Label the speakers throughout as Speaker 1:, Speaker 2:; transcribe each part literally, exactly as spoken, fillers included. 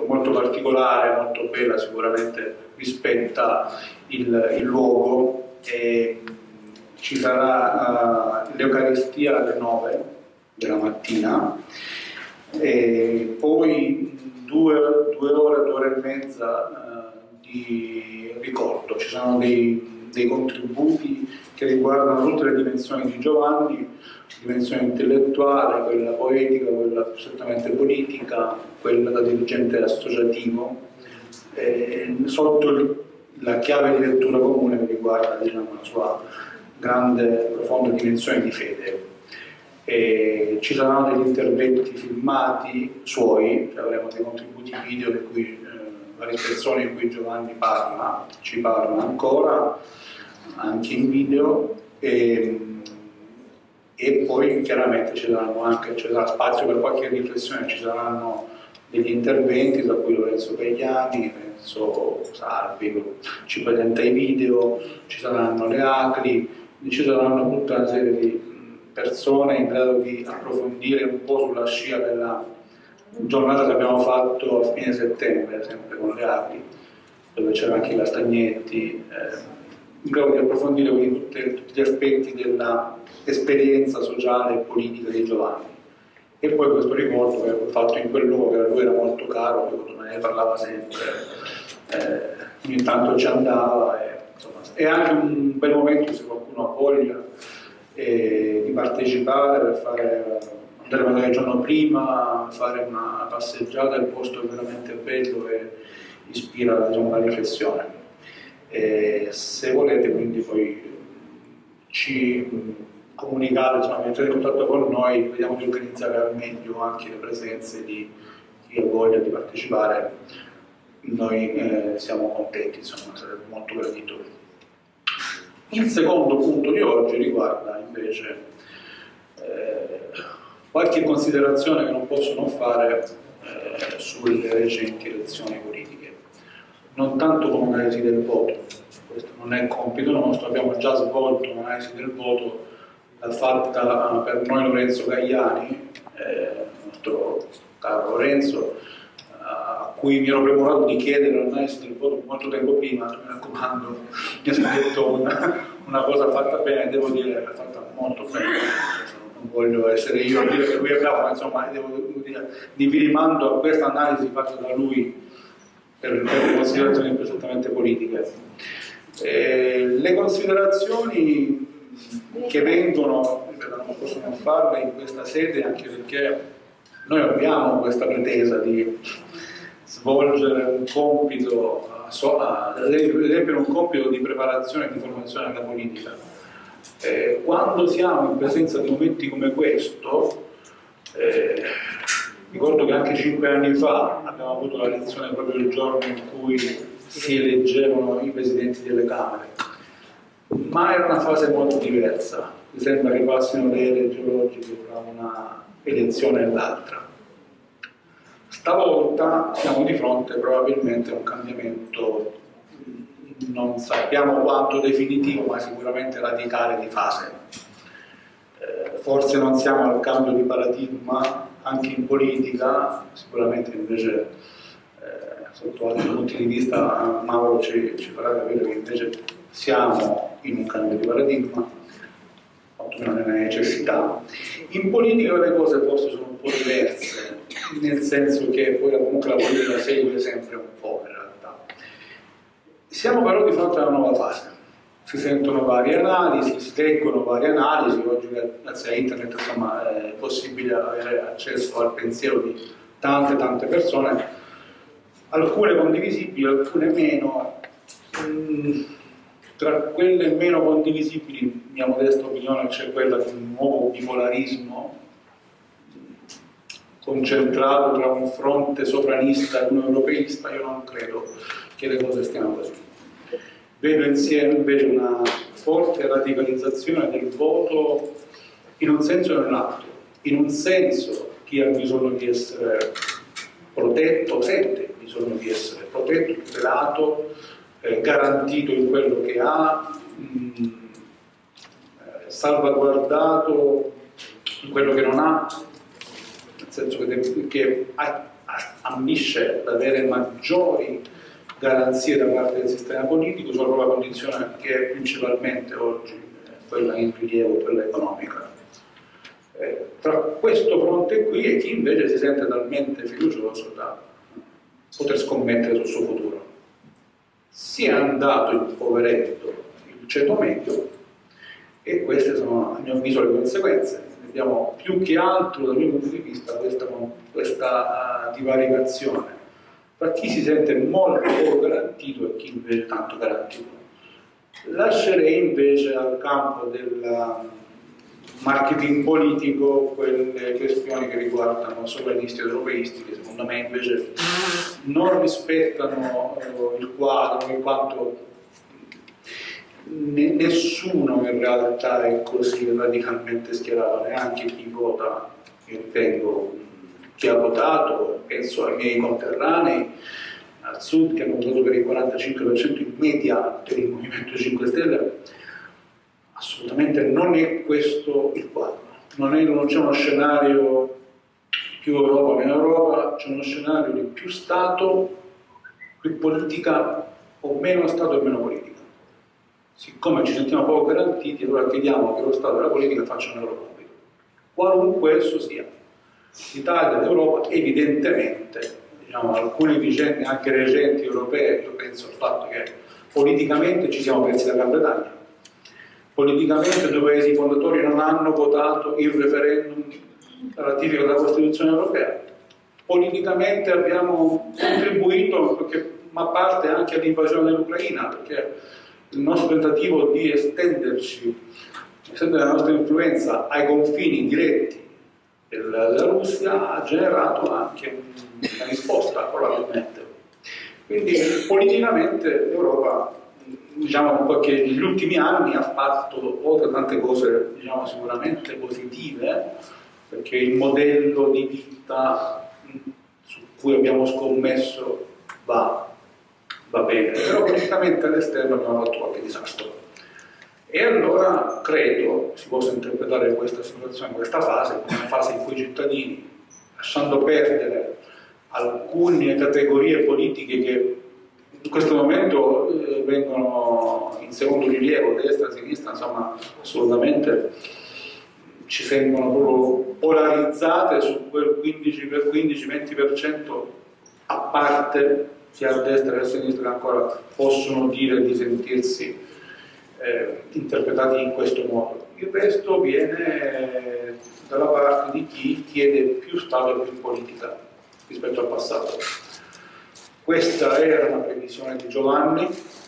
Speaker 1: molto particolare, molto bella, sicuramente rispetta il, il luogo. E ci sarà uh, l'Eucaristia alle nove della mattina, e poi due, due ore, due ore e mezza uh, di ricordo. Ci sono dei, dei contributi che riguardano tutte le dimensioni di Giovanni, dimensione intellettuale, quella poetica, quella certamente politica, quella da dirigente associativo, eh, sotto il, la chiave di lettura comune che riguarda, diciamo, la sua grande, profonda dimensione di fede. E ci saranno degli interventi filmati suoi, avremo dei contributi video di cui eh, varie persone in cui Giovanni parla, ci parla ancora, anche in video, e, e poi chiaramente ci saranno anche, ci sarà spazio per qualche riflessione, ci saranno degli interventi, tra cui Lorenzo Gagliani, Lorenzo Salvi, ci presenta i video, ci saranno le A C L I, ci saranno tutta una serie di persone in grado di approfondire un po' sulla scia della giornata che abbiamo fatto a fine settembre, sempre con le A C L I, dove c'era anche Castagnetti, eh, in grado di approfondire quindi tutti, tutti gli aspetti dell'esperienza sociale e politica di Giovanni. E poi questo ricordo che avevo fatto in quel luogo, che a lui era molto caro, secondo me ne parlava sempre, eh, ogni tanto ci andava, e, insomma, è anche un bel momento se qualcuno ha voglia eh, di partecipare, per fare, andare magari il giorno prima, fare una passeggiata, il posto è veramente bello e ispira, diciamo, una riflessione. E se volete quindi poi ci comunicate, insomma, entrate in contatto con noi, vediamo di organizzare al meglio anche le presenze di chi ha voglia di partecipare. Noi eh, siamo contenti, insomma, sarebbe molto gradito. Il secondo punto di oggi riguarda invece eh, qualche considerazione che non posso non fare eh, sulle recenti elezioni politiche. Non tanto come un'analisi del voto, questo non è compito nostro, abbiamo già svolto un'analisi del voto, l'ha fatta per noi Lorenzo Gagliani, eh, il nostro caro Lorenzo, a cui mi ero premurato di chiedere l'analisi del voto molto tempo prima. Mi raccomando, mi ha detto una, una cosa fatta bene, devo dire che è fatta molto bene. Non voglio essere io a dire che lui è bravo, ma insomma devo, devo dire, vi rimando a questa analisi fatta da lui per, per le considerazioni prettamente politiche. Eh, le considerazioni che vengono, non posso non farle in questa sede, anche perché noi abbiamo questa pretesa di svolgere un compito, adempiere un compito di preparazione e di formazione alla politica. Eh, quando siamo in presenza di momenti come questo, eh, ricordo che anche cinque anni fa abbiamo avuto la lezione proprio il giorno in cui si eleggevano i presidenti delle Camere, ma era una fase molto diversa. Mi sembra che passino le ere geologiche tra una elezione e l'altra. Stavolta siamo di fronte probabilmente a un cambiamento, non sappiamo quanto definitivo, ma sicuramente radicale di fase. Eh, forse non siamo al cambio di paradigma anche in politica, sicuramente invece eh, sotto altri punti di vista Mauro ci, ci farà capire che invece siamo in un cambio di paradigma, quantomeno nella necessità. In politica le cose forse sono un po' diverse, nel senso che poi comunque la politica segue sempre un po' in realtà. Siamo però di fronte a una nuova fase. Si sentono varie analisi, si leggono varie analisi, oggi grazie a internet insomma, è possibile avere accesso al pensiero di tante tante persone, alcune condivisibili, alcune meno. Mm, tra quelle meno condivisibili, mia modesta opinione, c'è quella di un nuovo bipolarismo concentrato tra un fronte sovranista e un europeista. Io non credo che le cose stiano così. Vedo insieme invece una forte radicalizzazione del voto in un senso e nell'altro. In un senso chi ha bisogno di essere protetto, sente bisogno di essere protetto, tutelato, eh, garantito in quello che ha, mh, eh, salvaguardato in quello che non ha, nel senso che, che ha, ha, ambisce ad avere maggiori garanzie da parte del sistema politico solo la condizione che è principalmente oggi quella in rilievo, quella economica. Eh, tra questo fronte qui e chi invece si sente talmente fiducioso da poter scommettere sul suo futuro. Si è andato impoverendo il ceto medio e queste sono a mio avviso le conseguenze. Abbiamo più che altro dal mio punto di vista questa, questa divaricazione tra chi si sente molto poco garantito e chi invece tanto garantito. Lascerei invece al campo del marketing politico quelle questioni che riguardano sovranisti ed europeisti, che secondo me invece non rispettano il quadro, in quanto nessuno in realtà è così radicalmente schierato, neanche chi vota. Io ritengo chi ha votato, penso ai miei conterranei al sud che hanno votato per il quarantacinque per cento in media per il Movimento cinque Stelle, assolutamente non è questo il quadro. Non, è, non c'è uno scenario più Europa, meno Europa, c'è uno scenario di più Stato, più politica, o meno Stato e meno politica. Siccome ci sentiamo poco garantiti, allora chiediamo che lo Stato e la politica facciano il loro compito, qualunque esso sia. L'Italia e l'Europa evidentemente, diciamo, alcune vicende anche recenti europee, io penso al fatto che politicamente ci siamo persi la Gran Bretagna, politicamente due paesi fondatori non hanno votato il referendum alla ratifica della Costituzione europea, politicamente abbiamo contribuito, perché, ma parte anche all'invasione dell'Ucraina, perché il nostro tentativo di estenderci, estendere la nostra influenza ai confini diretti della Russia ha generato anche una risposta, probabilmente. Quindi politicamente l'Europa, diciamo che negli ultimi anni ha fatto, oltre a tante cose diciamo, sicuramente positive, perché il modello di vita su cui abbiamo scommesso va, va bene, però politicamente all'esterno abbiamo fatto qualche disastro. E allora credo si possa interpretare questa situazione, questa fase, come una fase in cui i cittadini, lasciando perdere alcune categorie politiche che in questo momento eh, vengono in secondo rilievo, destra, sinistra, insomma, assolutamente ci sembrano proprio polarizzate su quel quindici per quindici, venti per cento a parte, sia a destra che a sinistra, che ancora possono dire di sentirsi Eh, interpretati in questo modo. Il resto viene dalla parte di chi chiede più Stato e più politica rispetto al passato. Questa era una previsione di Giovanni,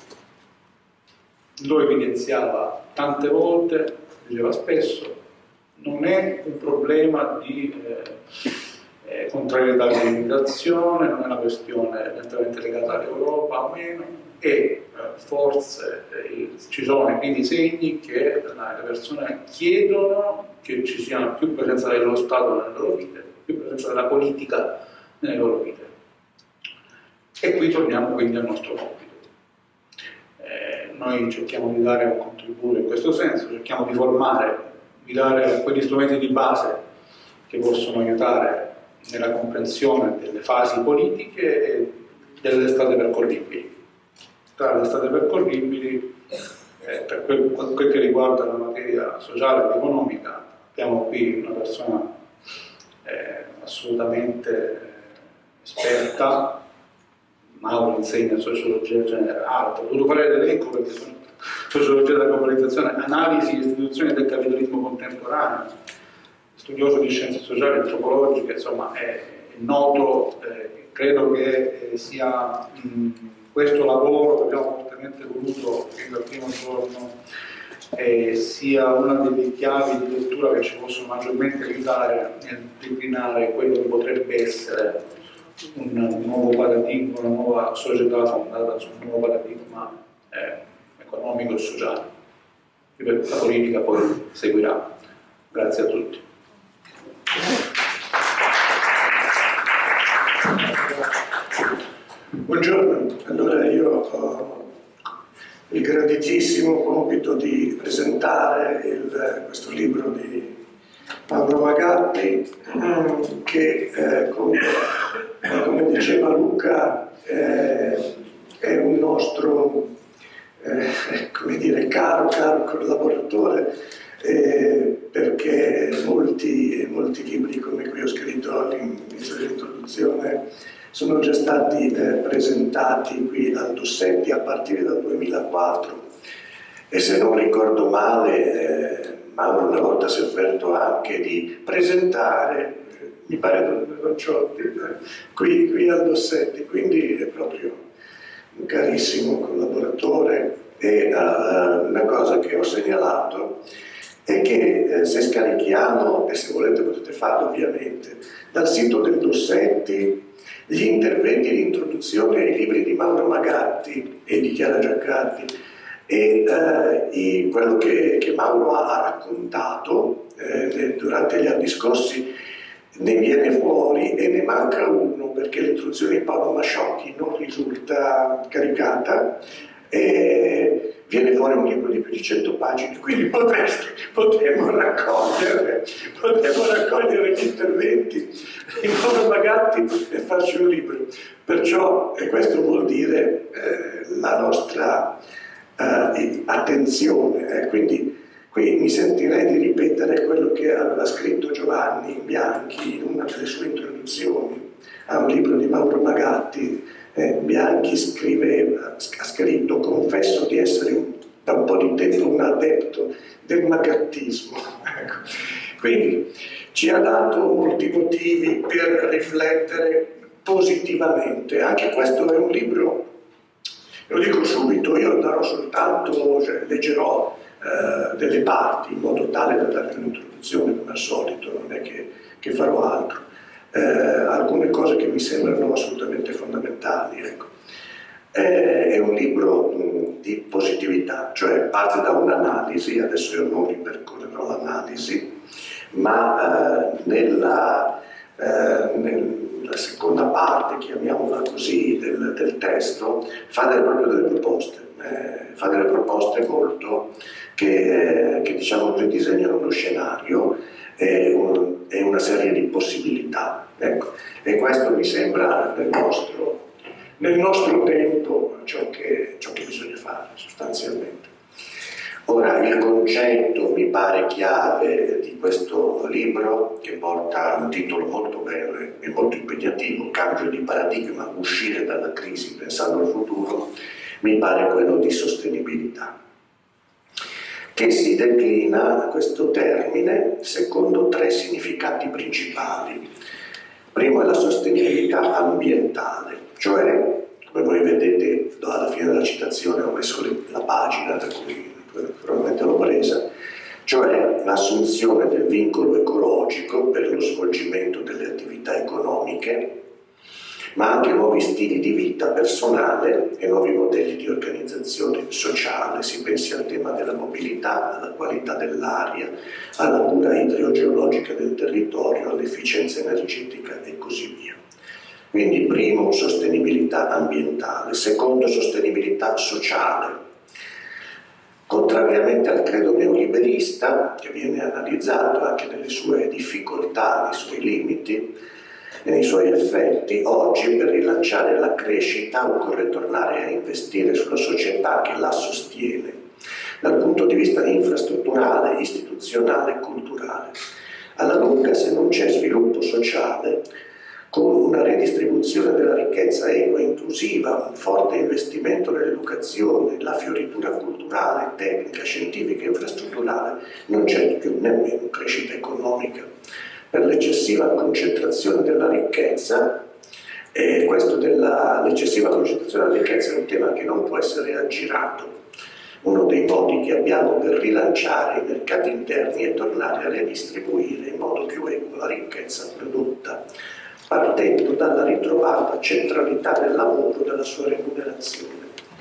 Speaker 1: lo evidenziava tante volte, diceva spesso, non è un problema di eh, eh, contrarietà all'immigrazione, non è una questione nettamente legata all'Europa o meno, e forse eh, ci sono quindi segni che le persone chiedono che ci sia più presenza dello Stato nelle loro vite, più presenza della politica nelle loro vite. E qui torniamo quindi al nostro compito. Eh, noi cerchiamo di dare un contributo in questo senso, cerchiamo di formare, di dare quegli strumenti di base che possono aiutare nella comprensione delle fasi politiche e delle strade percorribili. Tra le strade percorribili, eh, per quel, quel che riguarda la materia sociale ed economica, abbiamo qui una persona eh, assolutamente esperta. Mauro insegna sociologia generale, ho dovuto fare l'elenco perché sono sociologia della globalizzazione, analisi e istituzioni del capitalismo contemporaneo, studioso di scienze sociali e antropologiche, insomma è, è noto, eh, credo che eh, sia mh, questo lavoro che abbiamo fortemente voluto fin dal primo giorno eh, sia una delle chiavi di lettura che ci possono maggiormente aiutare nel declinare quello che potrebbe essere un nuovo paradigma, una nuova società fondata su un nuovo paradigma eh, economico e sociale. La politica poi seguirà. Grazie a tutti.
Speaker 2: Buongiorno, allora io ho il graditissimo compito di presentare il, questo libro di Paolo Magatti che eh, come come diceva Luca, eh, è un nostro eh, come dire, caro, caro collaboratore, eh, perché molti, molti libri, come qui ho scritto all'inizio dell'introduzione, sono già stati eh, presentati qui al Dossetti a partire dal duemilaquattro, e se non ricordo male eh, Mauro una volta si è offerto anche di presentare, mi pare Don Ciotti, eh, qui, qui al Dossetti, quindi è proprio un carissimo collaboratore. E uh, una cosa che ho segnalato è che eh, se scarichiamo, e se volete potete farlo ovviamente, dal sito del Dossetti gli interventi di introduzione ai libri di Mauro Magatti e di Chiara Giaccardi e eh, i, quello che, che Mauro ha raccontato eh, durante gli anni scorsi, ne viene fuori, e ne manca uno perché l'introduzione di Paolo Masciocchi non risulta caricata, e viene fuori un libro di più di cento pagine, quindi potreste, potremmo raccogliere, potremmo raccogliere gli interventi di Mauro Magatti e farci un libro. Perciò, e questo vuol dire eh, la nostra eh, attenzione, eh, quindi qui mi sentirei di ripetere quello che aveva scritto Giovanni Bianchi in una delle sue introduzioni a un libro di Mauro Magatti. Eh, Bianchi scriveva, ha scritto: confesso di essere un, da un po' di tempo un adepto del magattismo. Ecco. Quindi ci ha dato molti motivi per riflettere positivamente. Anche questo è un libro, lo dico subito, io darò soltanto, cioè, leggerò eh, delle parti in modo tale da dare un'introduzione come al solito, non è che, che farò altro. Eh, alcune cose che mi sembrano assolutamente fondamentali. Ecco. Eh, è un libro mh, di positività, cioè parte da un'analisi, adesso io non ripercorrerò l'analisi, ma eh, nella, eh, nella seconda parte, chiamiamola così, del, del testo, fa delle, proprio delle proposte, eh, fa delle proposte molto che, eh, che diciamo disegnano uno scenario e un, una serie di possibilità, ecco. E questo mi sembra nel nostro, nel nostro tempo ciò che, ciò che bisogna fare sostanzialmente. Ora, il concetto mi pare chiave di questo libro, che porta un titolo molto bello e molto impegnativo, Cambio di paradigma, uscire dalla crisi pensando al futuro, mi pare quello di sostenibilità, che si declina questo termine secondo tre significati principali. Primo è la sostenibilità ambientale, cioè, come voi vedete alla fine della citazione ho messo la pagina da cui probabilmente l'ho presa, cioè l'assunzione del vincolo ecologico per lo svolgimento delle attività economiche, ma anche nuovi stili di vita personale e nuovi modelli di organizzazione sociale. Si pensi al tema della mobilità, alla qualità dell'aria, alla cura idrogeologica del territorio, all'efficienza energetica e così via. Quindi primo, sostenibilità ambientale; secondo, sostenibilità sociale. Contrariamente al credo neoliberista, che viene analizzato anche nelle sue difficoltà, nei suoi limiti e nei suoi effetti, oggi per rilanciare la crescita occorre tornare a investire sulla società che la sostiene, dal punto di vista infrastrutturale, istituzionale e culturale. Alla lunga, se non c'è sviluppo sociale, con una redistribuzione della ricchezza equa e inclusiva, un forte investimento nell'educazione, la fioritura culturale, tecnica, scientifica e infrastrutturale, non c'è più nemmeno crescita economica. Per l'eccessiva concentrazione della ricchezza, e questo dell'eccessiva concentrazione della ricchezza è un tema che non può essere aggirato. Uno dei modi che abbiamo per rilanciare i mercati interni è tornare a redistribuire in modo più equo la ricchezza prodotta, partendo dalla ritrovata centralità del lavoro e della sua remunerazione.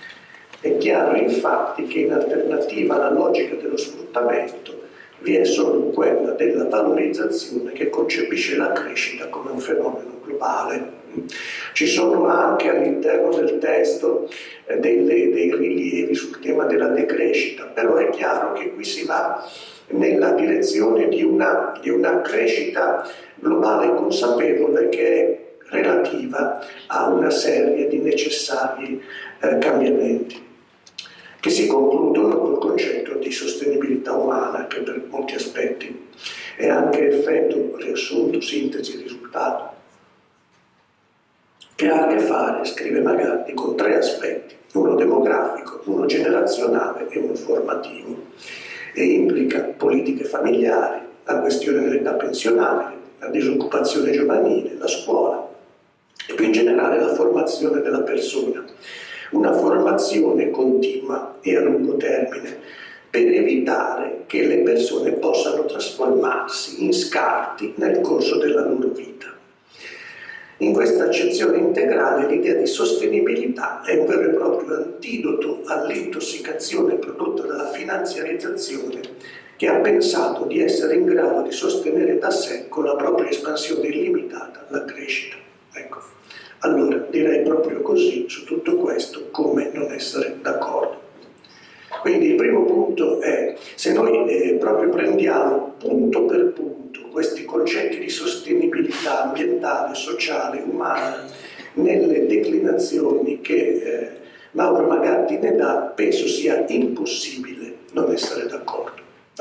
Speaker 2: È chiaro infatti che in alternativa alla logica dello sfruttamento vi è solo quella della valorizzazione che concepisce la crescita come un fenomeno globale. Ci sono anche all'interno del testo eh, delle, dei rilievi sul tema della decrescita, però è chiaro che qui si va nella direzione di una, di una crescita globale consapevole che è relativa a una serie di necessari eh, cambiamenti, che si concludono col concetto di sostenibilità umana, che per molti aspetti è anche effetto, riassunto, sintesi, risultato, che ha a che fare, scrive Magatti, con tre aspetti, uno demografico, uno generazionale e uno formativo, e implica politiche familiari, la questione dell'età pensionabile, la disoccupazione giovanile, la scuola e più in generale la formazione della persona, una formazione continua e a lungo termine per evitare che le persone possano trasformarsi in scarti nel corso della loro vita. In questa accezione integrale l'idea di sostenibilità è un vero e proprio antidoto all'intossicazione prodotta dalla finanziarizzazione, che ha pensato di essere in grado di sostenere da sé con la propria espansione illimitata la crescita. Ecco, allora direi proprio così su tutto questo come non essere d'accordo. Quindi il primo punto è, se noi eh, proprio prendiamo punto per punto questi concetti di sostenibilità ambientale, sociale, umana, nelle declinazioni che eh, Mauro Magatti ne dà, penso sia impossibile non essere d'accordo.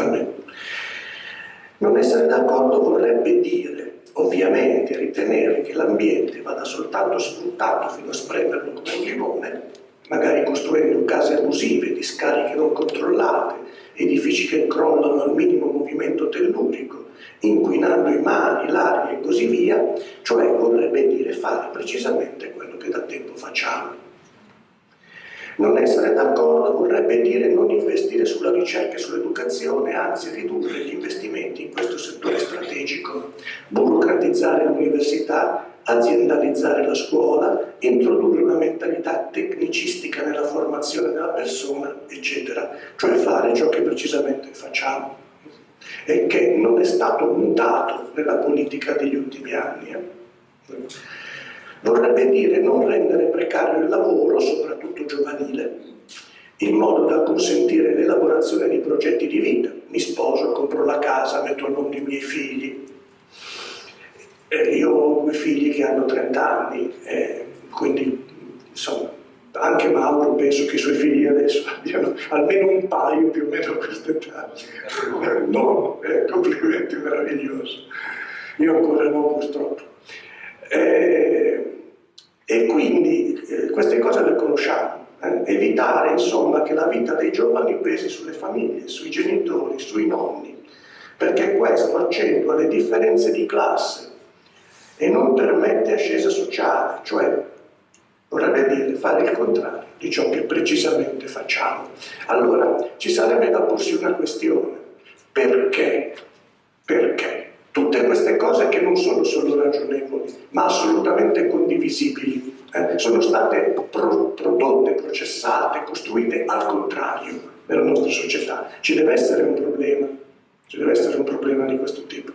Speaker 2: Non essere d'accordo vorrebbe dire, ovviamente, ritenere che l'ambiente vada soltanto sfruttato fino a spremerlo come un limone, magari costruendo case abusive, discariche non controllate, edifici che crollano al minimo movimento tellurico, inquinando i mari, l'aria e così via, cioè vorrebbe dire fare precisamente quello che da tempo facciamo. Non essere d'accordo vorrebbe dire non investire sulla ricerca e sull'educazione, anzi ridurre gli investimenti in questo settore strategico, burocratizzare l'università, aziendalizzare la scuola, introdurre una mentalità tecnicistica nella formazione della persona, eccetera, cioè fare ciò che precisamente facciamo e che non è stato mutato nella politica degli ultimi anni. Eh? Vorrebbe dire non rendere precario il lavoro, soprattutto giovanile, in modo da consentire l'elaborazione di progetti di vita. Mi sposo, compro la casa, metto a nome i miei figli. Eh, io ho due figli che hanno trenta anni, eh, quindi insomma, anche Mauro penso che i suoi figli adesso abbiano almeno un paio più o meno a quest'età. No, è complimenti meraviglioso. Io ancora no, purtroppo. Eh, e quindi eh, queste cose le conosciamo. Eh? Evitare insomma che la vita dei giovani pesi sulle famiglie, sui genitori, sui nonni, perché questo accentua le differenze di classe e non permette ascesa sociale, cioè vorrebbe dire fare il contrario di ciò che precisamente facciamo. Allora ci sarebbe da porsi una questione: perché? Perché? Tutte queste cose che non sono solo ragionevoli, ma assolutamente condivisibili, eh, sono state pro prodotte, processate, costruite al contrario nella nostra società. Ci deve essere un problema, ci deve essere un problema di questo tipo.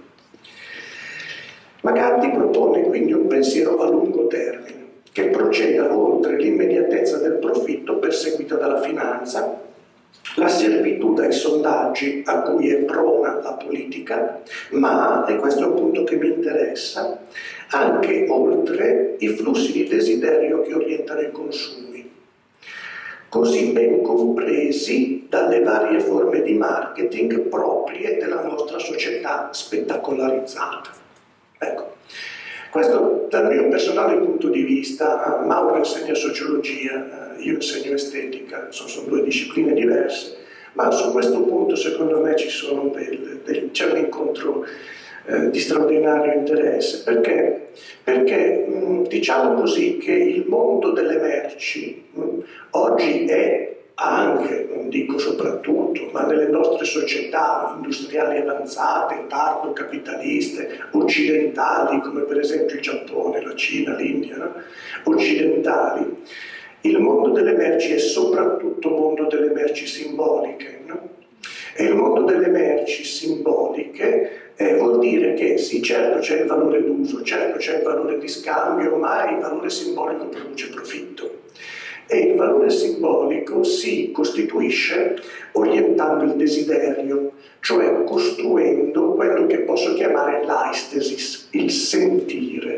Speaker 2: Magatti propone quindi un pensiero a lungo termine, che proceda oltre l'immediatezza del profitto perseguita dalla finanza, la servitù dai sondaggi a cui è prona la politica, ma, e questo è un punto che mi interessa, anche oltre i flussi di desiderio che orientano i consumi, così ben compresi dalle varie forme di marketing proprie della nostra società spettacolarizzata. Ecco. Questo dal mio personale punto di vista. Mauro insegna sociologia, io insegno estetica, sono, sono due discipline diverse, ma su questo punto secondo me ci sono del, del, c'è un incontro eh, di straordinario interesse. Perché? Perché mh, diciamo così che il mondo delle merci mh, oggi è anche, non dico soprattutto, ma nelle nostre società industriali avanzate, tardo capitaliste, occidentali, come per esempio il Giappone, la Cina, l'India, no? Occidentali, il mondo delle merci è soprattutto mondo delle merci simboliche, no? E il mondo delle merci simboliche eh, vuol dire che sì, certo c'è il valore d'uso, certo c'è il valore di scambio, ma il valore simbolico produce profitto. E il valore simbolico si costituisce orientando il desiderio, cioè costruendo quello che posso chiamare l'aistesis, il sentire,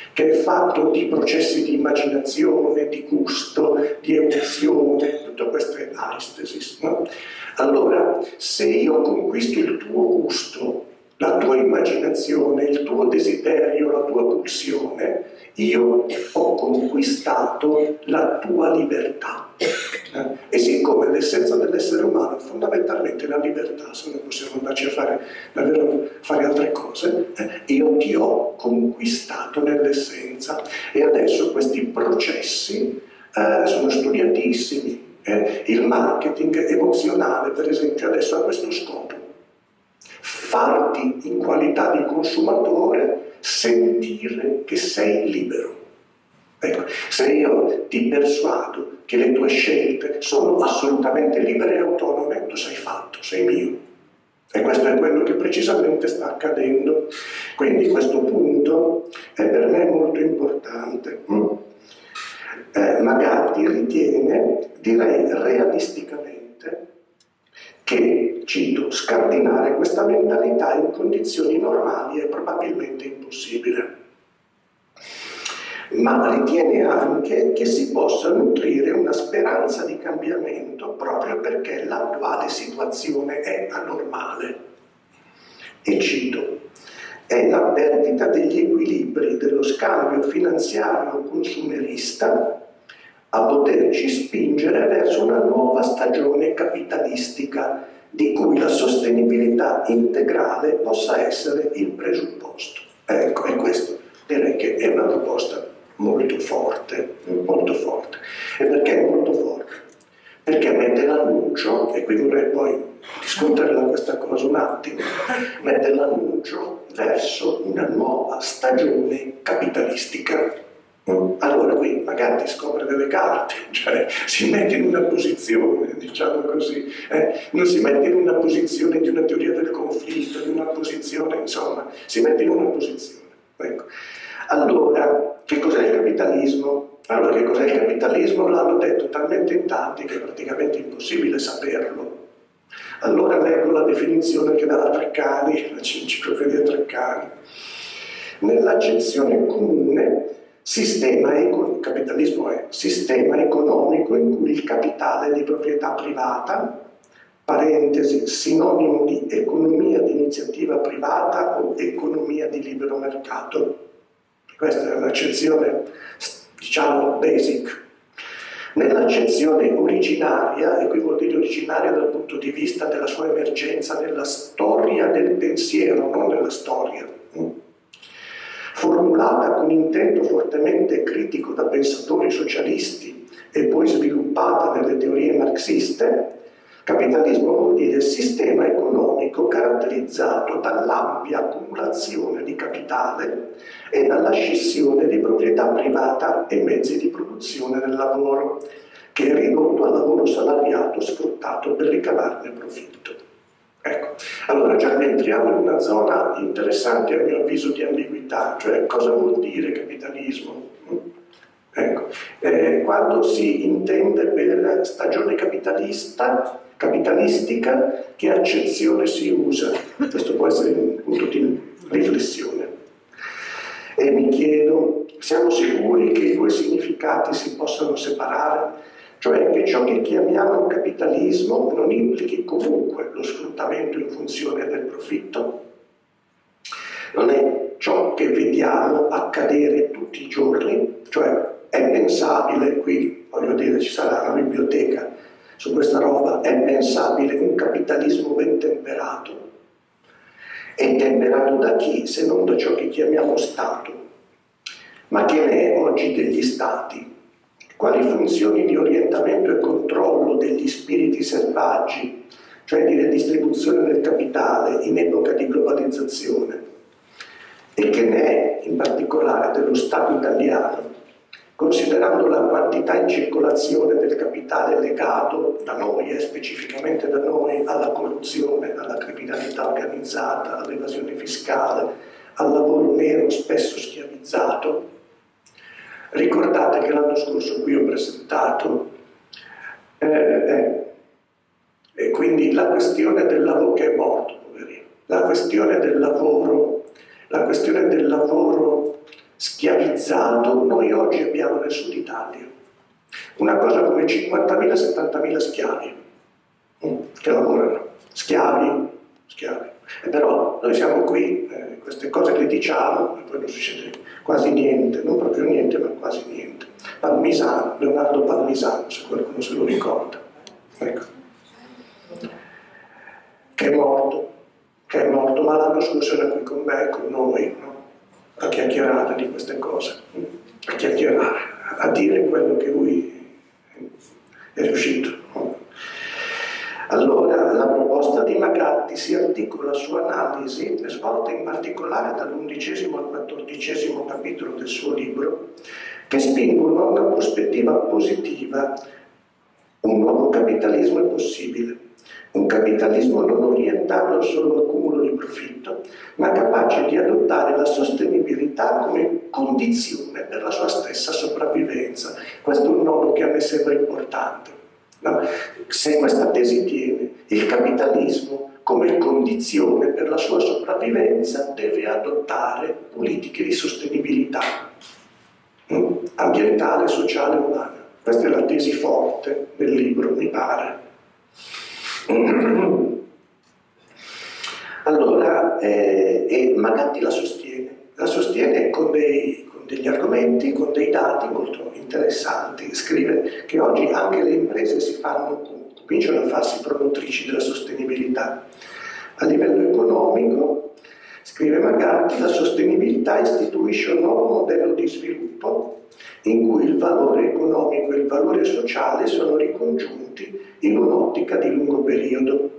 Speaker 2: che è fatto di processi di immaginazione, di gusto, di emozione, tutte queste aistesis, no? Allora, se io conquisto il tuo gusto, la tua immaginazione, il tuo desiderio, la tua pulsione, io ho conquistato la tua libertà. Eh? E siccome l'essenza dell'essere umano è fondamentalmente la libertà, se noi possiamo andarci a fare, davvero fare altre cose, eh, io ti ho conquistato nell'essenza. E adesso questi processi eh, sono studiatissimi. Eh? Il marketing emozionale, per esempio, adesso ha questo scopo: farti in qualità di consumatore sentire che sei libero. Ecco, se io ti persuado che le tue scelte sono assolutamente libere e autonome, tu sei fatto, sei mio. E questo è quello che precisamente sta accadendo. Quindi questo punto è per me molto importante. Eh, Magatti ritiene, direi realisticamente, che, cito, scardinare questa mentalità in condizioni normali è probabilmente impossibile. Ma ritiene anche che si possa nutrire una speranza di cambiamento proprio perché l'attuale situazione è anormale. E cito, è la perdita degli equilibri dello scambio finanziario consumerista a poterci spingere verso una nuova stagione capitalistica di cui la sostenibilità integrale possa essere il presupposto. Ecco, e questo direi che è una proposta molto forte, molto forte. E perché è molto forte? Perché mette l'annuncio, e qui vorrei poi discutere questa cosa un attimo, mette l'annuncio verso una nuova stagione capitalistica. Allora qui magari scopre delle carte, cioè si mette in una posizione, diciamo così, eh? non si mette in una posizione di una teoria del conflitto, di una posizione, insomma, si mette in una posizione. Ecco. Allora, che cos'è il capitalismo? Allora, che cos'è il capitalismo? L'hanno detto talmente in tanti che è praticamente impossibile saperlo. Allora leggo la definizione che dà la Treccani, l'enciclopedia Treccani. Nell'accezione comune, sistema eco- capitalismo è sistema economico in cui il capitale è di proprietà privata, parentesi, sinonimo di economia di iniziativa privata o economia di libero mercato. Questa è un'accezione, diciamo, basic. Nell'accezione originaria, e qui vuol dire originaria dal punto di vista della sua emergenza nella storia del pensiero, non nella storia, formulata con intento fortemente critico da pensatori socialisti e poi sviluppata nelle teorie marxiste, capitalismo vuol dire sistema economico caratterizzato dall'ampia accumulazione di capitale e dalla scissione di proprietà privata e mezzi di produzione del lavoro, che è ridotto al lavoro salariato sfruttato per ricavarne profitto. Ecco, allora già qui entriamo in una zona interessante a mio avviso di ambiguità, cioè cosa vuol dire capitalismo? Ecco, eh, quando si intende per stagione capitalista, capitalistica, che accezione si usa? Questo può essere un punto di riflessione. E mi chiedo, siamo sicuri che i due significati si possano separare? Cioè che ciò che chiamiamo capitalismo non implichi comunque lo sfruttamento in funzione del profitto? Non è ciò che vediamo accadere tutti i giorni? Cioè è pensabile, qui voglio dire ci sarà una biblioteca su questa roba, è pensabile un capitalismo ben temperato? È temperato da chi se non da ciò che chiamiamo Stato? Ma che ne è oggi degli Stati? Quali funzioni di orientamento e controllo degli spiriti selvaggi, cioè di redistribuzione del capitale in epoca di globalizzazione? E che ne è in particolare dello Stato italiano, considerando la quantità in circolazione del capitale legato da noi, e specificamente da noi, alla corruzione, alla criminalità organizzata, all'evasione fiscale, al lavoro nero spesso schiavizzato? Ricordate che l'anno scorso qui ho presentato eh, eh, e quindi la questione del lavoro, che è morto, poverino, la questione del lavoro, la questione del lavoro schiavizzato noi oggi abbiamo nel sud Italia. Una cosa come cinquantamila settantamila schiavi che lavorano, schiavi, schiavi. E però noi siamo qui, eh, queste cose le diciamo e poi non succede quasi niente, non proprio niente ma quasi niente. Palmisano, Leonardo Palmisano, se qualcuno se lo ricorda, ecco, che è morto, che è morto, ma l'anno scorso era qui con me, con noi, no? A chiacchierare di queste cose, a chiacchierare, a dire quello che lui è riuscito. No? Allora, la proposta di Magatti si articola su analisi, svolte in particolare dall'undicesimo al quattordicesimo capitolo del suo libro, che spingono a una prospettiva positiva. Un nuovo capitalismo è possibile, un capitalismo non orientato al solo accumulo di profitto, ma capace di adottare la sostenibilità come condizione per la sua stessa sopravvivenza. Questo è un nodo che a me sembra importante. No? Se questa tesi tiene, il capitalismo come condizione per la sua sopravvivenza deve adottare politiche di sostenibilità mm? ambientale, sociale e umana. Questa è la tesi forte del libro, mi pare. Allora, eh, e Magatti la sostiene, la sostiene con, dei, con degli argomenti, con dei dati molto interessanti. Scrive che oggi anche le imprese si fanno, cominciano a farsi promotrici della sostenibilità. A livello economico, scrive Magatti, la sostenibilità istituisce un nuovo modello di sviluppo in cui il valore economico e il valore sociale sono ricongiunti in un'ottica di lungo periodo.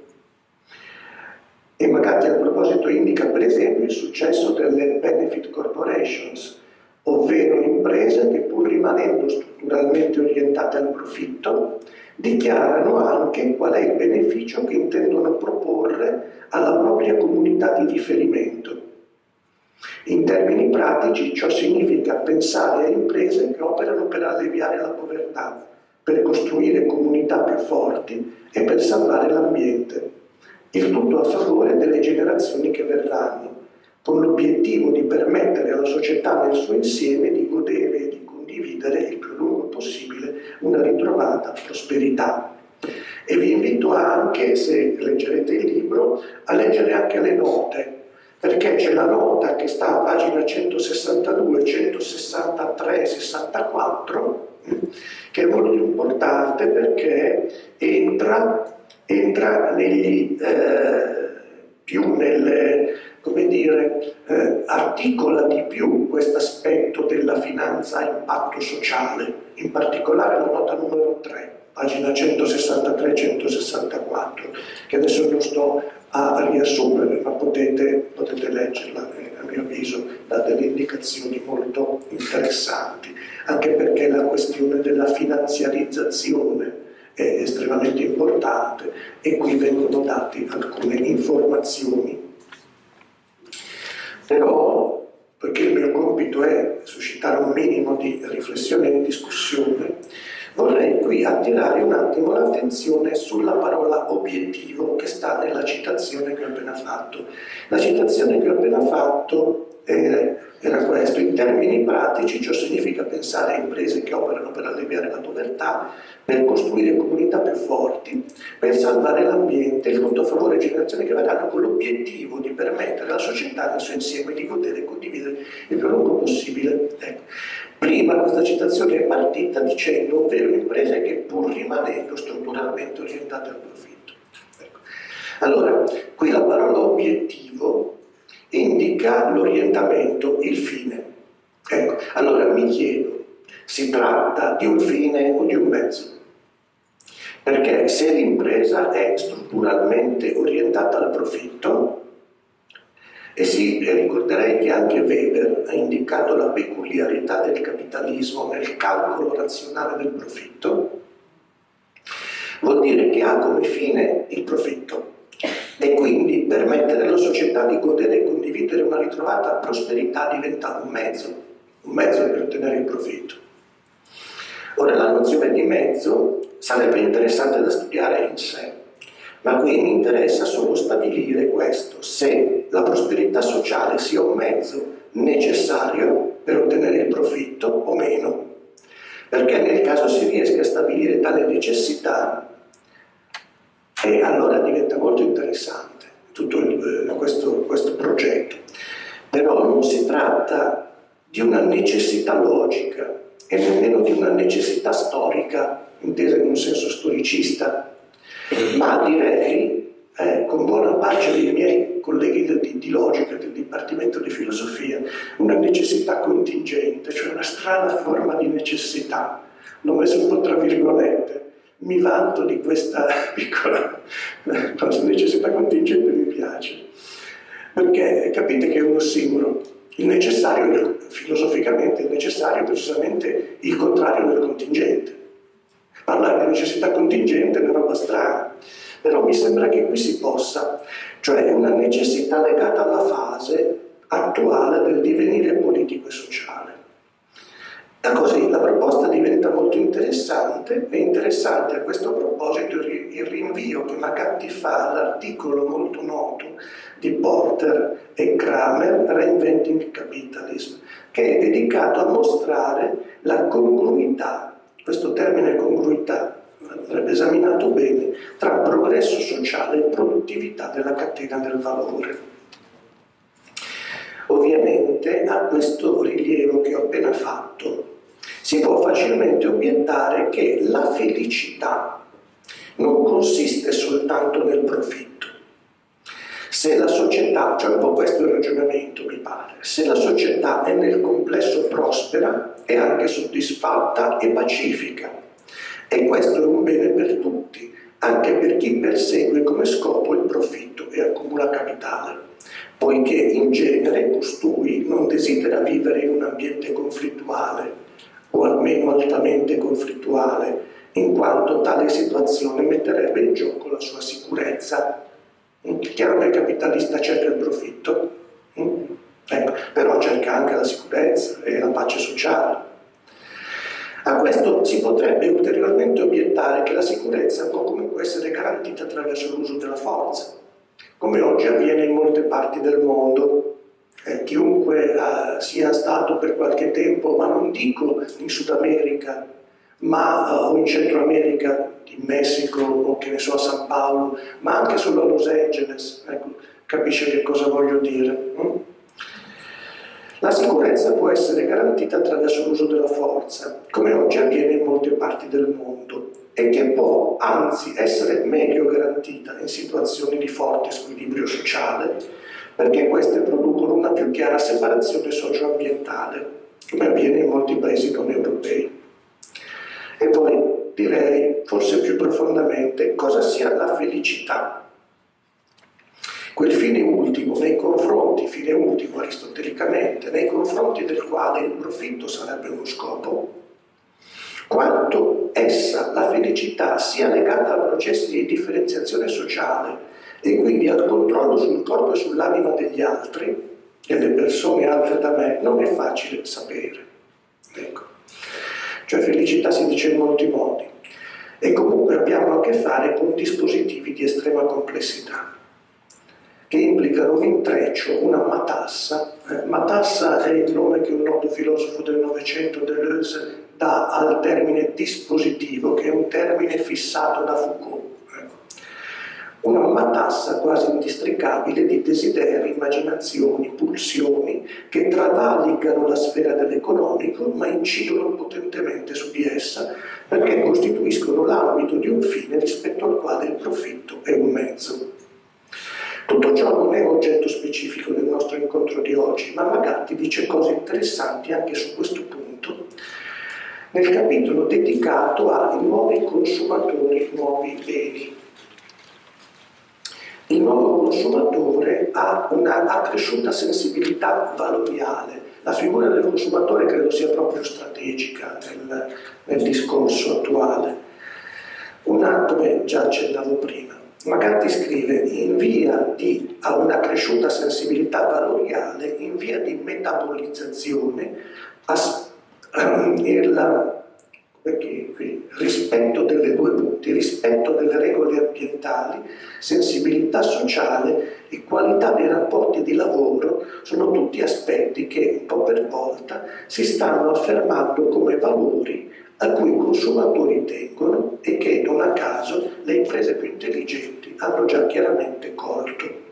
Speaker 2: E Magatti a proposito indica per esempio il successo delle benefit corporations, ovvero imprese che pur rimanendo strutturalmente orientate al profitto, dichiarano anche qual è il beneficio che intendono proporre alla propria comunità di riferimento. In termini pratici ciò significa pensare a imprese che operano per alleviare la povertà, per costruire comunità più forti e per salvare l'ambiente. Il tutto a favore delle generazioni che verranno, con l'obiettivo di permettere alla società nel suo insieme di godere e di condividere il più lungo possibile una ritrovata prosperità. E vi invito anche, se leggerete il libro, a leggere anche le note, perché c'è la nota che sta a pagina centosessantadue, centosessantatré, sessantaquattro, che è molto importante perché entra, entra negli, eh, più nelle, come dire, eh, articola di più questo aspetto della finanza a impatto sociale, in particolare la nota numero tre, pagina centosessantatré centosessantaquattro, che adesso non sto a riassumere, ma potete, potete leggerla, e a mio avviso dà delle indicazioni molto interessanti, anche perché la questione della finanziarizzazione è estremamente importante e qui vengono date alcune informazioni. Però, poiché il mio compito è suscitare un minimo di riflessione e di discussione, vorrei qui attirare un attimo l'attenzione sulla parola obiettivo che sta nella citazione che ho appena fatto. La citazione che ho appena fatto eh, era questo: in termini pratici ciò significa pensare a imprese che operano per alleviare la povertà, per costruire comunità più forti, per salvare l'ambiente, il tutto a favore di generazioni che verranno, con l'obiettivo di permettere alla società nel suo insieme di godere e condividere il più lungo possibile. Ecco. Prima questa citazione è partita dicendo, ovvero imprese che pur rimanendo strutturalmente orientate al profitto. Ecco. Allora, qui la parola obiettivo indica l'orientamento, il fine. Ecco. Allora mi chiedo, si tratta di un fine o di un mezzo? Perché se l'impresa è strutturalmente orientata al profitto, e sì, ricorderei che anche Weber ha indicato la peculiarità del capitalismo nel calcolo razionale del profitto, vuol dire che ha come fine il profitto e quindi permettere alla società di godere e condividere una ritrovata prosperità diventa un mezzo, un mezzo per ottenere il profitto. Ora, la nozione di mezzo sarebbe interessante da studiare in sé, ma qui mi interessa solo stabilire questo: se la prosperità sociale sia un mezzo necessario per ottenere il profitto o meno. Perché nel caso si riesca a stabilire tale necessità, e allora diventa molto interessante tutto il, questo, questo progetto. Però non si tratta di una necessità logica e nemmeno di una necessità storica, intesa in un senso storicista, ma direi, eh, con buona pace dei miei colleghi di, di logica del Dipartimento di Filosofia, una necessità contingente, cioè una strana forma di necessità. L'ho messo un po' tra virgolette. Mi vanto di questa piccola necessità contingente, mi piace, perché capite che è un ossimoro. Il necessario, filosoficamente, il necessario è precisamente il contrario del contingente. Parlare di necessità contingente è una roba strana, però mi sembra che qui si possa, cioè una necessità legata alla fase attuale del divenire politico e sociale. E così la proposta diventa molto interessante, e interessante a questo proposito il rinvio che McCarthy fa all'articolo molto noto di Porter e Kramer, Reinventing Capitalism, che è dedicato a mostrare la congruità, questo termine congruità andrebbe esaminato bene, tra progresso sociale e produttività della catena del valore. Ovviamente a questo rilievo che ho appena fatto si può facilmente obiettare che la felicità non consiste soltanto nel profitto. Se la società, cioè un po' questo è il ragionamento mi pare, se la società è nel complesso prospera, è anche soddisfatta e pacifica. E questo è un bene per tutti, anche per chi persegue come scopo il profitto e accumula capitale, poiché in genere costui non desidera vivere in un ambiente conflittuale, o almeno altamente conflittuale, in quanto tale situazione metterebbe in gioco la sua sicurezza. È chiaro che il capitalista cerca il profitto, ecco, però cerca anche la sicurezza e la pace sociale. A questo si potrebbe ulteriormente obiettare che la sicurezza può comunque essere garantita attraverso l'uso della forza, come oggi avviene in molte parti del mondo. Eh, chiunque eh, sia stato per qualche tempo, ma non dico in Sud America, ma eh, o in Centro America, in Messico o che ne so a San Paolo, ma anche solo a Los Angeles, ecco, capisce che cosa voglio dire. Hm? La sicurezza può essere garantita attraverso l'uso della forza, come oggi avviene in molte parti del mondo, e che può anzi essere meglio garantita in situazioni di forte squilibrio sociale, perché queste producono una più chiara separazione socio-ambientale, come avviene in molti paesi non europei. E poi direi, forse più profondamente, cosa sia la felicità. Quel fine ultimo, nei confronti, fine ultimo aristotelicamente, nei confronti del quale il profitto sarebbe uno scopo, quanto essa, la felicità, sia legata a processi di differenziazione sociale e quindi al controllo sul corpo e sull'anima degli altri, delle persone altre da me, non è facile sapere. Ecco. Cioè felicità si dice in molti modi. E comunque abbiamo a che fare con dispositivi di estrema complessità, che implicano un intreccio, una matassa. Eh, matassa è il nome che un noto filosofo del Novecento, Deleuze, dà al termine dispositivo, che è un termine fissato da Foucault. Ecco. Una matassa quasi indistricabile di desideri, immaginazioni, pulsioni che travalicano la sfera dell'economico ma incidono potentemente su di essa perché costituiscono l'ambito di un fine rispetto al quale il profitto è un mezzo. Tutto ciò non è oggetto specifico del nostro incontro di oggi, ma McCarthy dice cose interessanti anche su questo punto nel capitolo dedicato ai nuovi consumatori, nuovi beni. Il nuovo consumatore ha una accresciuta sensibilità valoriale. La figura del consumatore credo sia proprio strategica nel, nel discorso attuale. Una, come già accennavo prima, McCarthy scrive in via di, a una cresciuta sensibilità valoriale, in via di metabolizzazione, as, um, il, perché qui, ris, rispetto delle due punti, rispetto delle regole ambientali, sensibilità sociale e qualità dei rapporti di lavoro sono tutti aspetti che un po' per volta si stanno affermando come valori a cui i consumatori tengono e che non a caso le imprese più intelligenti hanno già chiaramente colto.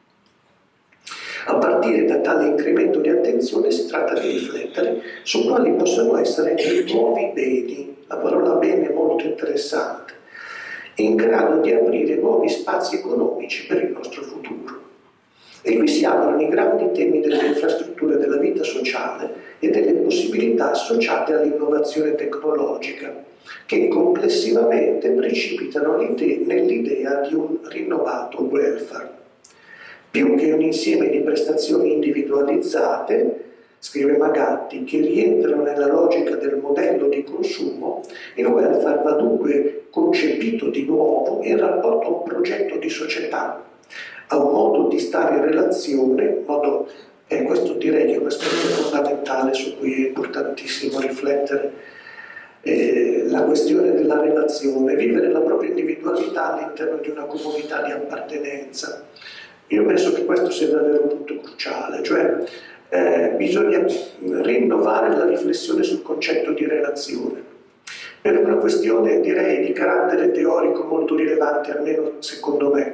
Speaker 2: A partire da tale incremento di attenzione si tratta di riflettere su quali possono essere i nuovi beni, la parola bene è molto interessante, in grado di aprire nuovi spazi economici per il nostro futuro. E qui si aprono i grandi temi delle infrastrutture della vita sociale e delle possibilità associate all'innovazione tecnologica, che complessivamente precipitano nell'idea di un rinnovato welfare. Più che un insieme di prestazioni individualizzate, scrive Magatti, che rientrano nella logica del modello di consumo, il welfare va dunque concepito di nuovo in rapporto a un progetto di società, a un modo di stare in relazione, modo, e questo direi che è un aspetto fondamentale su cui è importantissimo riflettere, eh, la questione della relazione, vivere la propria individualità all'interno di una comunità di appartenenza. Io penso che questo sia davvero un punto cruciale, cioè eh, bisogna rinnovare la riflessione sul concetto di relazione, per una questione direi di carattere teorico molto rilevante, almeno secondo me.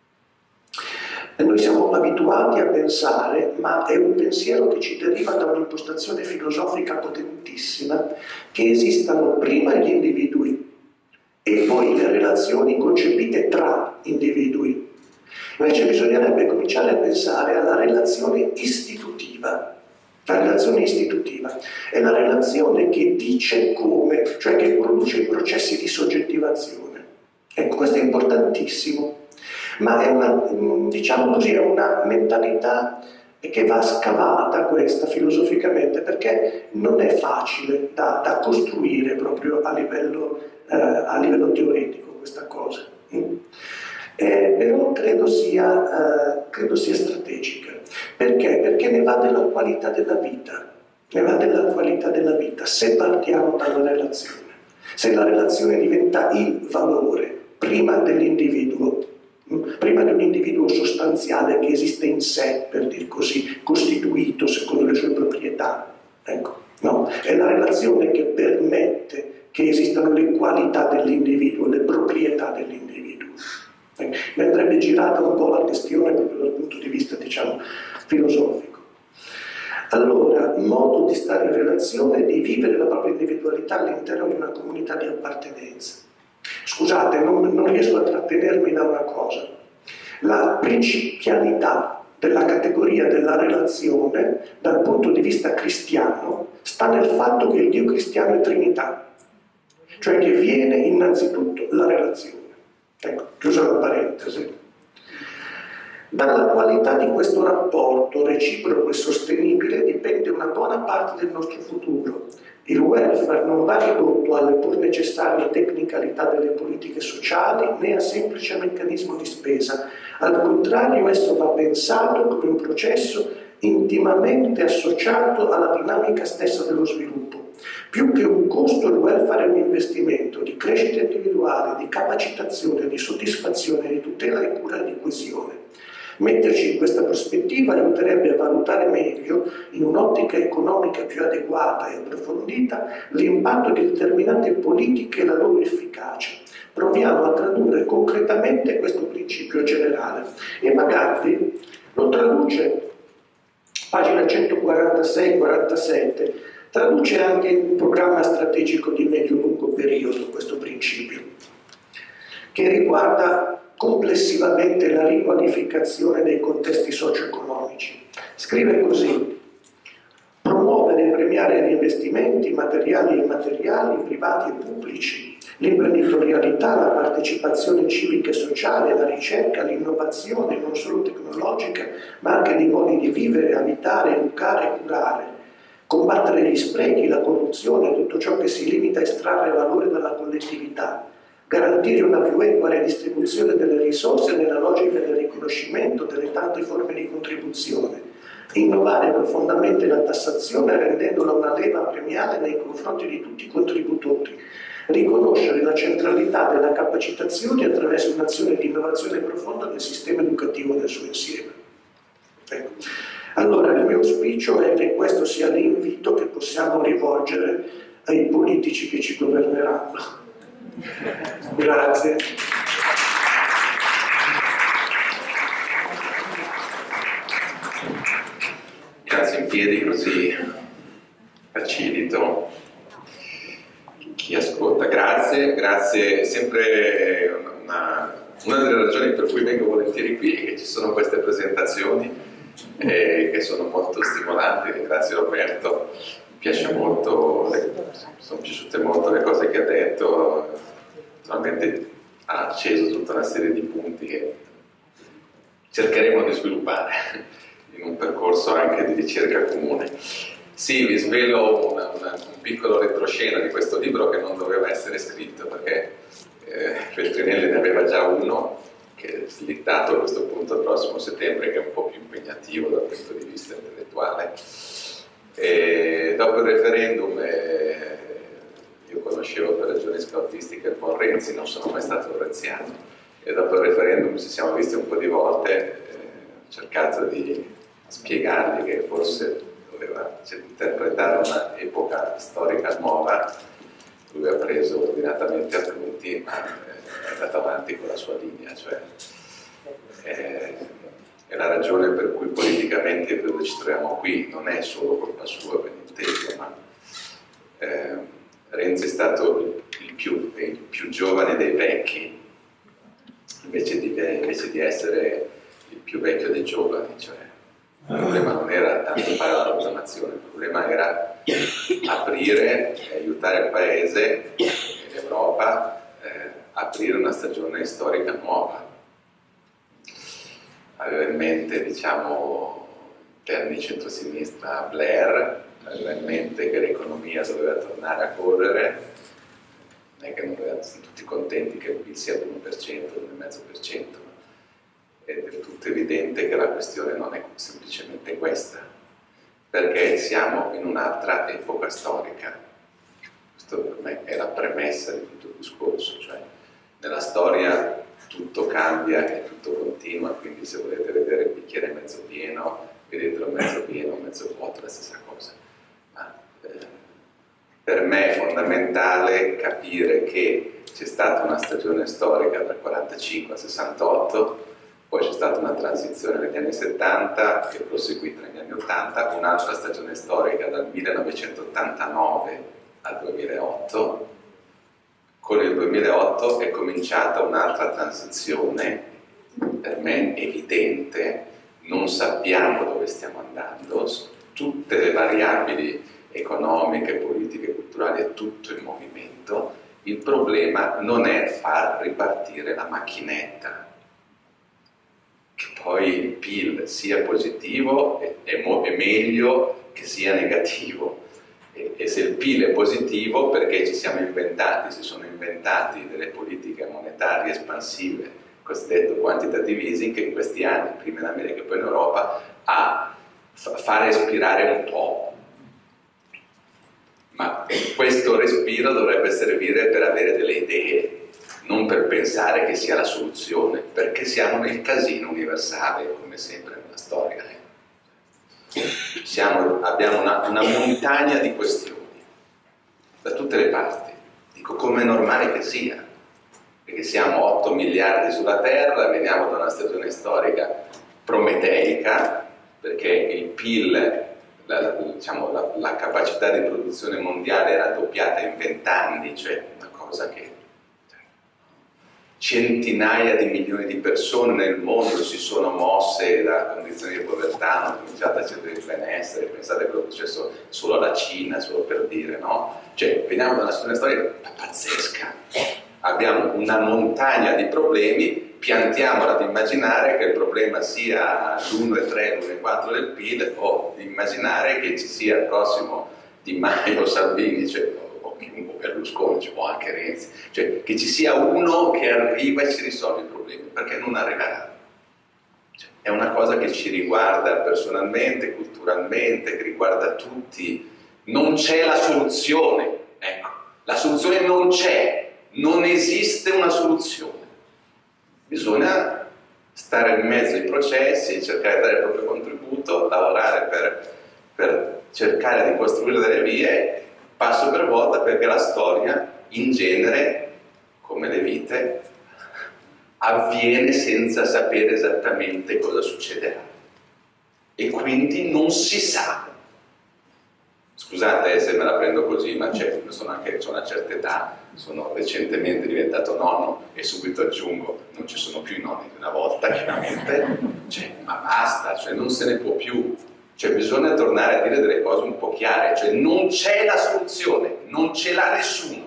Speaker 2: E noi siamo abituati a pensare, ma è un pensiero che ci deriva da un'impostazione filosofica potentissima, che esistano prima gli individui e poi le relazioni concepite tra individui. Invece bisognerebbe cominciare a pensare alla relazione istitutiva. La relazione istitutiva è la relazione che dice come, cioè che produce i processi di soggettivazione. Ecco, questo è importantissimo, ma è una, diciamo così, è una mentalità che va scavata questa filosoficamente, perché non è facile da, da costruire proprio a livello, eh, a livello teoretico questa cosa. Eh, però credo sia, eh, credo sia strategica. Perché? Perché ne va della qualità della vita, ne va della qualità della vita, se partiamo dalla relazione, se la relazione diventa il valore prima dell'individuo, prima di un individuo sostanziale che esiste in sé, per dir così, costituito secondo le sue proprietà. Ecco, no? È la relazione che permette che esistano le qualità dell'individuo, le proprietà dell'individuo. Mi andrebbe girata un po' la questione proprio dal punto di vista, diciamo, filosofico. Allora, modo di stare in relazione, di vivere la propria individualità all'interno di una comunità di appartenenza. Scusate, non, non riesco a trattenermi da una cosa. La principialità della categoria della relazione, dal punto di vista cristiano, sta nel fatto che il Dio cristiano è Trinità, cioè che viene innanzitutto la relazione. Ecco, chiusa la parentesi. Dalla qualità di questo rapporto reciproco e sostenibile dipende una buona parte del nostro futuro. Il welfare non va ridotto alle pur necessarie tecnicalità delle politiche sociali né a semplice meccanismo di spesa. Al contrario, esso va pensato come un processo intimamente associato alla dinamica stessa dello sviluppo. Più che un costo, il welfare è un investimento di crescita individuale, di capacitazione, di soddisfazione, di tutela e cura e di coesione. Metterci in questa prospettiva aiuterebbe a valutare meglio, in un'ottica economica più adeguata e approfondita, l'impatto di determinate politiche e la loro efficacia. Proviamo a tradurre concretamente questo principio generale. E Magatti lo traduce, pagina centoquarantasei quarantasette, traduce anche in un programma strategico di medio-lungo periodo questo principio, che riguarda complessivamente la riqualificazione dei contesti socio-economici. Scrive così: promuovere e premiare gli investimenti materiali e immateriali, privati e pubblici, l'imprenditorialità, la partecipazione civica e sociale, la ricerca, l'innovazione non solo tecnologica, ma anche dei modi di vivere, abitare, educare e curare, combattere gli sprechi, la corruzione, tutto ciò che si limita a estrarre valore dalla collettività, garantire una più equa redistribuzione delle risorse nella logica del riconoscimento delle tante forme di contribuzione, innovare profondamente la tassazione rendendola una leva premiale nei confronti di tutti i contributori, riconoscere la centralità della capacitazione attraverso un'azione di innovazione profonda del sistema educativo nel suo insieme. Ecco. Allora il mio auspicio è che questo sia l'invito che possiamo rivolgere ai politici che ci governeranno. Grazie.
Speaker 3: Grazie in piedi, così facilito chi ascolta. Grazie, grazie. Sempre una, una delle ragioni per cui vengo volentieri qui è che ci sono queste presentazioni eh, che sono molto stimolanti. Ringrazio Roberto, mi piace molto, le, sono piaciute molto le cose che ha detto, naturalmente ha acceso tutta una serie di punti che cercheremo di sviluppare in un percorso anche di ricerca comune. Sì, vi svelo una, una, un piccolo retroscena di questo libro che non doveva essere scritto, perché eh, Feltrinelli ne aveva già uno, che è slittato a questo punto al prossimo settembre, che è un po' più impegnativo dal punto di vista intellettuale. E dopo il referendum, eh, io conoscevo per ragioni scoutistiche il buon Renzi, non sono mai stato un renziano, e dopo il referendum ci siamo visti un po' di volte, eh, ho cercato di spiegargli che forse doveva interpretare una epoca storica nuova. Lui ha preso ordinatamente appunti, ma è andato avanti con la sua linea, cioè è, è la ragione per cui politicamente credo ci troviamo qui, non è solo colpa sua, ben inteso, ma eh, Renzi è stato il più, il più giovane dei vecchi, invece di, invece di essere il più vecchio dei giovani, cioè il problema non era tanto fare la rottamazione, il problema era aprire e aiutare il Paese e l'Europa eh, aprire una stagione storica nuova. Aveva in mente, diciamo, in termini centrosinistra Blair, aveva in mente che l'economia doveva tornare a correre, non è che non doveva, sono tutti contenti che il P I L sia l'uno per cento, l'uno virgola cinque per cento, è del tutto evidente che la questione non è semplicemente questa, perché siamo in un'altra epoca storica. Questo per me è la premessa di tutto il discorso, cioè nella storia tutto cambia e tutto continua, quindi se volete vedere il bicchiere mezzo pieno, vedetelo mezzo pieno, mezzo vuoto, la stessa cosa. Ma eh, per me è fondamentale capire che c'è stata una stagione storica dal quarantacinque al sessantotto, poi c'è stata una transizione negli anni settanta che è proseguita negli anni ottanta, un'altra stagione storica dal millenovecentottantanove al duemilaotto. Con il duemilaotto è cominciata un'altra transizione, per me evidente, non sappiamo dove stiamo andando, tutte le variabili economiche, politiche, culturali, è tutto in movimento. Il problema non è far ripartire la macchinetta, che poi il P I L sia positivo è, è, è meglio che sia negativo, e, e se il P I L è positivo perché ci siamo inventati, si sono inventati delle politiche monetarie espansive, cosiddetto quantitative easing, che in questi anni, prima in America e poi in Europa, a fa respirare un po'. Ma questo respiro dovrebbe servire per avere delle idee, non per pensare che sia la soluzione, perché siamo nel casino universale, come sempre nella storia. Eh. Siamo, abbiamo una, una montagna di questioni, da tutte le parti. Dico, come è normale che sia, perché siamo otto miliardi sulla Terra, veniamo da una stagione storica prometeica, perché il P I L, la, diciamo, la, la capacità di produzione mondiale era doppiata in vent'anni, cioè una cosa che centinaia di milioni di persone nel mondo si sono mosse da condizioni di povertà, hanno cominciato a accedere il benessere. Pensate a quello che è successo solo alla Cina, solo per dire, no? Cioè, veniamo da una situazione storica pazzesca. Abbiamo una montagna di problemi, piantiamola ad immaginare che il problema sia l'uno virgola tre, l'uno virgola quattro del P I L, o di immaginare che ci sia il prossimo Di Maio, Salvini, cioè, o Berlusconi, cioè, o anche Renzi, cioè che ci sia uno che arriva e ci risolve i problemi, perché non arriverà. Cioè, è una cosa che ci riguarda personalmente, culturalmente, che riguarda tutti. Non c'è la soluzione, ecco. La soluzione non c'è, non esiste una soluzione. Bisogna stare in mezzo ai processi, cercare di dare il proprio contributo, lavorare per, per cercare di costruire delle vie passo per volta, perché la storia in genere, come le vite, avviene senza sapere esattamente cosa succederà e quindi non si sa. Scusate se me la prendo così, ma sono anche, ho una certa età, sono recentemente diventato nonno e subito aggiungo, non ci sono più i nonni di una volta, chiaramente, cioè, ma basta, cioè, non se ne può più, cioè, bisogna tornare a dire delle cose un po' chiare, cioè, non c'è la soluzione, non ce l'ha nessuno.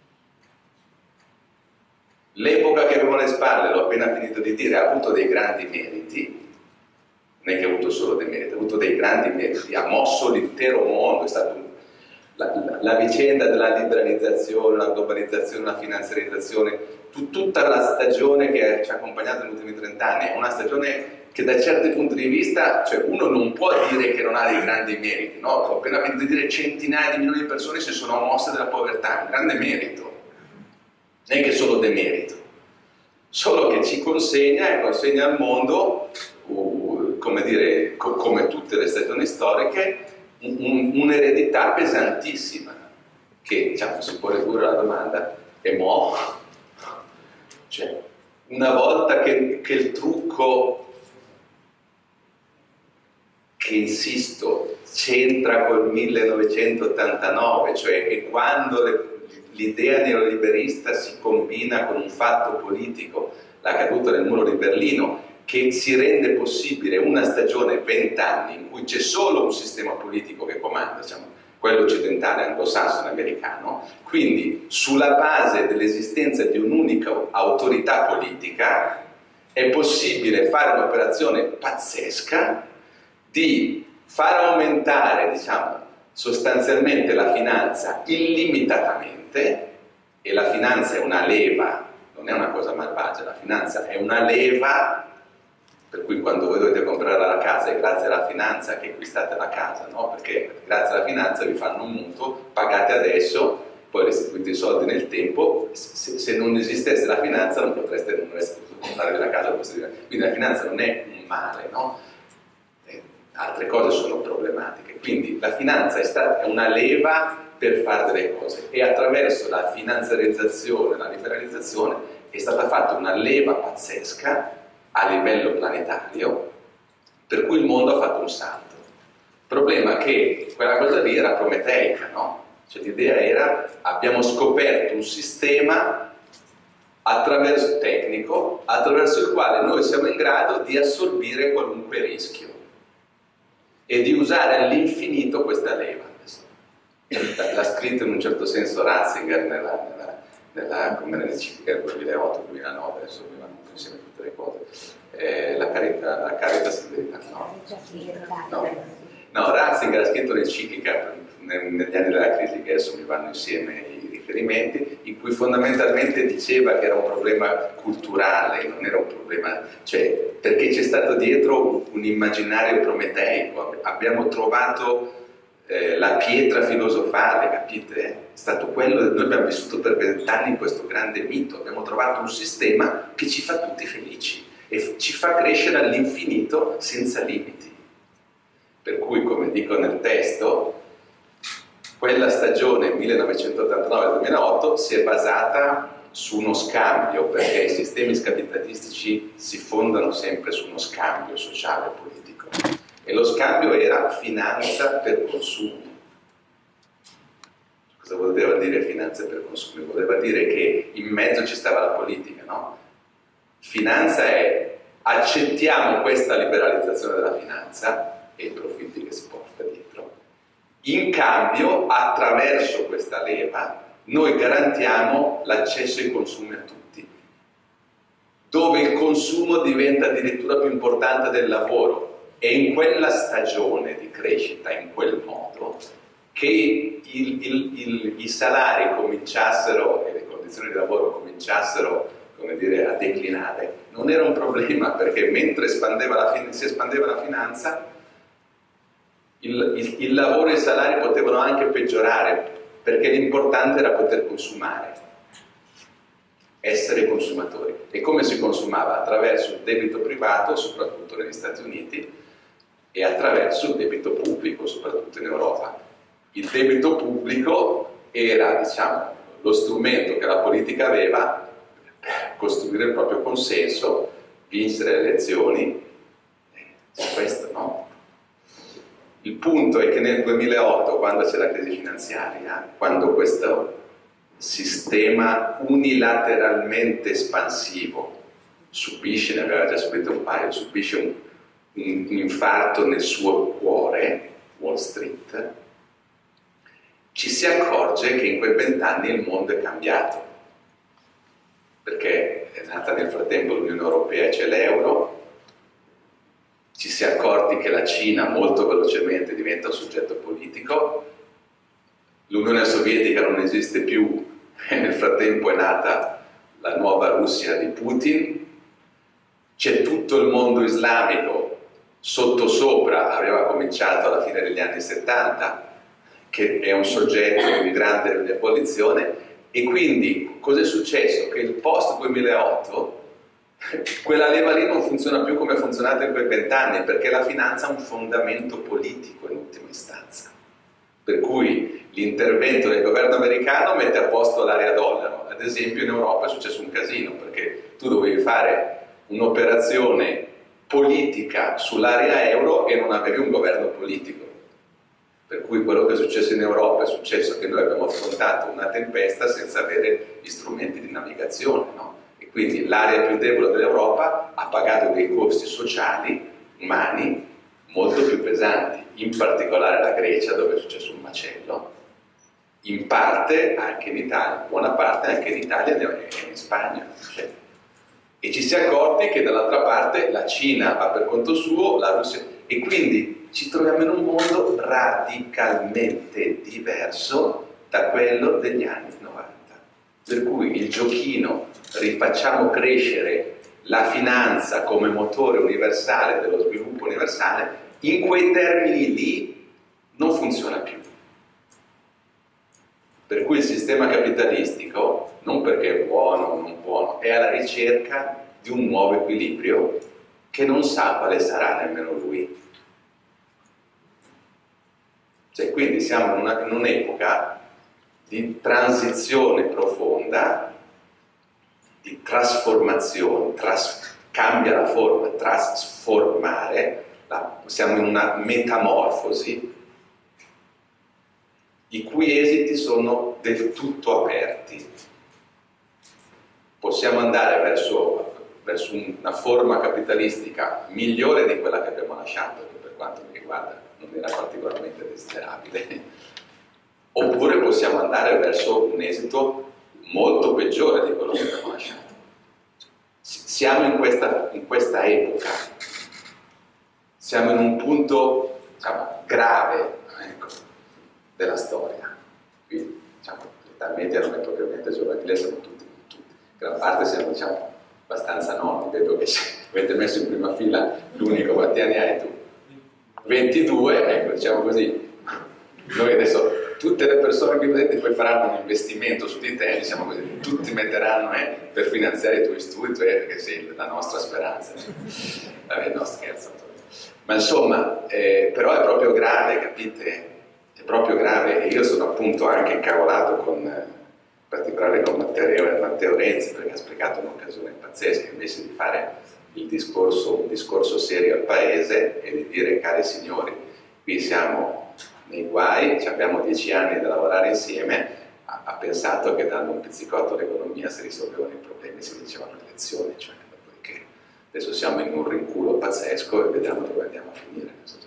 Speaker 3: L'epoca che avevo alle spalle, l'ho appena finito di dire, ha avuto dei grandi meriti, non è che ha avuto solo dei meriti, ha avuto dei grandi meriti, ha mosso l'intero mondo, è stato un, la, la, la vicenda della liberalizzazione, la globalizzazione, la finanziarizzazione, tu, tutta la stagione che ci ha accompagnato negli ultimi trent'anni, è una stagione che da certi punti di vista, cioè uno non può dire che non ha dei grandi meriti, no? Ho appena finito di dire centinaia di milioni di persone si sono mosse dalla povertà, un grande merito, non è che solo demerito, solo che ci consegna e consegna al mondo, uh, come dire, co come tutte le stagioni storiche, un'eredità un pesantissima, che diciamo, si può ridurre la domanda, e mo? Cioè, una volta che, che il trucco, che insisto, c'entra col millenovecentottantanove, cioè che quando le l'idea neoliberista si combina con un fatto politico, la caduta del muro di Berlino, che si rende possibile una stagione, vent'anni, in cui c'è solo un sistema politico che comanda, diciamo, quello occidentale, anglosassone, americano, quindi sulla base dell'esistenza di un'unica autorità politica è possibile fare un'operazione pazzesca di far aumentare, diciamo, sostanzialmente la finanza illimitatamente, e la finanza è una leva, non è una cosa malvagia, la finanza è una leva, per cui quando voi dovete comprare la casa è grazie alla finanza che acquistate la casa, no? Perché grazie alla finanza vi fanno un mutuo, pagate adesso, poi restituite i soldi nel tempo, se, se non esistesse la finanza non potreste, non avreste potuto comprare la casa, quindi la finanza non è un male, no? Altre cose sono problematiche, quindi la finanza è stata una leva per fare delle cose e attraverso la finanziarizzazione, la liberalizzazione è stata fatta una leva pazzesca a livello planetario per cui il mondo ha fatto un salto. Il problema è che quella cosa lì era prometeica, no? Cioè l'idea era abbiamo scoperto un sistema attraverso, tecnico attraverso il quale noi siamo in grado di assorbire qualunque rischio e di usare all'infinito questa leva. L'ha scritto in un certo senso Ratzinger nella, nella, nella come nell'enciclica del duemilaotto duemilanove, adesso mi vanno insieme tutte le cose, eh, la carità, la carità verità, no. no. No, Ratzinger ha scritto l'enciclica negli anni della crisi, che adesso mi vanno insieme i riferimenti, in cui fondamentalmente diceva che era un problema culturale, non era un problema, cioè, perché c'è stato dietro un, un immaginario prometeico, abbiamo trovato eh, la pietra filosofale, capite? È stato quello, noi abbiamo vissuto per vent'anni in questo grande mito, abbiamo trovato un sistema che ci fa tutti felici e ci fa crescere all'infinito senza limiti. Per cui, come dico nel testo, quella stagione millenovecentottantanove duemilaotto si è basata su uno scambio, perché i sistemi capitalistici si fondano sempre su uno scambio sociale e politico. E lo scambio era finanza per consumo. Cosa voleva dire finanza per consumo? Voleva dire che in mezzo ci stava la politica, no? Finanza è accettiamo questa liberalizzazione della finanza e i profitti che si porta dietro. In cambio, attraverso questa leva, noi garantiamo l'accesso ai consumi a tutti, dove il consumo diventa addirittura più importante del lavoro. È in quella stagione di crescita, in quel modo, che il, il, il, i salari cominciassero e le condizioni di lavoro cominciassero, come dire, a declinare. Non era un problema, perché mentre espandeva la, si espandeva la finanza, Il, il, il lavoro e i salari potevano anche peggiorare, perché l'importante era poter consumare, essere consumatori. E come si consumava? Attraverso il debito privato, soprattutto negli Stati Uniti, e attraverso il debito pubblico, soprattutto in Europa. Il debito pubblico era, diciamo, lo strumento che la politica aveva per costruire il proprio consenso, vincere le elezioni. Questo no. Il punto è che nel duemilaotto, quando c'è la crisi finanziaria, quando questo sistema unilateralmente espansivo subisce, ne aveva già subito un paio, subisce un, un, un infarto nel suo cuore, Wall Street, ci si accorge che in quei vent'anni il mondo è cambiato, perché è nata nel frattempo l'Unione Europea e c'è l'euro. Ci si è accorti che la Cina molto velocemente diventa un soggetto politico, l'Unione Sovietica non esiste più e nel frattempo è nata la nuova Russia di Putin, c'è tutto il mondo islamico sottosopra, aveva cominciato alla fine degli anni settanta, che è un soggetto di grande riabolizione, e quindi cos'è successo? Che il post duemilaotto quella leva lì non funziona più come ha funzionato in quei vent'anni, perché la finanza ha un fondamento politico in ultima istanza. Per cui l'intervento del governo americano mette a posto l'area dollaro. Ad esempio in Europa è successo un casino, perché tu dovevi fare un'operazione politica sull'area euro e non avevi un governo politico. Per cui quello che è successo in Europa è successo che noi abbiamo affrontato una tempesta senza avere gli strumenti di navigazione, no? Quindi l'area più debole dell'Europa ha pagato dei costi sociali, umani, molto più pesanti, in particolare la Grecia, dove è successo un macello, in parte anche in Italia, buona parte anche in Italia e in Spagna. Cioè. E ci si è accorti che dall'altra parte la Cina va per conto suo, la Russia, e quindi ci troviamo in un mondo radicalmente diverso da quello degli anni novanta. Per cui il giochino rifacciamo crescere la finanza come motore universale dello sviluppo universale, in quei termini lì non funziona più. Per cui il sistema capitalistico, non perché è buono o non buono, è alla ricerca di un nuovo equilibrio che non sa quale sarà nemmeno lui. Cioè, quindi siamo in, una, in un'epoca di transizione profonda, di trasformazione, tras, cambia la forma, trasformare, la, siamo in una metamorfosi i cui esiti sono del tutto aperti. Possiamo andare verso, verso una forma capitalistica migliore di quella che abbiamo lasciato, che per quanto mi riguarda non era particolarmente desiderabile, oppure possiamo andare verso un esito molto peggiore di quello che abbiamo lasciato. Siamo in questa, in questa epoca, siamo in un punto, diciamo, grave, ecco, della storia. Quindi, diciamo, l'età media non è propriamente giovanile, siamo tutti, tutti. Gran parte siamo, diciamo, abbastanza nonni. Vedo che avete messo in prima fila l'unico, quanti anni hai tu? ventidue, ecco, diciamo così. Noi adesso tutte le persone qui presenti poi faranno un investimento su di te, diciamo così, tutti metteranno eh, per finanziare i tuoi studi, perché sei la nostra speranza. Vabbè, no, scherzo. Ma insomma, eh, però è proprio grave, capite? È proprio grave. E io sono appunto anche incavolato con, eh, in particolare con Matteo, Matteo Renzi, perché ha sprecato un'occasione pazzesca, invece di fare il discorso, un discorso serio al paese e di dire, cari signori, qui siamo nei guai, abbiamo dieci anni da lavorare insieme, ha, ha pensato che dando un pizzicotto all'economia si risolvevano i problemi, si dicevano le lezioni, cioè, perché adesso siamo in un rinculo pazzesco e vediamo dove andiamo a finire.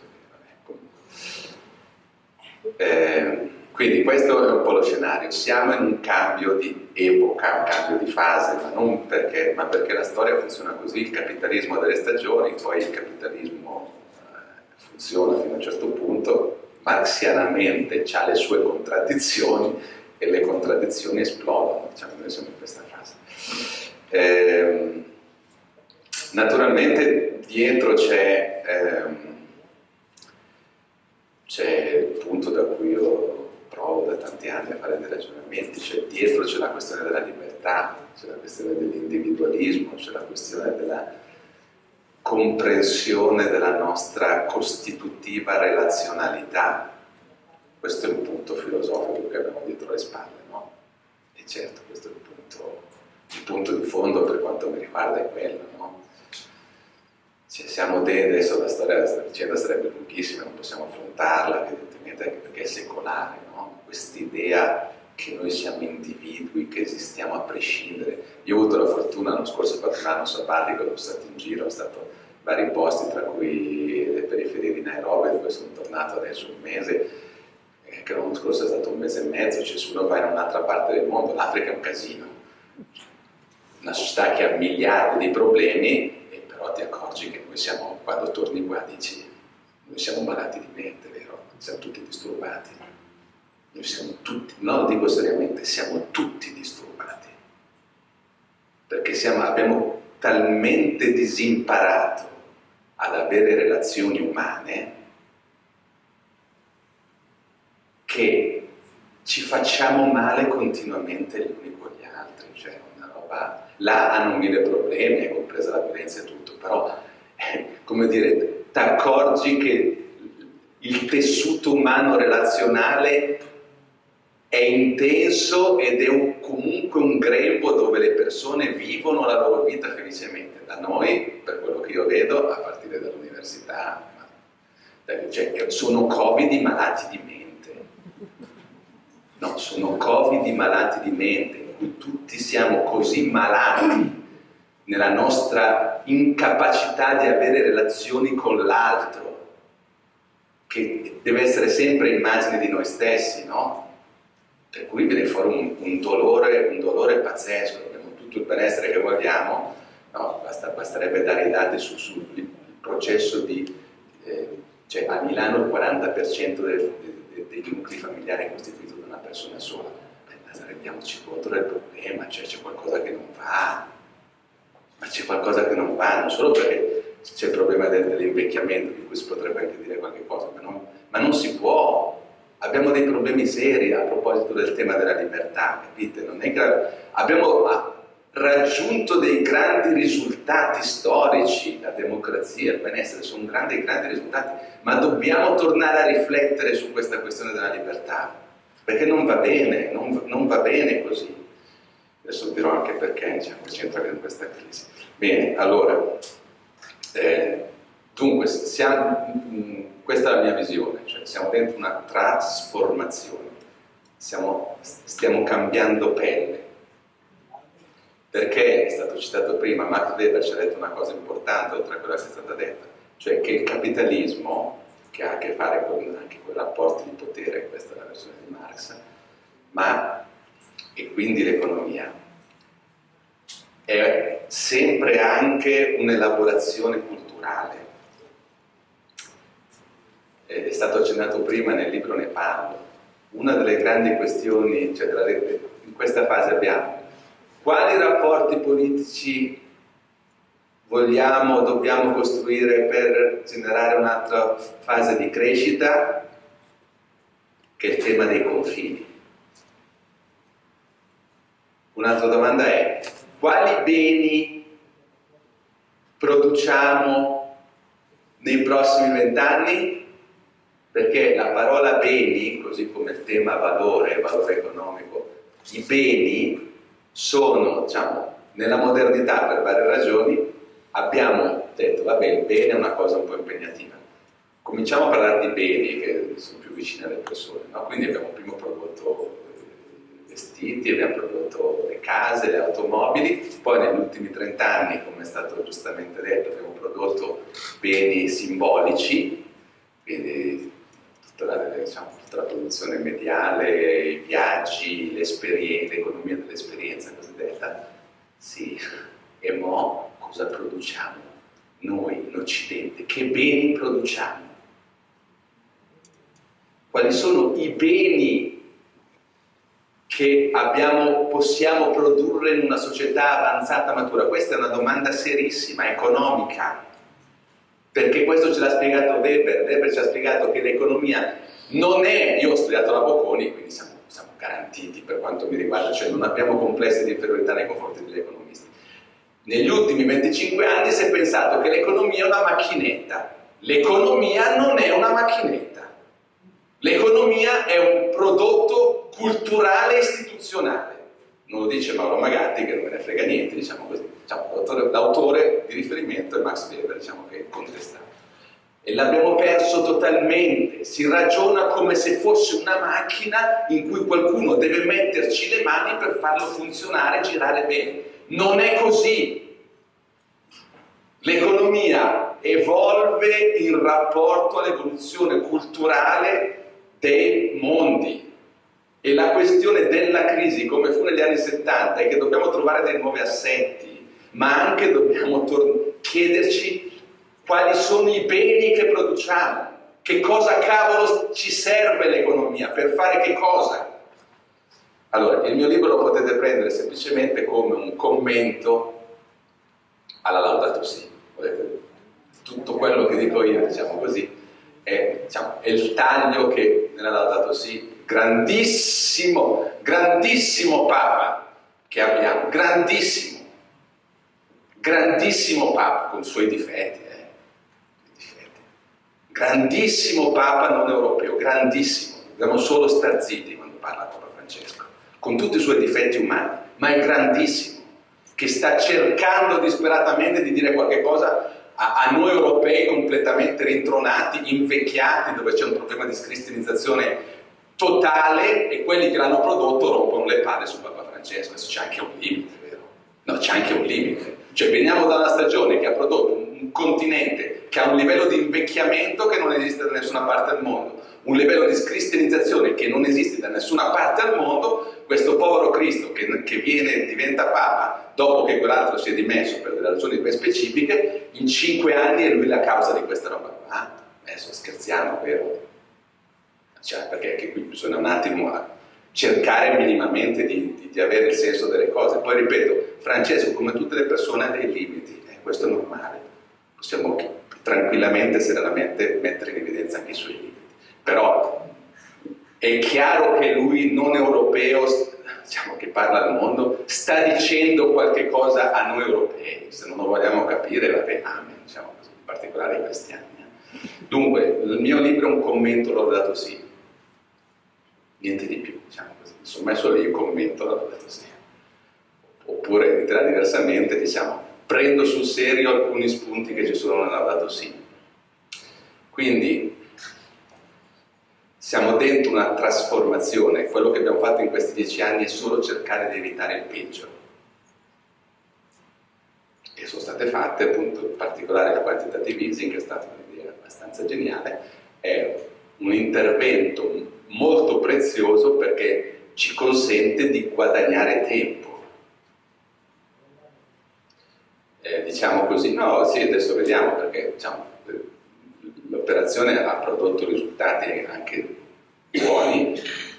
Speaker 3: Eh, quindi questo è un po' lo scenario, siamo in un cambio di epoca, un cambio di fase, ma non perché, ma perché la storia funziona così, il capitalismo ha delle stagioni, poi il capitalismo eh, funziona fino a un certo punto, marxianamente ha le sue contraddizioni e le contraddizioni esplodono, diciamo, noi siamo in questa fase. Eh, naturalmente dietro c'è ehm, c'è il punto da cui io provo da tanti anni a fare dei ragionamenti, cioè dietro c'è la questione della libertà, c'è la questione dell'individualismo, c'è la questione della comprensione della nostra costitutiva relazionalità. Questo è un punto filosofico che abbiamo dietro le spalle, no? E certo, questo è il punto, il punto di fondo per quanto mi riguarda è quello, no? Cioè, siamo dentro, adesso la storia della vicenda sarebbe lunghissima, non possiamo affrontarla, evidentemente anche perché è secolare, no? Quest'idea che noi siamo individui, che esistiamo a prescindere. Io ho avuto la fortuna, l'anno scorso ho fatto un anno sabbatico, sono stato in giro, ho stato in vari posti, tra cui le periferie di Nairobi, dove sono tornato adesso un mese, eh, che l'anno scorso è stato un mese e mezzo, cioè se uno va in un'altra parte del mondo, l'Africa è un casino, una società che ha miliardi di problemi, e però ti accorgi che noi siamo, quando torni qua dici, noi siamo malati di mente, vero? Siamo tutti disturbati. Noi siamo tutti, no, lo dico seriamente, siamo tutti disturbati, perché siamo, abbiamo talmente disimparato ad avere relazioni umane che ci facciamo male continuamente gli uni con gli altri, cioè una roba, là hanno mille problemi, compresa la violenza e tutto, però, eh, come dire, ti accorgi che il tessuto umano relazionale è intenso ed è un, comunque un grembo dove le persone vivono la loro vita felicemente. Da noi, per quello che io vedo, a partire dall'università, cioè, sono Covid malati di mente. No, sono Covid malati di mente, in cui tutti siamo così malati nella nostra incapacità di avere relazioni con l'altro, che deve essere sempre immagine di noi stessi, no? Per cui viene fuori un, un, dolore, un dolore pazzesco, abbiamo tutto il benessere che vogliamo, no? Basta, basterebbe dare i dati sul, sul processo di, eh, cioè a Milano il quaranta per cento dei, dei, dei nuclei familiari è costituito da una persona sola. Beh, rendiamoci conto del problema, cioè c'è qualcosa che non va, ma c'è qualcosa che non va, non solo perché c'è il problema del, dell'invecchiamento, di cui si potrebbe anche dire qualche cosa, ma non, ma non si può. Abbiamo dei problemi seri a proposito del tema della libertà, capite? Non è che abbiamo raggiunto dei grandi risultati storici, la democrazia, il benessere, sono grandi, grandi risultati, ma dobbiamo tornare a riflettere su questa questione della libertà, perché non va bene, non, non va bene così. Adesso dirò anche perché, diciamo, c'entra con questa crisi. Bene, allora, eh, dunque, siamo, mh, questa è la mia visione, cioè siamo dentro una trasformazione, siamo, stiamo cambiando pelle, perché è stato citato prima, Max Weber ci ha detto una cosa importante oltre a quella che è stata detta, cioè che il capitalismo, che ha a che fare con anche con i rapporti di potere, questa è la versione di Marx, ma e quindi l'economia, è sempre anche un'elaborazione culturale. È stato accennato prima, nel libro ne parlo. Una delle grandi questioni, cioè della, in questa fase abbiamo quali rapporti politici vogliamo, dobbiamo costruire per generare un'altra fase di crescita, che è il tema dei confini. Un'altra domanda è: quali beni produciamo nei prossimi vent'anni? Perché la parola beni, così come il tema valore, valore economico, i beni sono, diciamo, nella modernità per varie ragioni, abbiamo detto, vabbè, il bene è una cosa un po' impegnativa. Cominciamo a parlare di beni che sono più vicini alle persone, no? Quindi abbiamo prima prodotto vestiti, abbiamo prodotto le case, le automobili, poi negli ultimi trent'anni, come è stato giustamente detto, abbiamo prodotto beni simbolici, quindi tutta la, diciamo, tutta la produzione mediale, i viaggi, l'economia dell'esperienza cosiddetta. Sì, e mo' cosa produciamo? Noi in Occidente, che beni produciamo? Quali sono i beni che abbiamo, possiamo produrre in una società avanzata, matura? Questa è una domanda serissima, economica. perché questo ce l'ha spiegato Weber. Weber ci ha spiegato che l'economia non è, io ho studiato la Bocconi, quindi siamo, siamo garantiti per quanto mi riguarda, cioè non abbiamo complessi di inferiorità nei confronti degli economisti. Negli ultimi venticinque anni si è pensato che l'economia è una macchinetta. L'economia non è una macchinetta. L'economia è un prodotto culturale e istituzionale. Non lo dice Mauro Magatti, che non me ne frega niente, diciamo così. Diciamo, l'autore di riferimento è Max Weber, diciamo che è contestato. E l'abbiamo perso totalmente. Si ragiona come se fosse una macchina in cui qualcuno deve metterci le mani per farlo funzionare e girare bene. Non è così. L'economia evolve in rapporto all'evoluzione culturale dei mondi. E la questione della crisi, come fu negli anni settanta, è che dobbiamo trovare dei nuovi assetti, ma anche dobbiamo chiederci quali sono i beni che produciamo, che cosa cavolo ci serve l'economia, per fare che cosa. Allora, il mio libro lo potete prendere semplicemente come un commento alla Laudato Si. Tutto quello che dico io, diciamo così, è, diciamo, è il taglio che nella Laudato Si, grandissimo, grandissimo Papa che abbiamo, grandissimo, grandissimo Papa con i suoi difetti, eh, difetti, grandissimo Papa non europeo, grandissimo, dobbiamo solo star zitti quando parla Papa Francesco, con tutti i suoi difetti umani, ma è grandissimo, che sta cercando disperatamente di dire qualche cosa a, a noi europei completamente rintronati, invecchiati, dove c'è un problema di cristianizzazione totale, e quelli che l'hanno prodotto rompono le palle su Papa Francesco. Adesso c'è anche un limite, vero? No, c'è anche un limite. Cioè veniamo da una stagione che ha prodotto un, un continente che ha un livello di invecchiamento che non esiste da nessuna parte del mondo, un livello di cristianizzazione che non esiste da nessuna parte del mondo. Questo povero Cristo che, che viene, diventa Papa dopo che quell'altro si è dimesso per delle ragioni ben specifiche, in cinque anni è lui la causa di questa roba qua. Ah, adesso scherziamo, vero? Cioè, perché anche qui bisogna un attimo cercare minimamente di, di, di avere il senso delle cose. Poi ripeto, Francesco, come tutte le persone, ha dei limiti, eh, questo è normale. Possiamo tranquillamente, serenamente mettere in evidenza anche i suoi limiti. Però è chiaro che lui, non europeo, diciamo, che parla al mondo, sta dicendo qualche cosa a noi europei. Se non lo vogliamo capire, vabbè, amen, diciamo così, in particolare ai cristiani. Eh. Dunque, il mio libro è un commento Laudato Si. Niente di più, diciamo così. Sono messo lì il commento Laudato Si. Oppure, dirà diversamente, diciamo, prendo sul serio alcuni spunti che ci sono nel Laudato Si. Quindi, siamo dentro una trasformazione. Quello che abbiamo fatto in questi dieci anni è solo cercare di evitare il peggio. E sono state fatte, appunto, in particolare il quantitative easing, che è stata un'idea abbastanza geniale, è un intervento molto prezioso perché ci consente di guadagnare tempo. Eh, diciamo così, no, sì, adesso vediamo perché diciamo, l'operazione ha prodotto risultati anche buoni,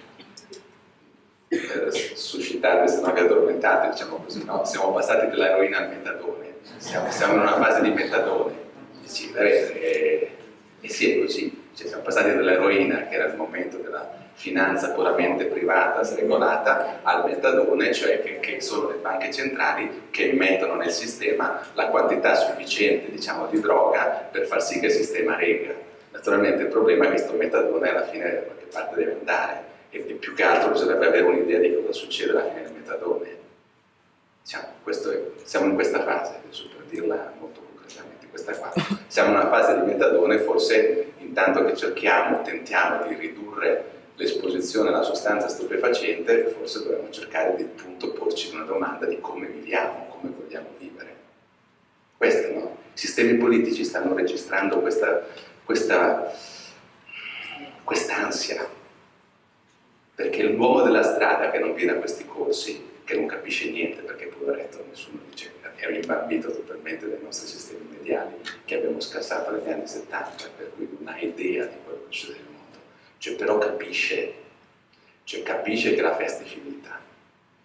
Speaker 3: per suscitarvi se non vi addormentate, diciamo così, no? Siamo passati dall'eroina al metadone, siamo, siamo in una fase di metadone, e sì, e, e sì, è così. Cioè, siamo passati dall'eroina, che era il momento della finanza puramente privata, sregolata, al metadone, cioè che, che sono le banche centrali che mettono nel sistema la quantità sufficiente, diciamo, di droga per far sì che il sistema regga. Naturalmente il problema è che questo metadone alla fine da qualche parte deve andare, e, e più che altro bisognerebbe avere un'idea di cosa succede alla fine del metadone. Diciamo, questo è, siamo in questa fase, adesso per dirla molto concretamente, questa qua. Siamo in una fase di metadone, forse intanto che cerchiamo, tentiamo di ridurre l'esposizione alla sostanza stupefacente, forse dovremmo cercare di appunto porci una domanda di come viviamo, come vogliamo vivere. Questo, no? I sistemi politici stanno registrando questa, questa, quest'ansia, perché l'uomo della strada che non viene a questi corsi, che non capisce niente, perché poveretto, nessuno dice, è rimbambito totalmente dai nostri sistemi mediali che abbiamo scassato negli anni settanta, per cui non ha idea di quello che succede nel mondo. Cioè, però capisce, cioè capisce che la festa è finita,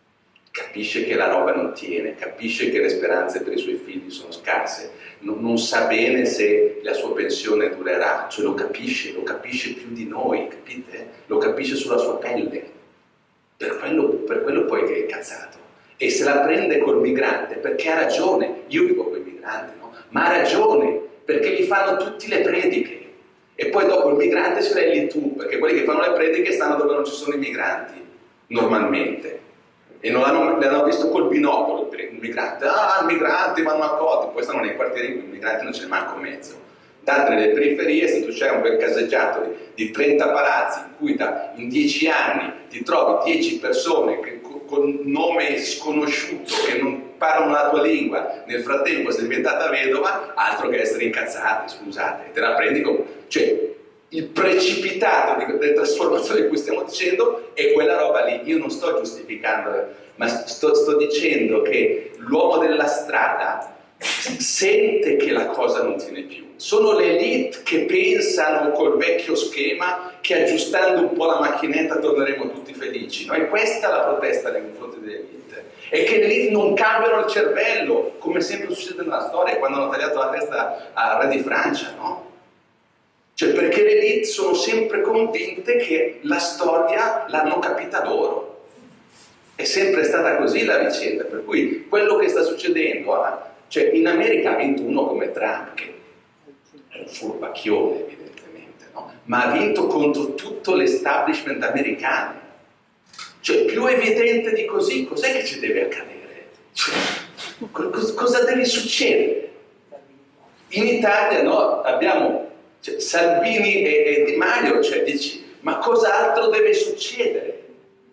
Speaker 3: capisce che la roba non tiene, capisce che le speranze per i suoi figli sono scarse, non, non sa bene se la sua pensione durerà, cioè lo capisce, lo capisce più di noi, capite? Lo capisce sulla sua pelle, per quello, per quello poi che è incazzato. E se la prende col migrante perché ha ragione, io vivo con i migranti, no? Ma ha ragione, perché gli fanno tutte le prediche. E poi dopo il migrante ce l'hai lì tu, perché quelli che fanno le prediche stanno dove non ci sono i migranti, normalmente. E non l'hanno, l'hanno visto col binocolo il migrante. Ah, i migranti vanno accolti, poi stanno nei quartieri in cui i migranti non ce ne manco mezzo. Date nelle periferie, se tu c'hai un bel caseggiato di, di trenta palazzi in cui da, in dieci anni ti trovi dieci persone che, con, con nome sconosciuto, che non parlano la tua lingua, nel frattempo sei diventata vedova, altro che essere incazzati, scusate, e te la prendi con... Cioè, il precipitato di, delle trasformazioni di cui stiamo dicendo è quella roba lì. Io non sto giustificando, ma sto, sto dicendo che l'uomo della strada sente che la cosa non tiene più. Sono le elite che pensano col vecchio schema che aggiustando un po' la macchinetta torneremo tutti felici, no? E questa è la protesta nei confronti delle elite. E che le elite non cambiano il cervello, come sempre succede nella storia, quando hanno tagliato la testa al re di Francia, no? Cioè, perché le elite sono sempre convinte che la storia l'hanno capita loro. È sempre stata così la vicenda, per cui quello che sta succedendo, eh, cioè in America ha vinto uno come Trump, che è un furbacchione evidentemente, no? Ma ha vinto contro tutto l'establishment americano. Cioè, più evidente di così, cos'è che ci deve accadere? Cioè, cosa, cosa deve succedere? In Italia, no, abbiamo... Cioè, Salvini e, e Di Maio, cioè dici, ma cos'altro deve succedere?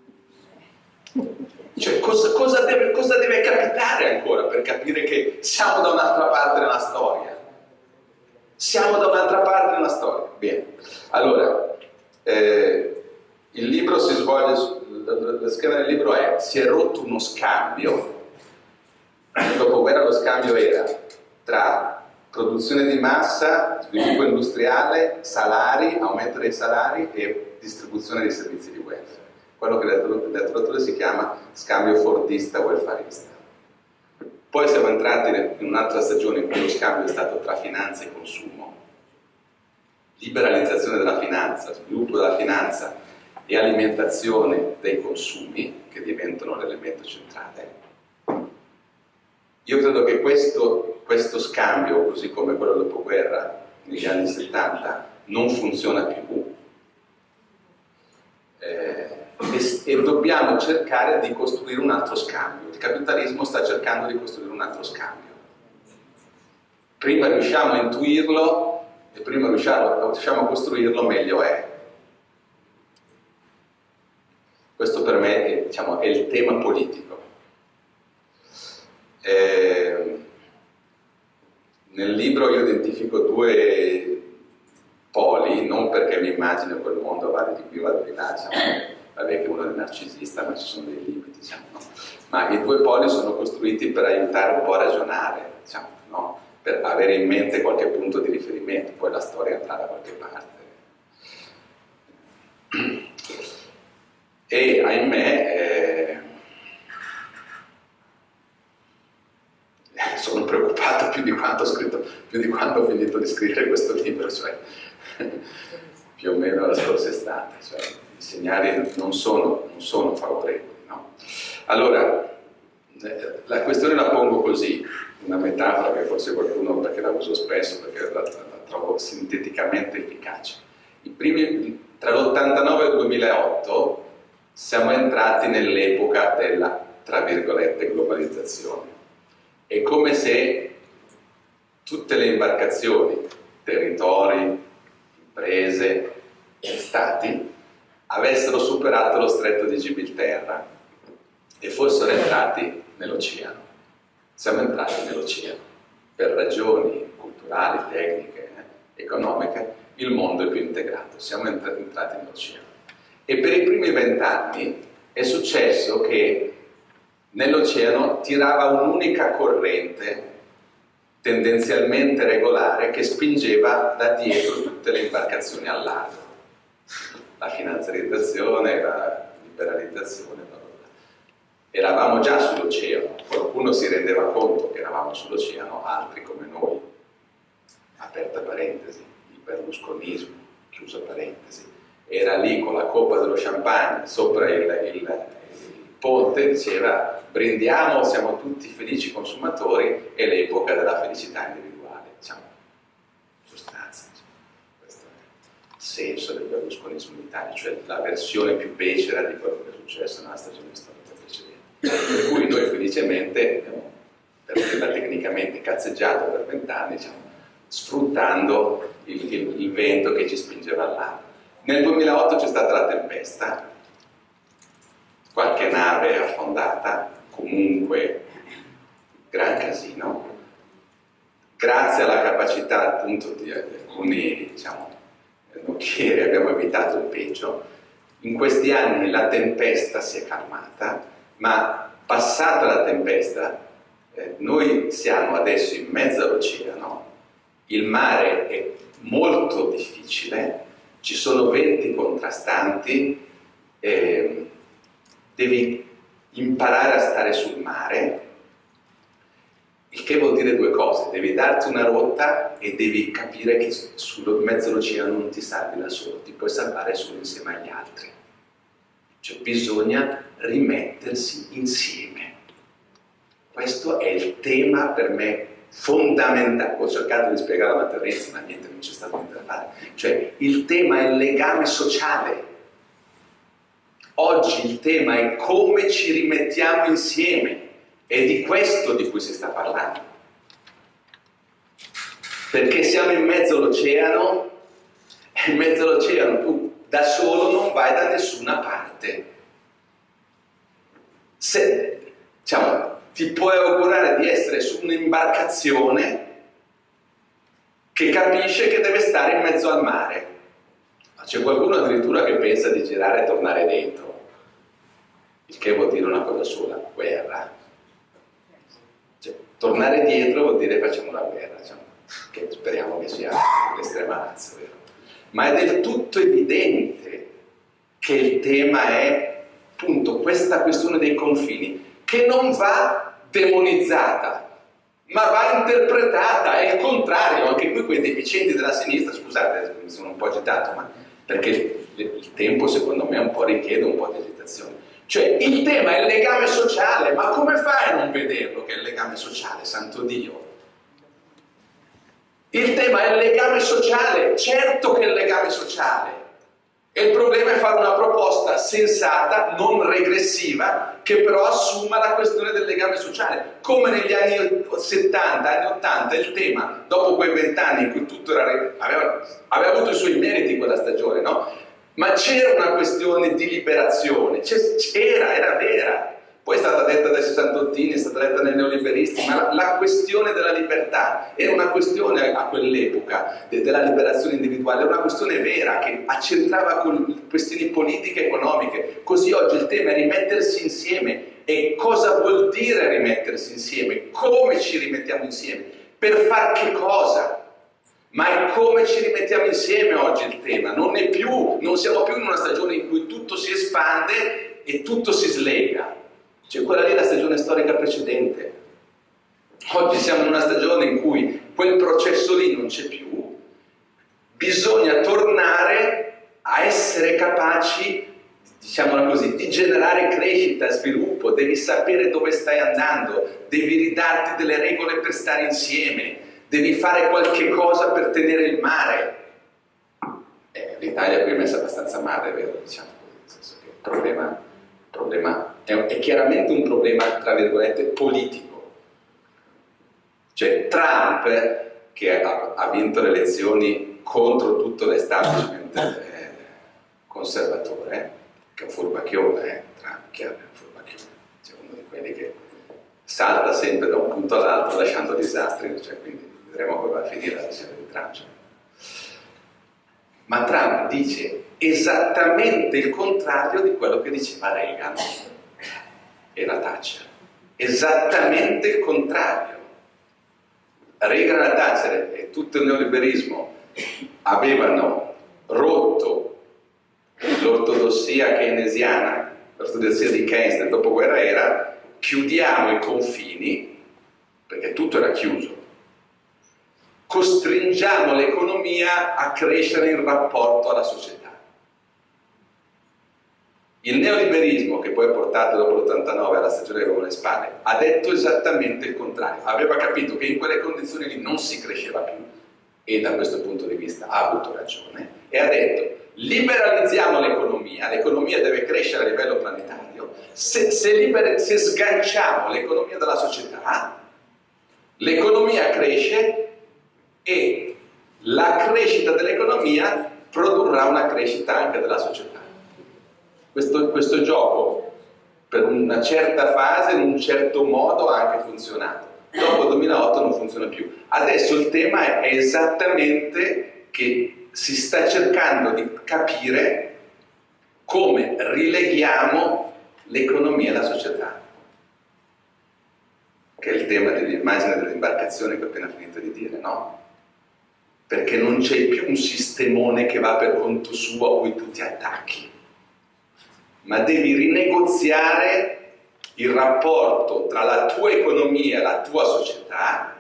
Speaker 3: Cioè, cosa, cosa, deve, cosa deve capitare ancora per capire che siamo da un'altra parte nella storia? Siamo da un'altra parte nella storia. Bene, allora, eh, il libro si svolge, la schema del libro è, si è rotto uno scambio, nel dopoguerra lo scambio era tra produzione di massa, sviluppo industriale, salari, aumento dei salari e distribuzione dei servizi di welfare. Quello che il letteratura si chiama scambio fordista welfarista. Poi siamo entrati in un'altra stagione in cui lo scambio è stato tra finanza e consumo, liberalizzazione della finanza, sviluppo della finanza e alimentazione dei consumi che diventano l'elemento centrale. Io credo che questo, questo scambio, così come quello del dopoguerra negli anni settanta, non funziona più eh, e, e dobbiamo cercare di costruire un altro scambio. Il capitalismo sta cercando di costruire un altro scambio. Prima riusciamo a intuirlo e prima riusciamo, riusciamo a costruirlo, meglio è. Questo per me è, diciamo, è il tema politico. Eh, nel libro io identifico due poli, non perché mi immagino quel mondo vada di qui, vada di là, diciamo, vabbè che uno è narcisista, ma ci sono dei limiti, diciamo, no? Ma i due poli sono costruiti per aiutare un po' a ragionare, diciamo, no? Per avere in mente qualche punto di riferimento, poi la storia andrà da qualche parte. E ahimè, eh, sono preoccupato più di quanto ho scritto, più di quanto ho finito di scrivere questo libro, cioè più o meno la scorsa estate, cioè, i segnali non sono, non sono favorevoli, no? Allora, eh, la questione la pongo così, una metafora che forse qualcuno, perché la uso spesso, perché la, la trovo sinteticamente efficace. I primi, tra l'ottantanove e il duemilaotto siamo entrati nell'epoca della, tra virgolette, globalizzazione. È come se tutte le imbarcazioni, territori, imprese e stati avessero superato lo stretto di Gibilterra e fossero entrati nell'oceano. Siamo entrati nell'oceano. Per ragioni culturali, tecniche, eh, economiche, il mondo è più integrato. Siamo entrati nell'oceano. E per i primi vent'anni è successo che nell'oceano tirava un'unica corrente tendenzialmente regolare che spingeva da dietro tutte le imbarcazioni al largo. La finanziarizzazione, la liberalizzazione, bla bla bla. eravamo già sull'oceano, qualcuno si rendeva conto che eravamo sull'oceano, altri come noi, aperta parentesi, il berlusconismo, chiusa parentesi, era lì con la coppa dello champagne sopra il, il, il ponte, diceva brindiamo, siamo tutti felici consumatori, è l'epoca della felicità individuale, diciamo, in sostanza, diciamo. Questo è il senso del berlusconismo in Italia, cioè la versione più becera di quello che è successo nella stagione storica precedente. Per cui noi felicemente abbiamo, per dirla tecnicamente, cazzeggiato per vent'anni, diciamo, sfruttando il, il, il vento che ci spingeva al largo. Nel duemilaotto c'è stata la tempesta, qualche nave affondata, comunque gran casino. Grazie alla capacità appunto di alcuni, diciamo, nocchieri abbiamo evitato il peggio. In questi anni la tempesta si è calmata, ma passata la tempesta eh, noi siamo adesso in mezzo all'oceano, il mare è molto difficile, ci sono venti contrastanti, eh, devi imparare a stare sul mare, il che vuol dire due cose: devi darti una rotta e devi capire che sul mezzo all'oceano non ti salvi da solo, ti puoi salvare solo insieme agli altri. Cioè bisogna rimettersi insieme. Questo è il tema per me fondamentale. Ho cercato di spiegare la Teresa, ma niente, non c'è stato niente da fare. Cioè il tema è il legame sociale. Oggi il tema è come ci rimettiamo insieme. È di questo di cui si sta parlando. Perché siamo in mezzo all'oceano, e in mezzo all'oceano tu da solo non vai da nessuna parte. Se, diciamo, ti puoi augurare di essere su un'imbarcazione che capisce che deve stare in mezzo al mare. C'è qualcuno addirittura che pensa di girare e tornare dentro, il che vuol dire una cosa sola: guerra. Cioè, tornare dietro vuol dire facciamo la guerra, diciamo, che speriamo che sia l'estremanza, vero? Ma è del tutto evidente che il tema è appunto questa questione dei confini, che non va demonizzata, ma va interpretata. È il contrario. Anche qui quei deficienti della sinistra, scusate, mi sono un po' agitato, ma perché il tempo secondo me un po' richiede un po' di agitazione. Cioè il tema è il legame sociale, ma come fai a non vederlo che è il legame sociale, santo Dio? Il tema è il legame sociale, certo che è il legame sociale. E il problema è fare una proposta sensata, non regressiva, che però assuma la questione del legame sociale. Come negli anni settanta, anni ottanta, il tema, dopo quei vent'anni in cui tutto era, aveva, aveva avuto i suoi meriti quella stagione, no? Ma c'era una questione di liberazione, c'era, era vera. Poi è stata detta dai sessantottini, è stata detta dai neoliberisti, ma la, la questione della libertà era una questione a quell'epoca, de, della liberazione individuale, era una questione vera che accentrava con questioni politiche e economiche. Così oggi il tema è rimettersi insieme. E cosa vuol dire rimettersi insieme? Come ci rimettiamo insieme? Per far che cosa? Ma è come ci rimettiamo insieme oggi il tema. Non è più, non siamo più in una stagione in cui tutto si espande e tutto si slega. Cioè quella lì è la stagione storica precedente. Oggi siamo in una stagione in cui quel processo lì non c'è più. Bisogna tornare a essere capaci, diciamola così, di generare crescita, sviluppo. Devi sapere dove stai andando, devi ridarti delle regole per stare insieme, devi fare qualche cosa per tenere il mare. Eh, L'Italia qui è messa abbastanza male, vero? Diciamo così, nel senso che il problema, il problema è, è chiaramente un problema, tra virgolette, politico. Cioè Trump, che ha, ha vinto le elezioni contro tutto l'establishment eh, conservatore, che è un furbacchione, eh, Trump, chiaro, è un furbacchione, cioè uno di quelli che salta sempre da un punto all'altro lasciando disastri, cioè, quindi vedremo come va a finire la decisione di Trump. Cioè. Ma Trump dice esattamente il contrario di quello che diceva Reagan e la Thatcher. Esattamente il contrario. Reagan e Thatcher e tutto il neoliberismo avevano rotto l'ortodossia keynesiana l'ortodossia di Keynes del dopoguerra era: chiudiamo i confini, perché tutto era chiuso, costringiamo l'economia a crescere in rapporto alla società. Il neoliberismo, che poi ha portato dopo l'ottantanove alla stagione delle Romane Spalle, ha detto esattamente il contrario. Aveva capito che in quelle condizioni lì non si cresceva più, e da questo punto di vista ha avuto ragione, e ha detto: liberalizziamo l'economia, l'economia deve crescere a livello planetario, se, se, liber, se sganciamo l'economia dalla società, l'economia cresce e la crescita dell'economia produrrà una crescita anche della società. Questo, questo gioco per una certa fase, in un certo modo, ha anche funzionato. Dopo il duemilaotto non funziona più. Adesso il tema è esattamente che si sta cercando di capire come rileghiamo l'economia alla società, che è il tema dell'immagine dell'imbarcazione che ho appena finito di dire, no? Perché non c'è più un sistemone che va per conto suo a cui tu ti attacchi, ma devi rinegoziare il rapporto tra la tua economia e la tua società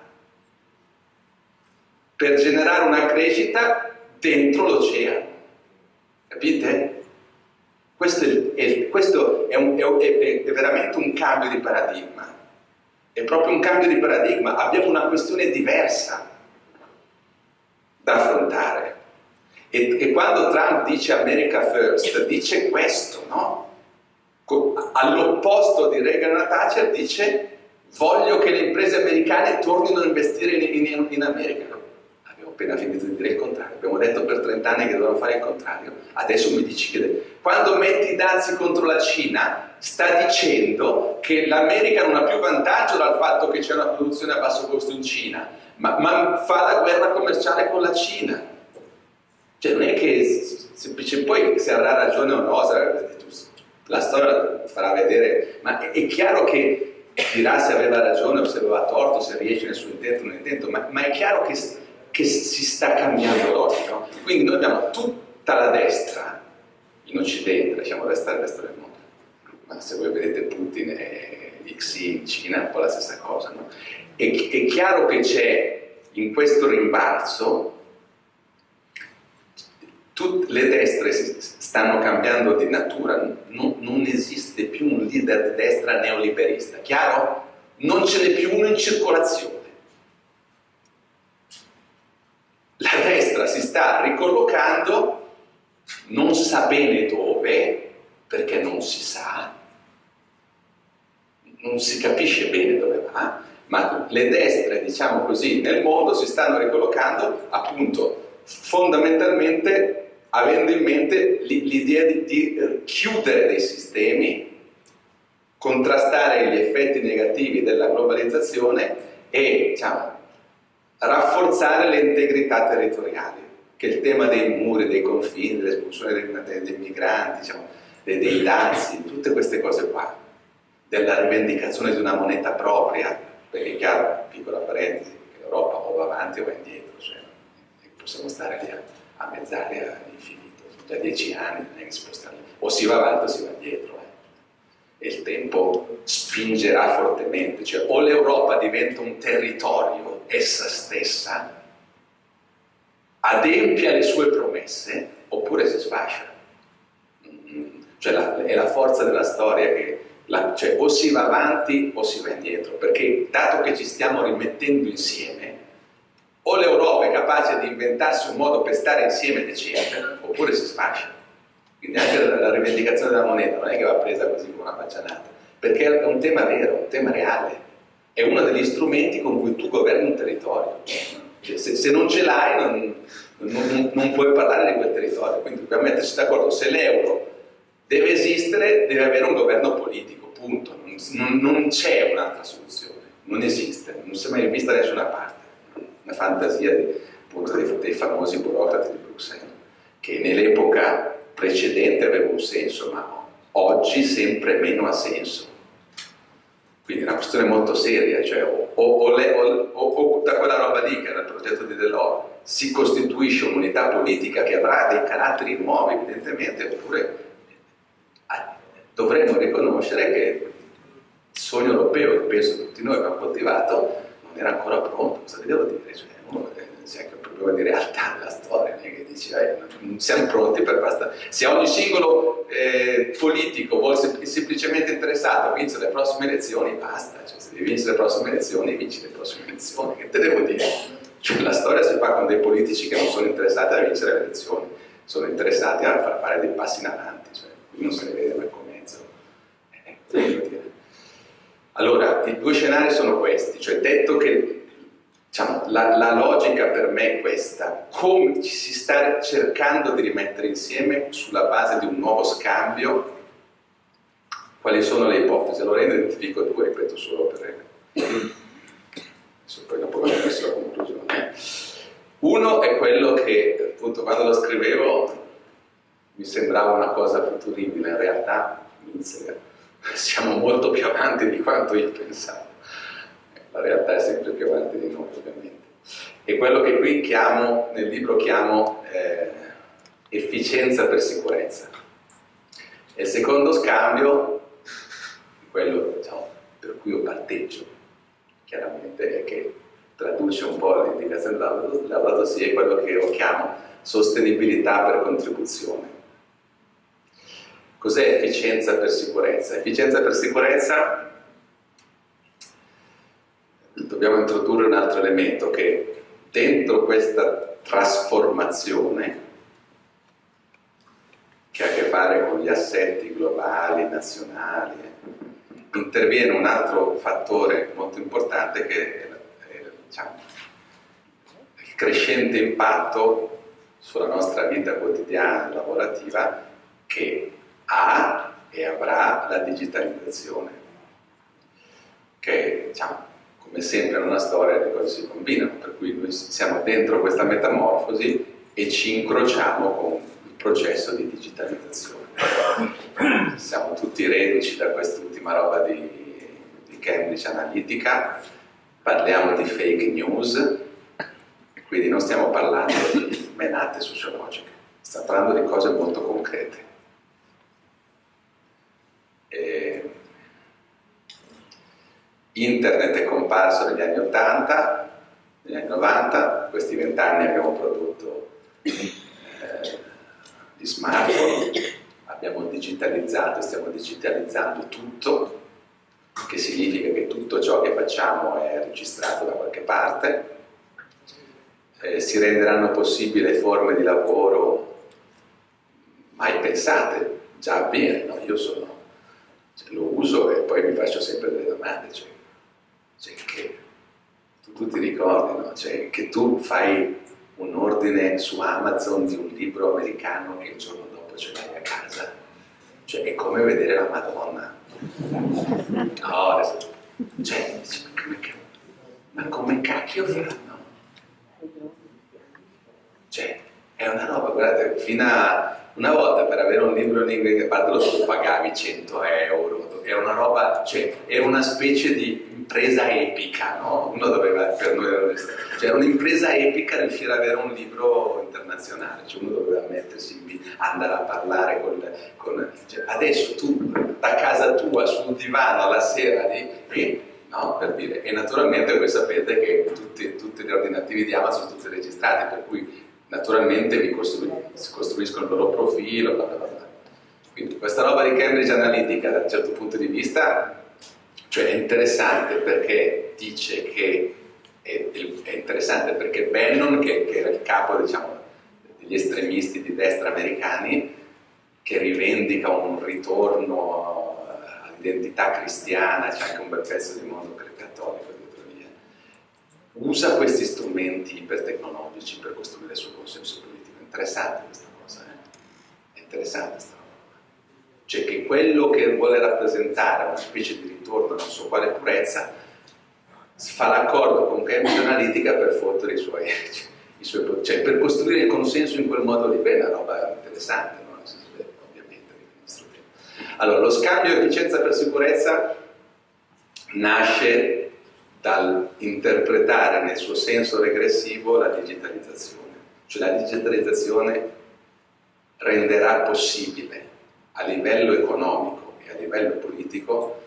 Speaker 3: per generare una crescita dentro l'oceano. Capite? Questo è, è, questo è, un, è, è veramente un cambio di paradigma. È proprio un cambio di paradigma. Abbiamo una questione diversa da affrontare. E, e quando Trump dice America First, dice questo, no? All'opposto di Reagan e Thatcher dice: voglio che le imprese americane tornino a investire in, in, in America. Abbiamo appena finito di dire il contrario, abbiamo detto per trent'anni che dovevano fare il contrario, adesso mi dici che quando metti i dazi contro la Cina sta dicendo che l'America non ha più vantaggio dal fatto che c'è una produzione a basso costo in Cina, ma, ma fa la guerra commerciale con la Cina. Cioè non è che semplicemente, poi se avrà ragione o no, la storia farà vedere, ma è, è chiaro che dirà se aveva ragione o se aveva torto, se riesce nel suo intento o non intento, ma, ma è chiaro che, che si sta cambiando l'ottica, no? Quindi noi abbiamo tutta la destra in Occidente, lasciamo restare il resto del mondo, ma se voi vedete Putin e Xi in Cina è un po' la stessa cosa, no? È, è chiaro che c'è in questo rimbalzo, tutte le destre si stanno cambiando di natura, non, non esiste più un leader di destra neoliberista, chiaro? Non ce n'è più uno in circolazione. La destra si sta ricollocando, non sa bene dove, perché non si sa, non si capisce bene dove va, ma le destre, diciamo così, nel mondo si stanno ricollocando appunto fondamentalmente avendo in mente l'idea di, di chiudere dei sistemi, contrastare gli effetti negativi della globalizzazione e, diciamo, rafforzare le integrità territoriali, che è il tema dei muri, dei confini, dell'espulsione dei, dei, dei migranti, diciamo, dei, dei dazi, tutte queste cose qua, della rivendicazione di una moneta propria, perché è chiaro, piccola parentesi, che l'Europa o va avanti o va indietro, cioè possiamo stare lì a a mezz'aria all'infinito, sono già dieci anni, non è che si può stare, o si va avanti o si va indietro, eh. E il tempo spingerà fortemente, cioè o l'Europa diventa un territorio essa stessa, adempia le sue promesse, oppure si sfascia. Cioè la, è la forza della storia che la, cioè, o si va avanti o si va indietro, perché dato che ci stiamo rimettendo insieme, o l'Europa è capace di inventarsi un modo per stare insieme decente, oppure si sfascia. Quindi anche la, la rivendicazione della moneta non è che va presa così come una faccianata, perché è un tema vero, un tema reale. È uno degli strumenti con cui tu governi un territorio. Cioè, se, se non ce l'hai non, non, non puoi parlare di quel territorio. Quindi dobbiamo metterci d'accordo. Se l'euro deve esistere, deve avere un governo politico, punto. Non, non, non c'è un'altra soluzione, non esiste, non si è mai vista da nessuna parte. Una fantasia di, appunto, dei, dei famosi burocrati di Bruxelles, che nell'epoca precedente aveva un senso, ma oggi sempre meno ha senso. Quindi è una questione molto seria, cioè o, o, le, o, o da quella roba lì, che era il progetto di Delors, si costituisce un'unità politica che avrà dei caratteri nuovi, evidentemente, oppure dovremmo riconoscere che il sogno europeo, che penso tutti noi abbiamo coltivato, non era ancora pronto. Cosa vi devo dire? Cioè, uno c'è anche un problema di realtà della storia, non è che dici, eh, non siamo pronti per basta. Se ogni singolo eh, politico vuole sem semplicemente interessato a vincere le prossime elezioni, basta. Cioè, se devi vincere le prossime elezioni, vinci le prossime elezioni. Che te devo dire? Cioè, la storia si fa con dei politici che non sono interessati a vincere le elezioni, sono interessati a far fare dei passi in avanti. Cioè, qui non se ne vede nel comezzo. Eh, devo dire. Allora, i due scenari sono questi, cioè detto che diciamo, la, la logica per me è questa: come ci si sta cercando di rimettere insieme sulla base di un nuovo scambio, quali sono le ipotesi? Allora io identifico due, ripeto solo per adesso poi dopo vado verso la conclusione. Uno è quello che appunto quando lo scrivevo mi sembrava una cosa futuribile, in realtà inizia. Siamo molto più avanti di quanto io pensavo. La realtà è sempre più avanti di noi, ovviamente. E quello che qui chiamo, nel libro chiamo eh, efficienza per sicurezza. E il secondo scambio, quello diciamo, per cui io parteggio, chiaramente, è che traduce un po' l'indicazione dell'Laudato Si, è quello che io chiamo sostenibilità per contribuzione. Cos'è efficienza per sicurezza? Efficienza per sicurezza, dobbiamo introdurre un altro elemento, che dentro questa trasformazione, che ha a che fare con gli assetti globali, nazionali, interviene un altro fattore molto importante che è diciamo, il crescente impatto sulla nostra vita quotidiana, lavorativa, che ha e avrà la digitalizzazione, che diciamo, come sempre in una storia le cose si combinano, per cui noi siamo dentro questa metamorfosi e ci incrociamo con il processo di digitalizzazione. Siamo tutti reduci da quest'ultima roba di, di Cambridge Analytica, parliamo di fake news, quindi non stiamo parlando di menate sociologiche, stiamo parlando di cose molto concrete. E Internet è comparso negli anni ottanta, negli anni novanta, in questi vent'anni abbiamo prodotto eh, gli smartphone, abbiamo digitalizzato, stiamo digitalizzando tutto, che significa che tutto ciò che facciamo è registrato da qualche parte, eh, si renderanno possibili forme di lavoro mai pensate, già avviene, no? Io sono Cioè, lo uso e poi mi faccio sempre delle domande, cioè, cioè che tu, tu ti ricordi, no? Cioè, che tu fai un ordine su Amazon di un libro americano e il giorno dopo ce l'hai a casa, cioè è come vedere la Madonna. No, cioè, ma come cacchio fanno? Cioè, è una roba, guardate, fino a una volta per avere un libro in inglese, a parte lo tu pagavi cento euro, era una roba, cioè era una specie di impresa epica, no? Uno doveva, per noi, cioè era un'impresa epica riuscire ad avere un libro internazionale, cioè uno doveva mettersi, andare a parlare con, con cioè adesso tu da casa tua sul divano alla sera di, e, no, per dire, e naturalmente voi sapete che tutti, tutti gli ordinativi di Amazon sono tutti registrati, per cui naturalmente vi costrui, si costruiscono il loro profilo, bla bla bla. Quindi questa roba di Cambridge Analytica da un certo punto di vista, cioè è interessante perché dice che è, è interessante perché Bannon, che, che era il capo, diciamo, degli estremisti di destra americani, che rivendica un ritorno all'identità cristiana, c'è anche un bel pezzo di mondo cattolico dietro lì, usa questi strumenti ipertecnologici per costruire il suo consenso politico. È interessante questa cosa, eh? È interessante questa cosa. Cioè che quello che vuole rappresentare una specie di ritorno a non so quale purezza fa l'accordo con Cambridge Analytica per fottere i suoi, i suoi, cioè per costruire il consenso in quel modo lì. Beh, è una roba interessante, no? Ovviamente. Allora, lo scambio efficienza per sicurezza nasce dall'interpretare nel suo senso regressivo la digitalizzazione. Cioè la digitalizzazione renderà possibile a livello economico e che a livello politico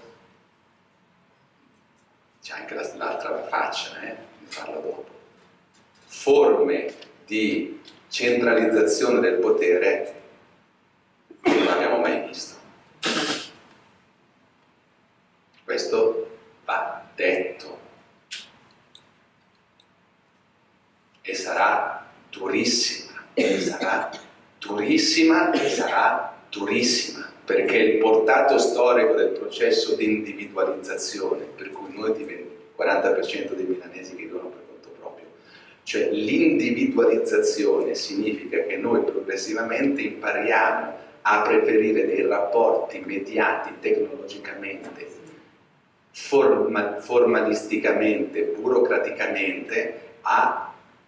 Speaker 3: c'è anche l'altra faccia, eh? Ne parlo dopo. Forme di centralizzazione del potere che non abbiamo mai visto. Questo va detto e sarà durissima, e sarà durissima e sarà durissima, perché il portato storico del processo di individualizzazione, per cui noi diventiamo quaranta per cento dei milanesi che vivono per conto proprio, cioè l'individualizzazione significa che noi progressivamente impariamo a preferire dei rapporti mediati tecnologicamente, forma, formalisticamente, burocraticamente, a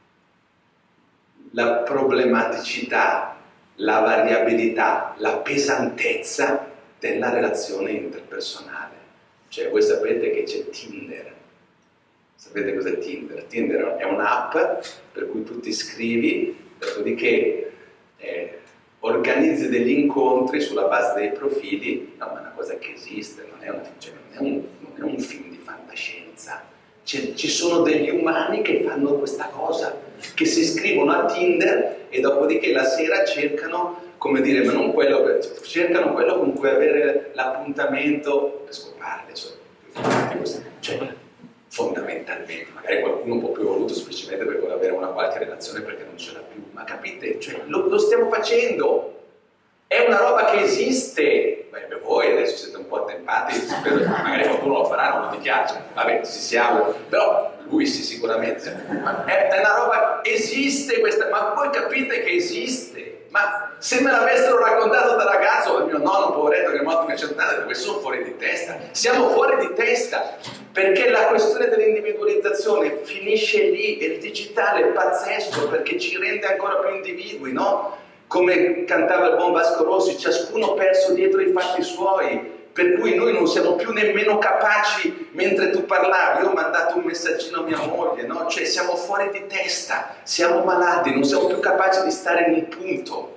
Speaker 3: la problematicità, la variabilità, la pesantezza della relazione interpersonale. Cioè, voi sapete che c'è Tinder. Sapete cos'è Tinder? Tinder è un'app per cui tu ti iscrivi, dopodiché eh, organizzi degli incontri sulla base dei profili. No, ma è una cosa che esiste, non è, una, cioè, non è, un, non è un film di fantascienza. C'è, ci sono degli umani che fanno questa cosa, che si iscrivono a Tinder e dopodiché la sera cercano, come dire, ma non quello per, cercano quello con cui avere l'appuntamento per scoparle, cioè fondamentalmente, magari qualcuno un po' più voluto semplicemente per vuole avere una qualche relazione perché non ce l'ha più, ma capite? Cioè, lo, lo stiamo facendo, è una roba che esiste. Beh, voi adesso siete un po' attempati, spero che magari qualcuno lo farà, non mi piace, vabbè, si siamo, però lui sì sicuramente, ma è, è una roba, esiste questa, ma voi capite che esiste, ma se me l'avessero raccontato da ragazzo, il mio nonno poveretto che è morto a cent'anni, perché sono fuori di testa, siamo fuori di testa, perché la questione dell'individualizzazione finisce lì, e il digitale è pazzesco perché ci rende ancora più individui, no? Come cantava il buon Vasco Rossi, ciascuno perso dietro i fatti suoi, per cui noi non siamo più nemmeno capaci, mentre tu parlavi, io ho mandato un messaggino a mia moglie, no? Cioè siamo fuori di testa, siamo malati, non siamo più capaci di stare in un punto.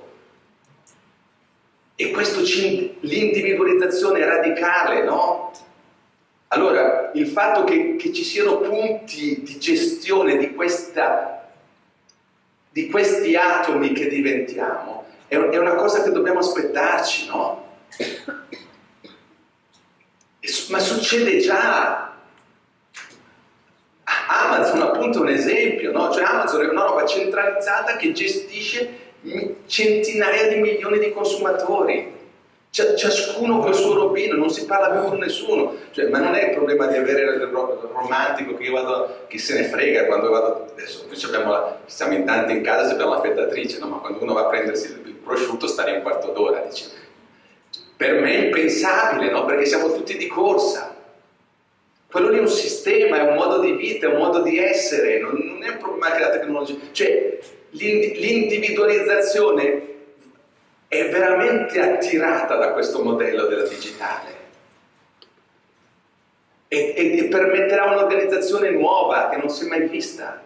Speaker 3: E questo ci, l'individualizzazione è radicale, no? Allora, il fatto che, che ci siano punti di gestione di questa di questi atomi che diventiamo, è, è una cosa che dobbiamo aspettarci, no? E, ma succede già. Amazon appunto è un esempio, no? Cioè Amazon è una roba centralizzata che gestisce centinaia di milioni di consumatori. Ciascuno col suo robino, non si parla più con nessuno, cioè, ma non è il problema di avere il romantico che io vado, chi se ne frega quando vado, adesso qui abbiamo la, siamo in tanti in casa, abbiamo la fettatrice, no? Ma quando uno va a prendersi il prosciutto stare un quarto d'ora, dice. Per me è impensabile, no? Perché siamo tutti di corsa. Quello lì è un sistema, è un modo di vita, è un modo di essere, non, non è un problema che la tecnologia, cioè l'individualizzazione è veramente attirata da questo modello della digitale e, e, e permetterà un'organizzazione nuova che non si è mai vista,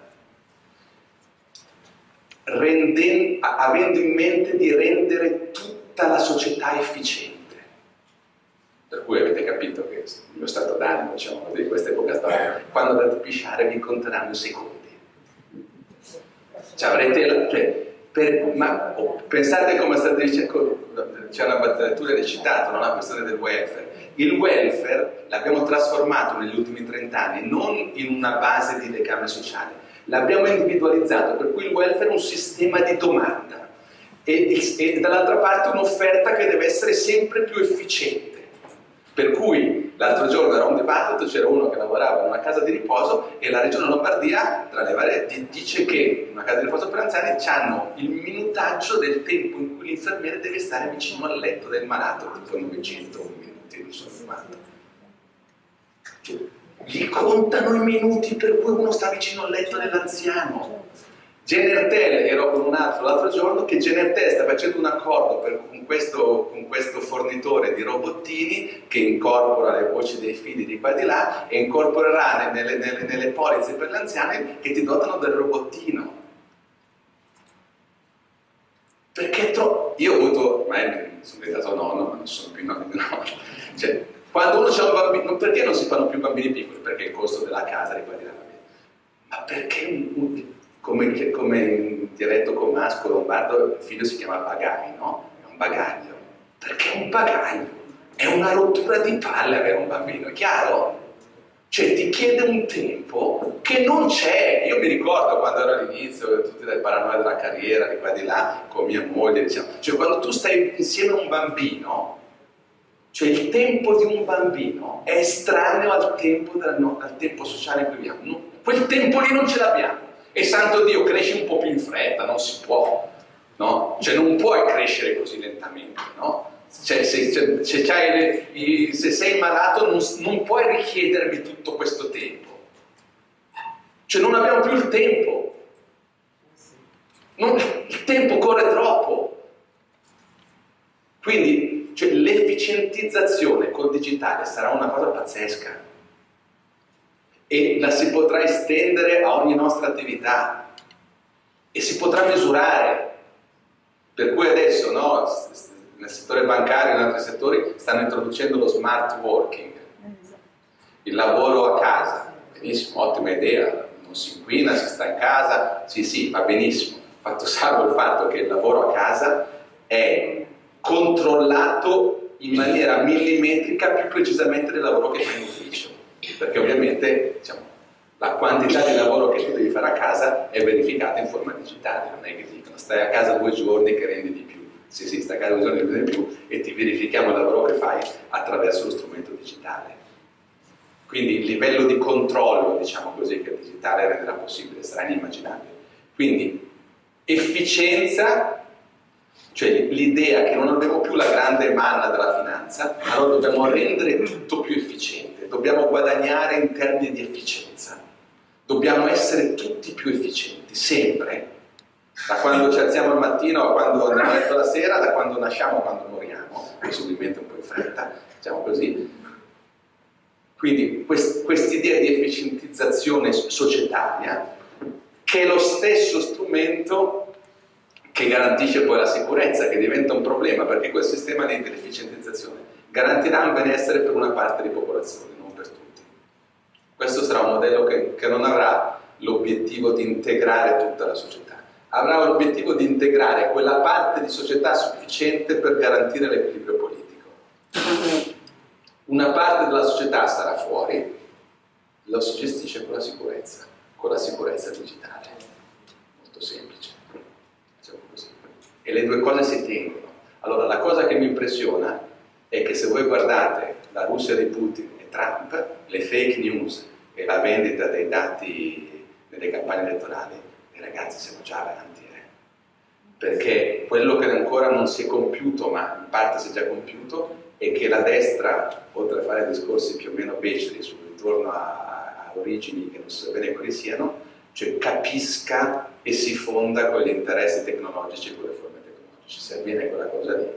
Speaker 3: Renden, avendo in mente di rendere tutta la società efficiente. Per cui avete capito che il mio stato d'animo, diciamo così, questa epoca storica, quando andate a pisciare vi conteranno i secondi. Cioè avrete la, cioè, Per, ma oh, pensate come state dicendo, c'è una battuta tu l'hai citato, no? La questione del welfare. Il welfare l'abbiamo trasformato negli ultimi trent'anni non in una base di legame sociale, l'abbiamo individualizzato, per cui il welfare è un sistema di domanda e, e, e dall'altra parte un'offerta che deve essere sempre più efficiente. Per cui l'altro giorno era un dibattito, c'era uno che lavorava in una casa di riposo e la regione Lombardia, tra le varie, dice che in una casa di riposo per anziani hanno il minutaggio del tempo in cui l'infermiere deve stare vicino al letto del malato, tipo novecento minuti, non so quanto. Cioè, gli contano i minuti per cui uno sta vicino al letto dell'anziano. Genertel, ero con un altro l'altro giorno, che Genertel sta facendo un accordo per, con, questo, con questo fornitore di robottini che incorpora le voci dei figli di qua e di là e incorporerà nelle, nelle, nelle polizze per gli anziani che ti dotano del robottino. Perché tro- io ho avuto, ormai sono diventato nonno, ma non sono più nonno di nonno, Cioè, quando uno c'ha un bambino, perché non si fanno più bambini piccoli? Perché il costo della casa di qua di là va bene. Ma perché, un, un, come, come in dialetto comasco lombardo, il figlio si chiama bagaglio, no? È un bagaglio. Perché un bagaglio? È una rottura di palle avere un bambino, è chiaro? Cioè ti chiede un tempo che non c'è. Io mi ricordo quando ero all'inizio, tutti dai paranoia della carriera, di qua di là, con mia moglie, diciamo. Cioè quando tu stai insieme a un bambino, cioè il tempo di un bambino è estraneo al tempo, della, no, al tempo sociale in cui viviamo. No, quel tempo lì non ce l'abbiamo. E santo Dio, cresci un po' più in fretta, non si può, no? Cioè non puoi crescere così lentamente, no? Cioè, se, se, se, le, i, se sei malato non, non puoi richiedermi tutto questo tempo, cioè non abbiamo più il tempo, non, il tempo corre troppo, quindi cioè, l'efficientizzazione col digitale sarà una cosa pazzesca e la si potrà estendere a ogni nostra attività e si potrà misurare, per cui adesso no, nel settore bancario e in altri settori stanno introducendo lo smart working, il lavoro a casa. Benissimo, ottima idea, non si inquina, si sta in casa, sì sì, va benissimo, fatto salvo il fatto che il lavoro a casa è controllato in maniera millimetrica più precisamente del lavoro che fai in ufficio, perché ovviamente diciamo, la quantità di lavoro che tu devi fare a casa è verificata in forma digitale, non è che ti dicono stai a casa due giorni che rendi di più. Sì, sì, sta a casa due giorni di più e ti verifichiamo il lavoro che fai attraverso lo strumento digitale. Quindi il livello di controllo, diciamo così, che il digitale renderà possibile sarà inimmaginabile. Quindi efficienza, cioè l'idea che non abbiamo più la grande manna della finanza, allora dobbiamo rendere tutto più efficiente, dobbiamo guadagnare in termini di efficienza, dobbiamo essere tutti più efficienti, sempre. Da quando ci alziamo al mattino a quando andiamo a letto la sera, da quando nasciamo a quando moriamo, possibilmente un po' in fretta, diciamo così. Quindi quest'idea di efficientizzazione societaria, che è lo stesso strumento che garantisce poi la sicurezza, che diventa un problema, perché quel sistema di efficientizzazione garantirà un benessere per una parte di popolazione, non per tutti. Questo sarà un modello che, che non avrà l'obiettivo di integrare tutta la società. Avrà l'obiettivo di integrare quella parte di società sufficiente per garantire l'equilibrio politico. Una parte della società sarà fuori, lo si gestisce con la sicurezza, con la sicurezza digitale. Molto semplice. Diciamo così. E le due cose si tengono. Allora, la cosa che mi impressiona è che se voi guardate la Russia di Putin e Trump, le fake news e la vendita dei dati nelle campagne elettorali, ragazzi siamo già avanti, eh? Perché quello che ancora non si è compiuto, ma in parte si è già compiuto, è che la destra, oltre a fare discorsi più o meno beceri sul ritorno a, a origini che non si sa bene quali siano, cioè capisca e si fonda con gli interessi tecnologici e con le forme tecnologiche, si avviene quella cosa lì.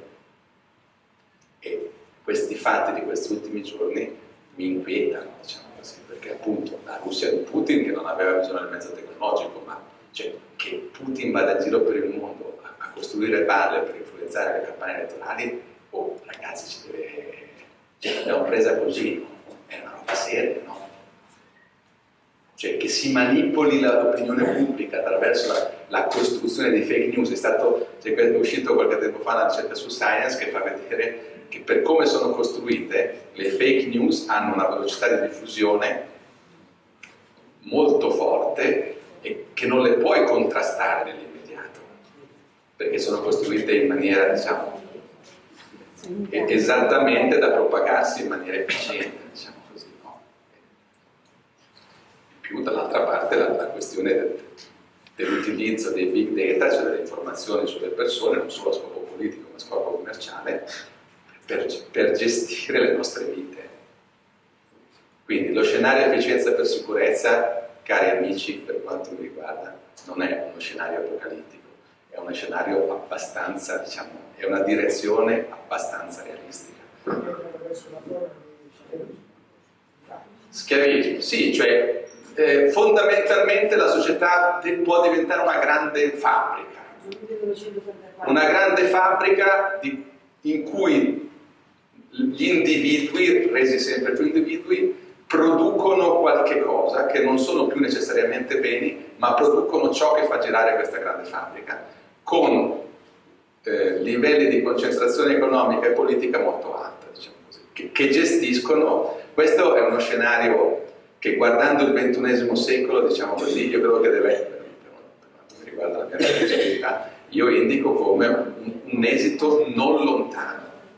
Speaker 3: E questi fatti di questi ultimi giorni mi inquietano, diciamo così, perché appunto la Russia di Putin, che non aveva bisogno del mezzo tecnologico, ma cioè che Putin vada in giro per il mondo a, a costruire balle per influenzare le campagne elettorali, oh ragazzi, ci deve, cioè l'abbiamo presa così, è una roba seria, no? Cioè che si manipoli l'opinione pubblica attraverso la, la costruzione di fake news. È stato, cioè, è uscito qualche tempo fa una ricerca su Science che fa vedere che per come sono costruite le fake news hanno una velocità di diffusione molto forte e che non le puoi contrastare nell'immediato, perché sono costruite in maniera, diciamo, esattamente da propagarsi in maniera efficiente, diciamo così, no? In più, dall'altra parte, la, la questione del, dell'utilizzo dei big data, cioè delle informazioni sulle persone, non solo a scopo politico ma a scopo commerciale, per, per gestire le nostre vite. Quindi lo scenario efficienza per sicurezza, cari amici, per quanto mi riguarda, non è uno scenario apocalittico, è uno scenario abbastanza, diciamo, è una direzione abbastanza realistica. Schiavismo, sì, cioè eh, fondamentalmente la società può diventare una grande fabbrica, una grande fabbrica di, in cui gli individui, resi sempre più individui, producono qualche cosa che non sono più necessariamente beni, ma producono ciò che fa girare questa grande fabbrica, con eh, livelli di concentrazione economica e politica molto alta, diciamo così, che, che gestiscono. Questo è uno scenario che, guardando il ventunesimo secolo, diciamo così, io credo che deve, per, per quanto mi riguarda la mia responsabilità, io indico come un, un esito non lontano.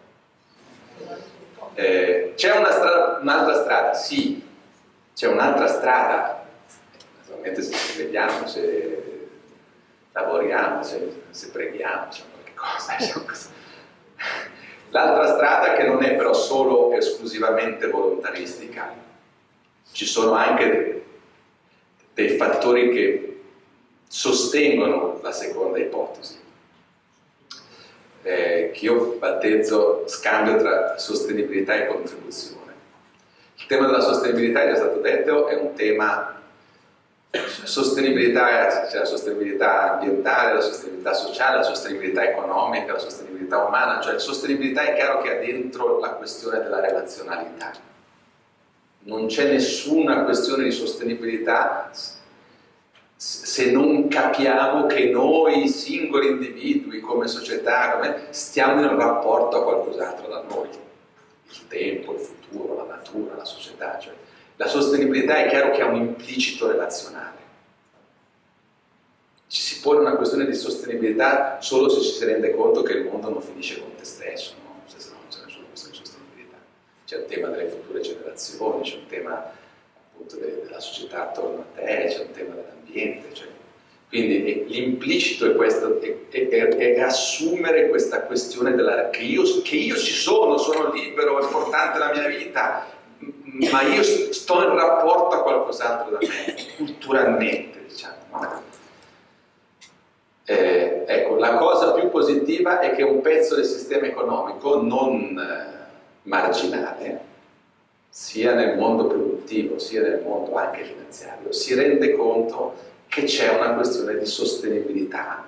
Speaker 3: Eh, c'è una strada, un'altra strada, sì, c'è un'altra strada, naturalmente se ci vediamo, se lavoriamo, se, se preghiamo, c'è qualche cosa, diciamo così. L'altra strada, che non è però solo esclusivamente volontaristica, ci sono anche dei, dei fattori che sostengono la seconda ipotesi, eh, che io battezzo scambio tra sostenibilità e contribuzione. Il tema della sostenibilità, è già stato detto, è un tema, sostenibilità, c'è la sostenibilità ambientale, la sostenibilità sociale, la sostenibilità economica, la sostenibilità umana, cioè la sostenibilità è chiaro che ha dentro la questione della relazionalità. Non c'è nessuna questione di sostenibilità se non capiamo che noi, singoli individui, come società, come, stiamo in rapporto a qualcos'altro da noi. Il tempo, il futuro, la natura, la società. Cioè, la sostenibilità è chiaro che ha un implicito relazionale. Ci si pone una questione di sostenibilità solo se ci si rende conto che il mondo non finisce con te stesso, no? Se no non c'è nessuna questione di sostenibilità. C'è il tema delle future generazioni, c'è un tema appunto de della società attorno a te, c'è un tema dell'ambiente. Cioè. Quindi l'implicito è questo, è, è, è assumere questa questione della, che, io, che io ci sono, sono libero, è importante la mia vita, ma io sto in rapporto a qualcos'altro da me, culturalmente, diciamo, no? Eh, ecco, la cosa più positiva è che un pezzo del sistema economico non eh, marginale, sia nel mondo produttivo, sia nel mondo anche finanziario, si rende conto che c'è una questione di sostenibilità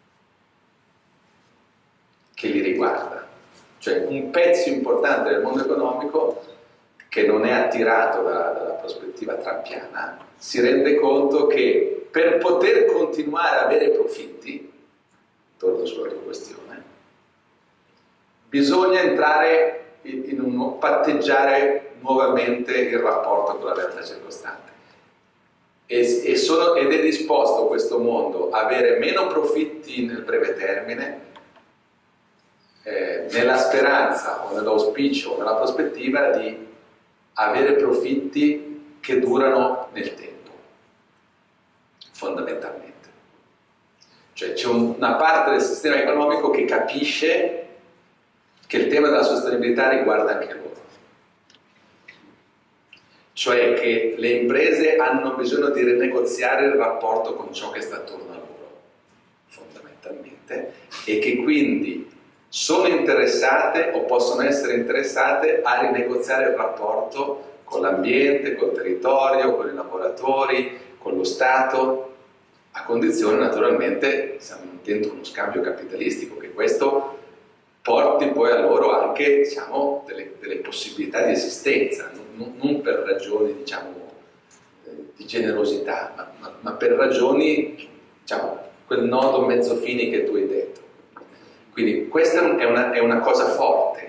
Speaker 3: che li riguarda. Cioè un pezzo importante del mondo economico, che non è attirato da, dalla prospettiva trumpiana, si rende conto che per poter continuare a avere profitti, torno sulla tua questione, bisogna entrare in, in un patteggiare nuovamente il rapporto con la realtà circostante. E, e sono, ed è disposto questo mondo a avere meno profitti nel breve termine, eh, nella speranza o nell'auspicio o nella prospettiva di avere profitti che durano nel tempo, fondamentalmente. Cioè c'è un, una parte del sistema economico che capisce che il tema della sostenibilità riguarda anche loro. Cioè che le imprese hanno bisogno di rinegoziare il rapporto con ciò che sta attorno a loro, fondamentalmente, e che quindi sono interessate o possono essere interessate a rinegoziare il rapporto con l'ambiente, col territorio, con i lavoratori, con lo Stato, a condizione naturalmente, siamo dentro uno scambio capitalistico, che questo porti poi a loro anche, diciamo, delle, delle possibilità di esistenza, non, non per ragioni, diciamo, eh, di generosità, ma, ma, ma per ragioni, diciamo, quel nodo mezzo fini che tu hai detto. Quindi questa è una, è una cosa forte.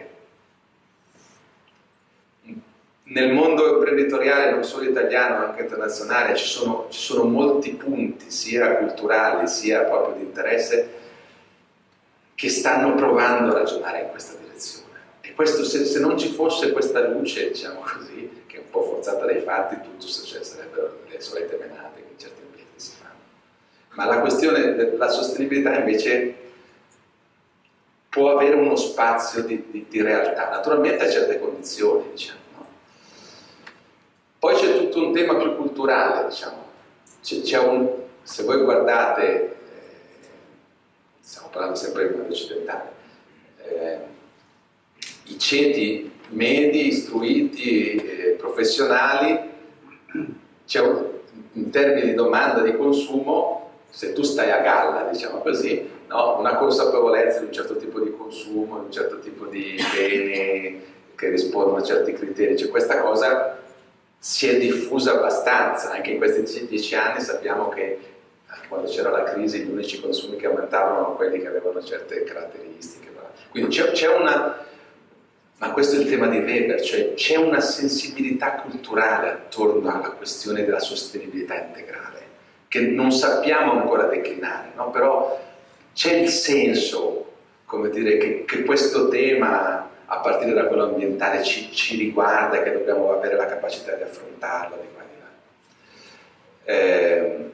Speaker 3: Nel mondo imprenditoriale, non solo italiano, ma anche internazionale, ci sono, ci sono molti punti, sia culturali, sia proprio di interesse, che stanno provando a ragionare in questa direzione. E questo, se, se non ci fosse questa luce, diciamo così, che è un po' forzata dai fatti, tutto, cioè, sarebbero le solite menate che in certi ambienti si fanno. Ma la questione della sostenibilità invece può avere uno spazio di, di, di realtà, naturalmente a certe condizioni, diciamo. No? Poi c'è tutto un tema più culturale, diciamo. C'è un, se voi guardate, stiamo parlando sempre di mondo occidentale, eh, i ceti medi, istruiti, eh, professionali, c'è un, in termini di domanda di consumo, se tu stai a galla, diciamo così, no? Una consapevolezza di un certo tipo di consumo, di un certo tipo di beni, che rispondono a certi criteri, cioè questa cosa si è diffusa abbastanza, anche in questi dieci anni sappiamo che anche quando c'era la crisi gli unici consumi che aumentavano erano quelli che avevano certe caratteristiche, quindi c'è una, ma questo è il tema di Weber, cioè c'è una sensibilità culturale attorno alla questione della sostenibilità integrale, che non sappiamo ancora declinare, no? Però c'è il senso, come dire, che, che questo tema, a partire da quello ambientale, ci, ci riguarda e che dobbiamo avere la capacità di affrontarlo di qua e di là. Eh,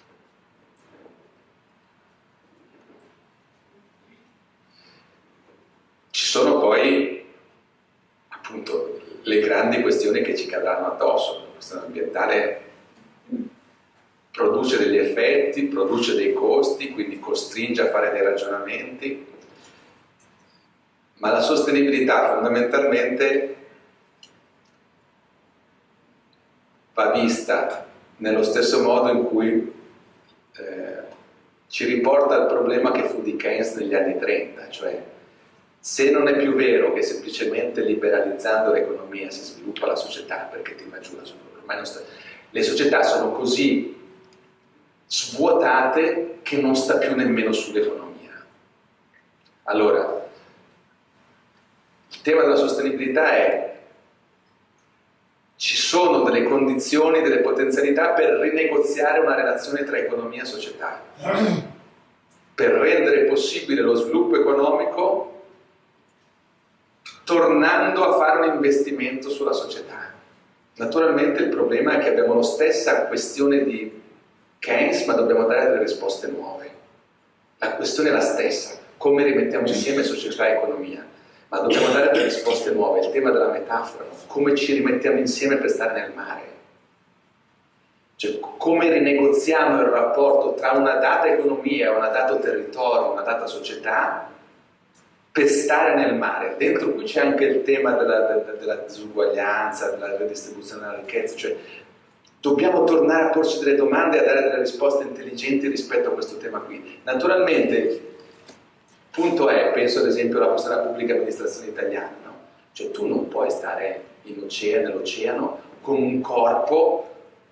Speaker 3: ci sono poi, appunto, le grandi questioni che ci cadranno addosso. La questione ambientale produce degli effetti, produce dei costi, quindi costringe a fare dei ragionamenti, ma la sostenibilità fondamentalmente va vista nello stesso modo in cui eh, ci riporta al problema che fu di Keynes negli anni trenta, cioè se non è più vero che semplicemente liberalizzando l'economia si sviluppa la società, perché ti immagino, ormai non sta, le società sono così svuotate che non sta più nemmeno sull'economia. Allora, il tema della sostenibilità è: ci sono delle condizioni, delle potenzialità per rinegoziare una relazione tra economia e società, per rendere possibile lo sviluppo economico tornando a fare un investimento sulla società. Naturalmente il problema è che abbiamo la stessa questione di Keynes, ma dobbiamo dare delle risposte nuove. La questione è la stessa: come rimettiamo insieme società e economia, ma dobbiamo dare delle risposte nuove. Il tema della metafora, no? Come ci rimettiamo insieme per stare nel mare, cioè come rinegoziamo il rapporto tra una data economia, una data territorio, una data società per stare nel mare, dentro cui c'è anche il tema della, della, della disuguaglianza, della redistribuzione della ricchezza, cioè dobbiamo tornare a porci delle domande e a dare delle risposte intelligenti rispetto a questo tema qui. Naturalmente il punto è, penso ad esempio alla questione della pubblica amministrazione italiana, no? Cioè tu non puoi stare in oceano, nell'oceano con un corpo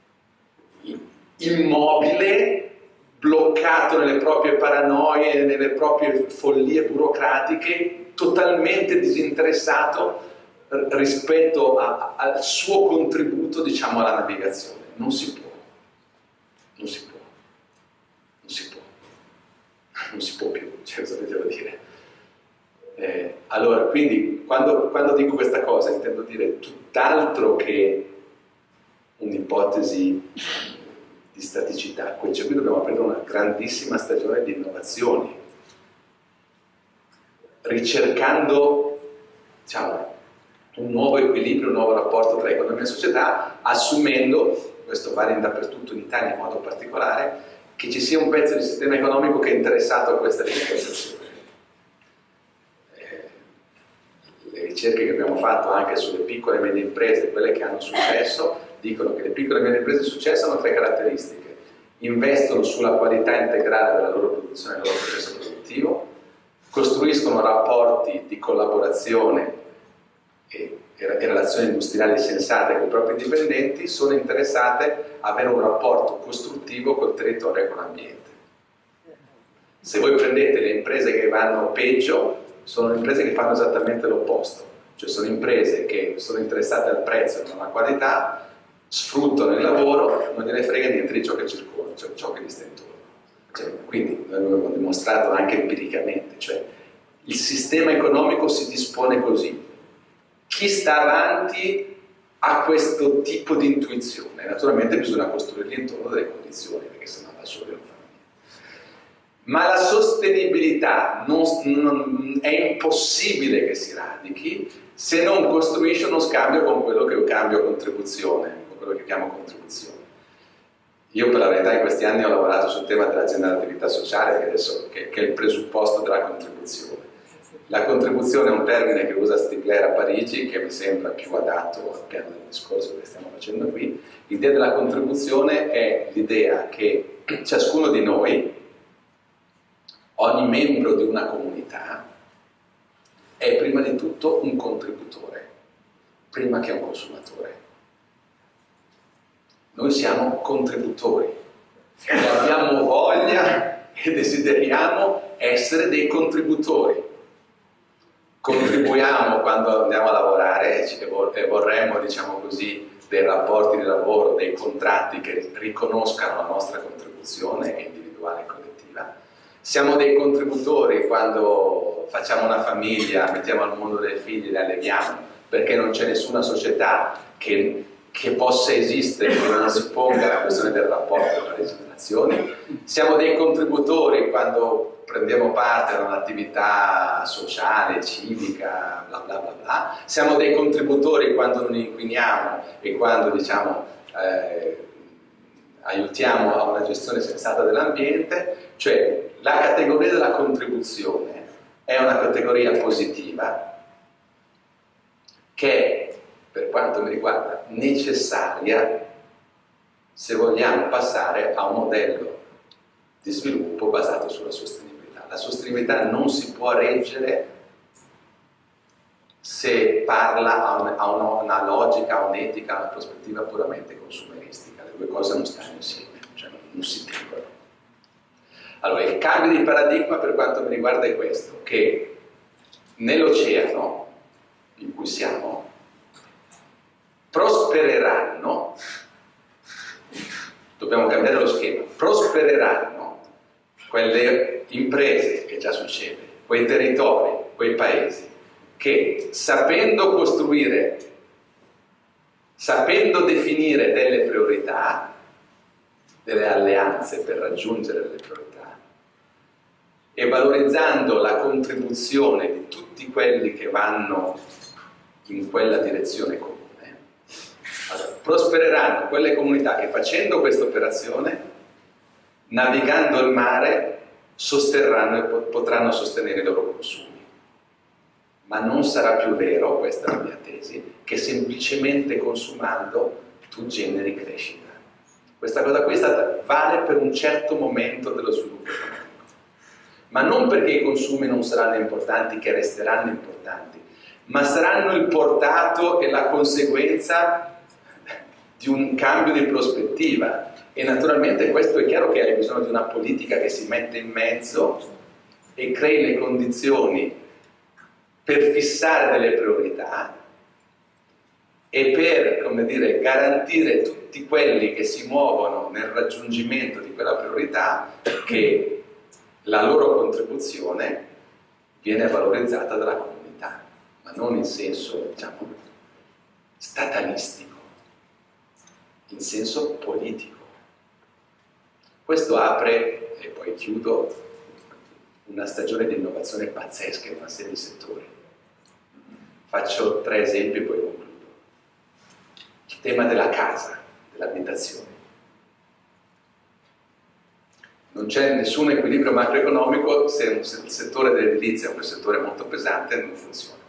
Speaker 3: immobile, bloccato nelle proprie paranoie, nelle proprie follie burocratiche, totalmente disinteressato rispetto a, a, al suo contributo, diciamo, alla navigazione. Non si può, non si può, non si può, non si può più, cioè cosa devo dire? Eh, allora, quindi, quando, quando dico questa cosa intendo dire tutt'altro che un'ipotesi di staticità, cioè qui dobbiamo aprire una grandissima stagione di innovazioni, ricercando, diciamo, un nuovo equilibrio, un nuovo rapporto tra economia e società, assumendo, questo vale dappertutto in Italia in modo particolare, che ci sia un pezzo del sistema economico che è interessato a questa rinegoziazione. Eh, le ricerche che abbiamo fatto anche sulle piccole e medie imprese, quelle che hanno successo, dicono che le piccole e medie imprese di successo hanno tre caratteristiche: investono sulla qualità integrale della loro produzione e del loro processo produttivo, costruiscono rapporti di collaborazione e, e relazioni industriali sensate con i propri dipendenti, sono interessate a avere un rapporto costruttivo col territorio e con l'ambiente. Se voi prendete le imprese che vanno peggio, sono imprese che fanno esattamente l'opposto, cioè sono imprese che sono interessate al prezzo e non alla qualità, sfruttano il lavoro, non gliene frega niente di ciò che circola, cioè ciò che gli sta intorno. Cioè, quindi noi l'abbiamo dimostrato anche empiricamente, cioè il sistema economico si dispone così. Chi sta avanti ha questo tipo di intuizione, naturalmente bisogna costruirgli intorno delle condizioni, perché sennò da soli non fanno niente. Ma la sostenibilità non, non, è impossibile che si radichi se non costruisce uno scambio con quello che io cambio contribuzione, quello che chiamo contribuzione. Io per la verità in questi anni ho lavorato sul tema della generalità sociale, che, adesso, che, che è il presupposto della contribuzione. La contribuzione è un termine che usa Stigler a Parigi, che mi sembra più adatto al piano del discorso che stiamo facendo qui. L'idea della contribuzione è l'idea che ciascuno di noi, ogni membro di una comunità, è prima di tutto un contributore. prima che un consumatore. Noi siamo contributori e abbiamo voglia e desideriamo essere dei contributori. Contribuiamo quando andiamo a lavorare e vorremmo, diciamo così, dei rapporti di lavoro, dei contratti che riconoscano la nostra contribuzione individuale e collettiva. Siamo dei contributori quando facciamo una famiglia, mettiamo al mondo dei figli, li alleviamo, perché non c'è nessuna società che, che possa esistere che non si ponga la questione del rapporto tra le generazioni. Siamo dei contributori quando prendiamo parte a un'attività sociale, civica, bla bla bla bla. Siamo dei contributori quando non inquiniamo e quando, diciamo, eh, aiutiamo a una gestione sensata dell'ambiente. Cioè, la categoria della contribuzione è una categoria positiva che è, per quanto mi riguarda, necessaria se vogliamo passare a un modello di sviluppo basato sulla sostenibilità. La sostenibilità non si può reggere se parla a, un, a una, una logica, a un'etica, a una prospettiva puramente consumeristica. Le due cose non stanno insieme, cioè non, non si tengono. Allora, il cambio di paradigma per quanto mi riguarda è questo, che nell'oceano in cui siamo prospereranno, dobbiamo cambiare lo schema, prospereranno quelle imprese, che già succede, quei territori, quei paesi, che sapendo costruire, sapendo definire delle priorità, delle alleanze per raggiungere le priorità, e valorizzando la contribuzione di tutti quelli che vanno in quella direzione comune, allora, prospereranno quelle comunità che facendo questa operazione, navigando il mare, sosterranno e potranno sostenere i loro consumi. Ma non sarà più vero, questa è la mia tesi, che semplicemente consumando tu generi crescita. Questa cosa qui vale per un certo momento dello sviluppo economico, ma non perché i consumi non saranno importanti, che resteranno importanti, ma saranno il portato e la conseguenza di un cambio di prospettiva. E naturalmente questo è chiaro che hai bisogno di una politica che si mette in mezzo e crei le condizioni per fissare delle priorità e per, come dire, garantire tutti quelli che si muovono nel raggiungimento di quella priorità che la loro contribuzione viene valorizzata dalla comunità, ma non in senso, diciamo, statalistico, in senso politico. Questo apre, e poi chiudo, una stagione di innovazione pazzesca in una serie di settori. Faccio tre esempi e poi concludo. Il tema della casa, dell'abitazione. Non c'è nessun equilibrio macroeconomico se il settore dell'edilizia, un settore molto pesante, non funziona.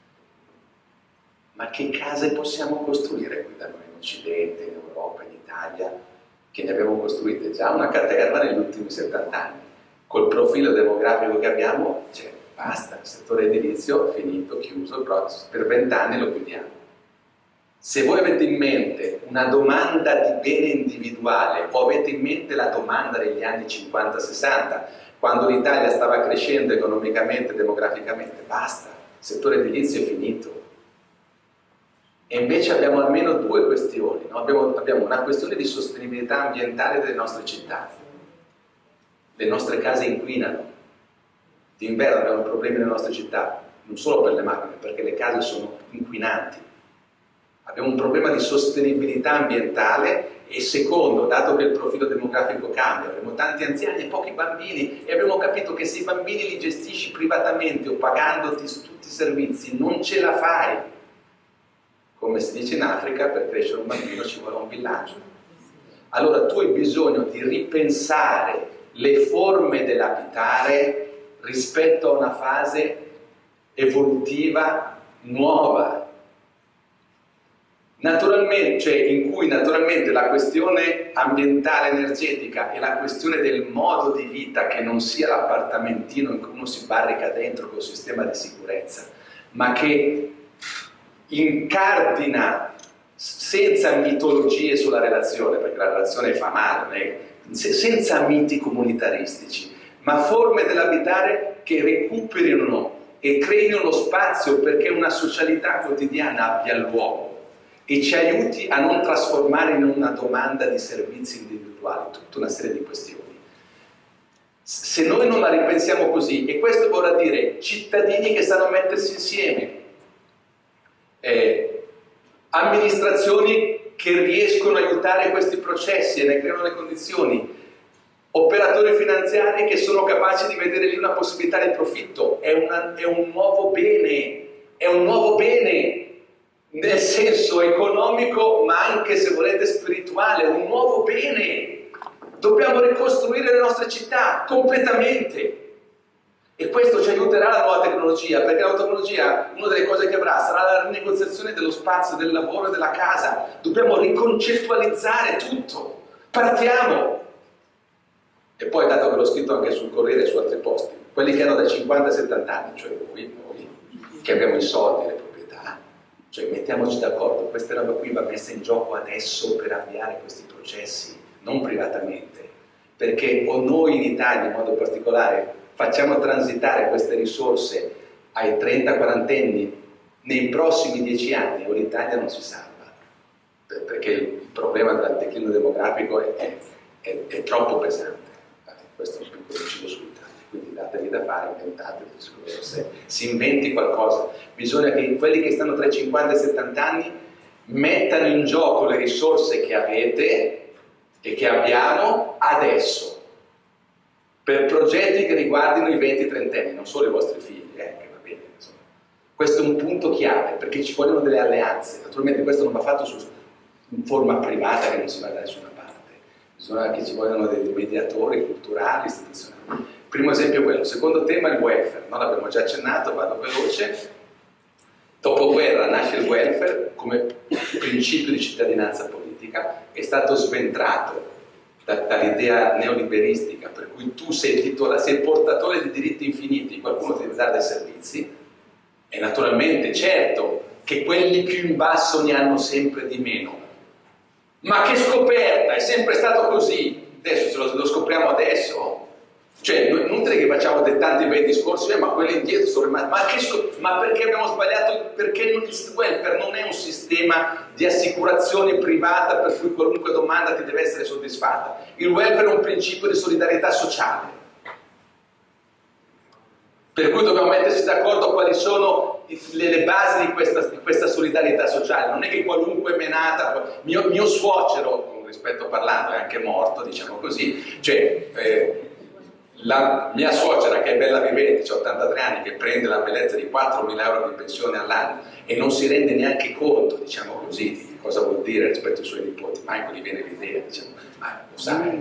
Speaker 3: Ma che case possiamo costruire qui da noi in Occidente, in Europa, in Italia? Che ne abbiamo costruite già una caterva negli ultimi settanta anni. Col profilo demografico che abbiamo, cioè, basta, il settore edilizio finito, chiuso, per vent'anni lo chiudiamo. Se voi avete in mente una domanda di bene individuale o avete in mente la domanda degli anni cinquanta sessanta, quando l'Italia stava crescendo economicamente, demograficamente, basta, il settore edilizio è finito. E invece abbiamo almeno due questioni, no? abbiamo, abbiamo una questione di sostenibilità ambientale delle nostre città. Le nostre case inquinano. D'inverno abbiamo problemi nelle nostre città, non solo per le macchine, perché le case sono inquinanti. Abbiamo un problema di sostenibilità ambientale e secondo, dato che il profilo demografico cambia, abbiamo tanti anziani e pochi bambini e abbiamo capito che se i bambini li gestisci privatamente o pagandoti tutti i servizi non ce la fai. Come si dice in Africa, per crescere un bambino ci vuole un villaggio. Allora tu hai bisogno di ripensare le forme dell'abitare rispetto a una fase evolutiva nuova. Naturalmente, cioè in cui naturalmente la questione ambientale energetica e la questione del modo di vita che non sia l'appartamentino in cui uno si barrica dentro col sistema di sicurezza, ma che incardina senza mitologie sulla relazione, perché la relazione fa male, senza miti comunitaristici, ma forme dell'abitare che recuperino e creino lo spazio perché una socialità quotidiana abbia luogo e ci aiuti a non trasformare in una domanda di servizi individuali tutta una serie di questioni. Se noi non la ripensiamo così, e questo vorrà dire cittadini che sanno mettersi insieme, eh, amministrazioni che riescono a aiutare questi processi e ne creano le condizioni, operatori finanziari che sono capaci di vedere lì una possibilità di profitto, è, una, è un nuovo bene, è un nuovo bene nel senso economico, ma anche, se volete, spirituale, un nuovo bene. Dobbiamo ricostruire le nostre città completamente. E questo ci aiuterà la nuova tecnologia, perché la nuova tecnologia, una delle cose che avrà, sarà la rinegoziazione dello spazio, del lavoro e della casa. Dobbiamo riconcettualizzare tutto. Partiamo! E poi, dato che l'ho scritto anche sul Corriere e su altri posti, quelli che hanno dai cinquanta ai settanta anni, cioè voi, noi, che abbiamo i soldi, le proprietà, cioè mettiamoci d'accordo, questa roba qui va messa in gioco adesso per avviare questi processi, non privatamente, perché o noi in Italia in modo particolare facciamo transitare queste risorse ai trenta quaranta anni nei prossimi dieci anni o l'Italia non si salva, perché il problema del declino demografico è, è, è, è troppo pesante. Questo è un piccolo inciso sull'Italia, quindi datevi da fare, inventatevi, se si inventi qualcosa. Bisogna che quelli che stanno tra i cinquanta e i settanta anni mettano in gioco le risorse che avete e che abbiamo adesso per progetti che riguardino i venti trenta anni, non solo i vostri figli, eh, che va bene, insomma. Questo è un punto chiave, perché ci vogliono delle alleanze. Naturalmente questo non va fatto su, in forma privata, che non si va da nessuna parte. Bisogna che ci vogliano dei mediatori culturali, istituzionali. Primo esempio è quello. Secondo tema il welfare, no? L'abbiamo già accennato, vado veloce. Dopoguerra nasce il welfare come principio di cittadinanza politica, è stato sventrato da, dall'idea neoliberistica per cui tu sei, titola, sei portatore di diritti infiniti, qualcuno ti deve dare dei servizi, e naturalmente certo che quelli più in basso ne hanno sempre di meno. Ma che scoperta, è sempre stato così, adesso ce lo, lo scopriamo adesso, cioè non è inutile che facciamo dei tanti bei discorsi, eh, ma quelli indietro sono rimasti, ma, che ma perché abbiamo sbagliato, perché non, il welfare non è un sistema di assicurazione privata per cui qualunque domanda ti deve essere soddisfatta, il welfare è un principio di solidarietà sociale, per cui dobbiamo metterci d'accordo quali sono le, le basi di questa, di questa solidarietà sociale. Non è che qualunque menata, mio, mio suocero, con rispetto parlando, è anche morto, diciamo così, cioè eh, la mia suocera che è bella vivente, ha ottantatré anni, che prende la bellezza di quattromila euro di pensione all'anno e non si rende neanche conto, diciamo così, di cosa vuol dire rispetto ai suoi nipoti, mai gli viene l'idea, diciamo, ma lo sai,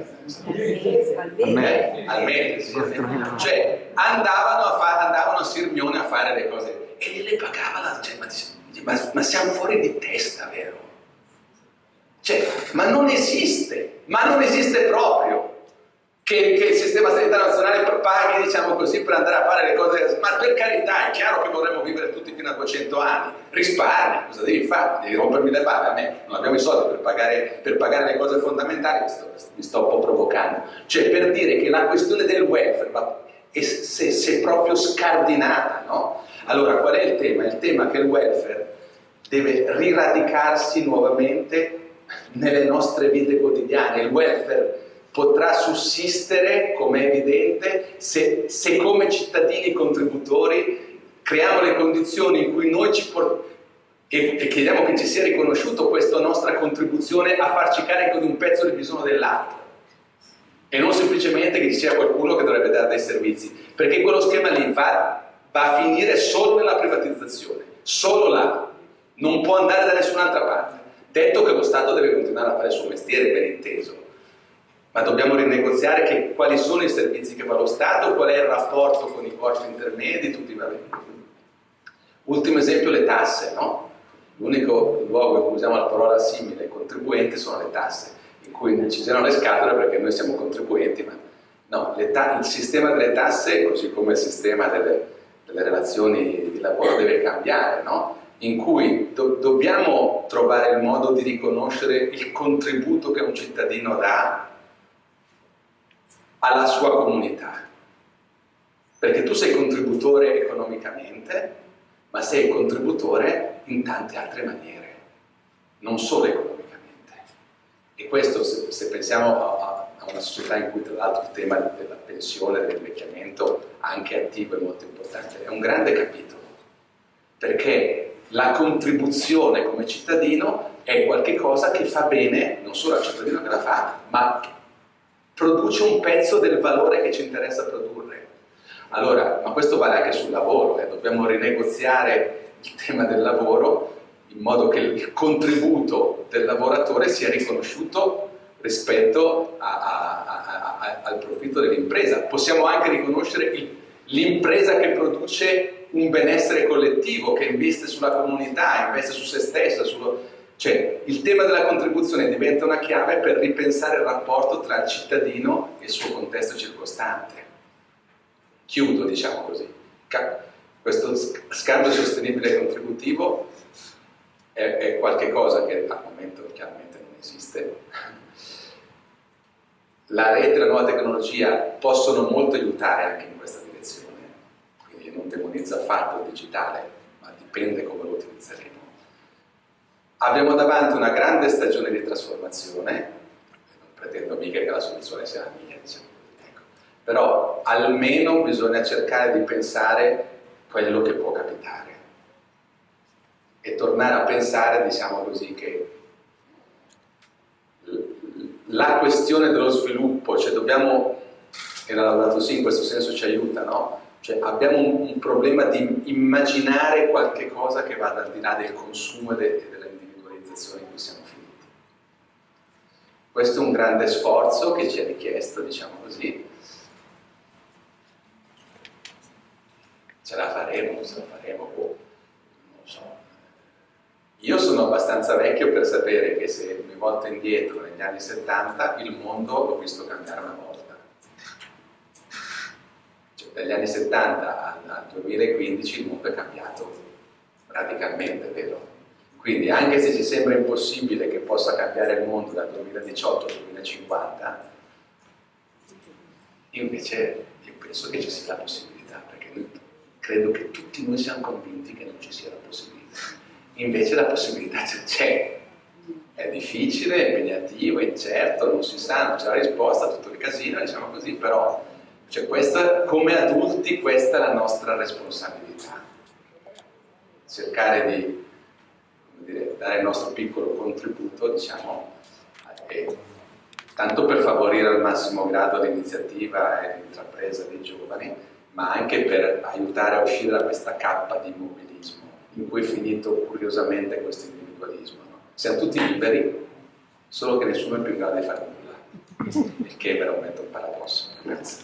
Speaker 3: al mese, al mese, cioè andavano a, fare, andavano a Sirmione a fare le cose e gliele pagava, cioè, ma, ma, ma siamo fuori di testa, vero? Cioè, ma non esiste, ma non esiste proprio. Che, che il sistema sanitario nazionale paghi, diciamo così, per andare a fare le cose, ma per carità, è chiaro che vorremmo vivere tutti fino a duecento anni, risparmi, cosa devi fare? Devi rompermi le balle, a me non abbiamo i soldi per pagare, per pagare le cose fondamentali, mi sto, mi sto un po' provocando, cioè per dire che la questione del welfare va, è, se, se proprio scardinata, no? Allora qual è il tema? Il tema è che il welfare deve riradicarsi nuovamente nelle nostre vite quotidiane, il welfare potrà sussistere, come è evidente, se, se come cittadini contributori creiamo le condizioni in cui noi ci portiamo e, e chiediamo che ci sia riconosciuto questa nostra contribuzione a farci carico di un pezzo di bisogno dell'altro e non semplicemente che ci sia qualcuno che dovrebbe dare dei servizi, perché quello schema lì va, va a finire solo nella privatizzazione, solo là, non può andare da nessun'altra parte, detto che lo Stato deve continuare a fare il suo mestiere, ben inteso. Ma dobbiamo rinegoziare che, quali sono i servizi che fa lo Stato, qual è il rapporto con i corpi intermedi, tutti i vari. Ultimo esempio, le tasse, no? L'unico luogo in cui usiamo la parola simile, contribuente, sono le tasse, in cui ci girano le scatole perché noi siamo contribuenti, ma no, le il sistema delle tasse, così come il sistema delle, delle relazioni di lavoro, deve cambiare, no? in cui do dobbiamo trovare il modo di riconoscere il contributo che un cittadino dà alla sua comunità. Perché tu sei contributore economicamente, ma sei contributore in tante altre maniere, non solo economicamente. E questo, se, se pensiamo a, a una società in cui tra l'altro il tema della pensione, dell'invecchiamento, anche attivo, è molto importante, è un grande capitolo, perché la contribuzione come cittadino è qualcosa che fa bene non solo al cittadino che la fa, ma produce un pezzo del valore che ci interessa produrre. Allora, ma questo vale anche sul lavoro, eh? Dobbiamo rinegoziare il tema del lavoro in modo che il contributo del lavoratore sia riconosciuto rispetto a, a, a, a, al profitto dell'impresa. Possiamo anche riconoscere l'impresa che produce un benessere collettivo, che investe sulla comunità, investe su se stessa, sullo... Cioè, il tema della contribuzione diventa una chiave per ripensare il rapporto tra il cittadino e il suo contesto circostante. Chiudo, diciamo così. Questo scambio sostenibile e contributivo è, è qualche cosa che al momento chiaramente non esiste. La rete e la nuova tecnologia possono molto aiutare anche in questa direzione, quindi non demonizza affatto il digitale, ma dipende come lo utilizzeremo. Abbiamo davanti una grande stagione di trasformazione, non pretendo mica che la soluzione sia la mia, diciamo così, ecco. Però almeno bisogna cercare di pensare quello che può capitare e tornare a pensare, diciamo così, che la questione dello sviluppo, cioè dobbiamo, e la Laudato Si in questo senso ci aiuta, no? Cioè abbiamo un, un problema di immaginare qualche cosa che vada al di là del consumo e, de, e dell'individualizzazione in cui siamo finiti. Questo è un grande sforzo che ci è richiesto, diciamo così. Ce la faremo, non ce la faremo, oh, non lo so. Io sono abbastanza vecchio per sapere che se mi volto indietro negli anni settanta il mondo l'ho visto cambiare una volta. Cioè, dagli anni settanta al, al duemilaquindici il mondo è cambiato radicalmente, vero? Quindi anche se ci sembra impossibile che possa cambiare il mondo dal duemiladiciotto al duemilacinquanta, invece io penso che ci sia la possibilità, perché noi, credo che tutti noi siamo convinti che non ci sia la possibilità. Invece la possibilità c'è, è difficile, è impegnativo, è incerto, non si sa, non c'è la risposta, tutto il casino, diciamo così, però cioè questa, come adulti questa è la nostra responsabilità. Cercare di, come dire, dare il nostro piccolo contributo, diciamo, e, tanto per favorire al massimo grado l'iniziativa e l'intrapresa dei giovani, ma anche per aiutare a uscire da questa cappa di immobilismo in cui è finito curiosamente questo individualismo, no? Siamo tutti liberi, solo che nessuno è più in grado di fare nulla, il che è veramente un paradosso. Grazie.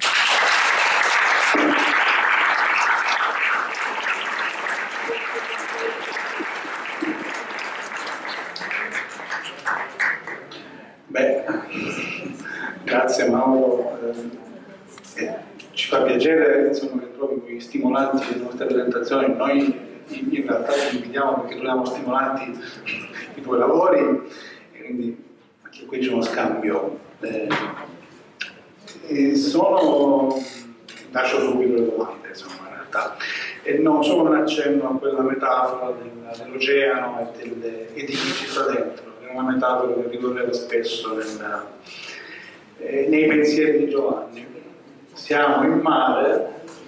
Speaker 1: Beh, grazie Mauro. Eh, ci fa piacere, insomma, che trovi qui stimolanti le nostre presentazioni. Noi in realtà ci invitiamo perché troviamo stimolanti i tuoi lavori e quindi anche qui c'è uno scambio. Eh, e sono, lascio subito le domande, insomma, in realtà, e non solo un accenno a quella metafora del, dell'oceano e, delle, e di chi ci sta dentro, è una metafora che ricorreva spesso nel, eh, nei pensieri di Giovanni. Siamo in mare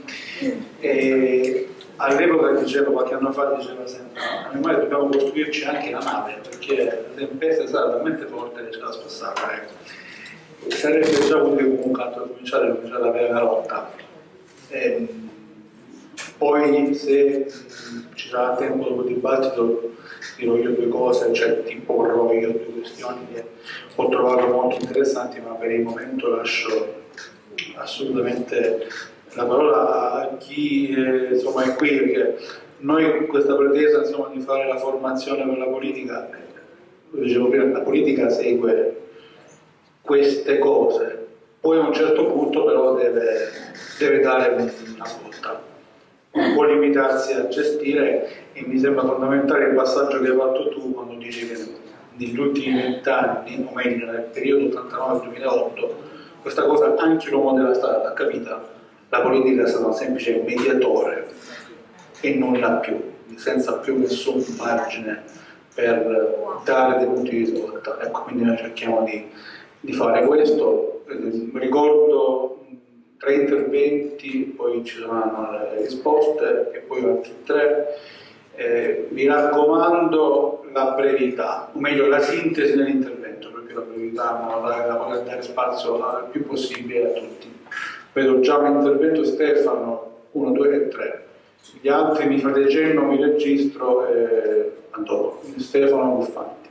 Speaker 1: e all'epoca diceva, qualche anno fa diceva sempre, nel mare dobbiamo costruirci anche la nave perché la tempesta sarà talmente forte che ce la spassata, ecco. Sarebbe già utile comunque a cominciare, cominciare ad avere una rotta. E poi se mh, ci sarà tempo dopo il dibattito dirò io due cose, cioè ti porrò io due questioni che ho trovato molto interessanti, ma per il momento lascio assolutamente la parola a chi eh, insomma è qui, perché noi questa pretesa insomma di fare la formazione per la politica, eh, lo dicevo prima, la politica segue queste cose, poi a un certo punto però deve, deve dare una svolta, non può limitarsi a gestire, e mi sembra fondamentale il passaggio che hai fatto tu quando dici che negli ultimi vent'anni, o meglio nel periodo ottantanove duemilaotto, questa cosa anche l'uomo della strada l'ha capita, la politica è stata un semplice mediatore e nulla più, senza più nessun margine per dare dei punti di svolta. Ecco, quindi noi cerchiamo di, di fare questo. Eh, ricordo tre interventi, poi ci saranno le risposte e poi altri tre. Eh, mi raccomando la brevità, o meglio la sintesi dell'intervento, perché la brevità non la voglio dare spazio il più possibile a tutti. Vedo già un intervento Stefano, uno, due e tre. Gli altri mi fate cenno, mi registro e dopo. Quindi Stefano Buffanti.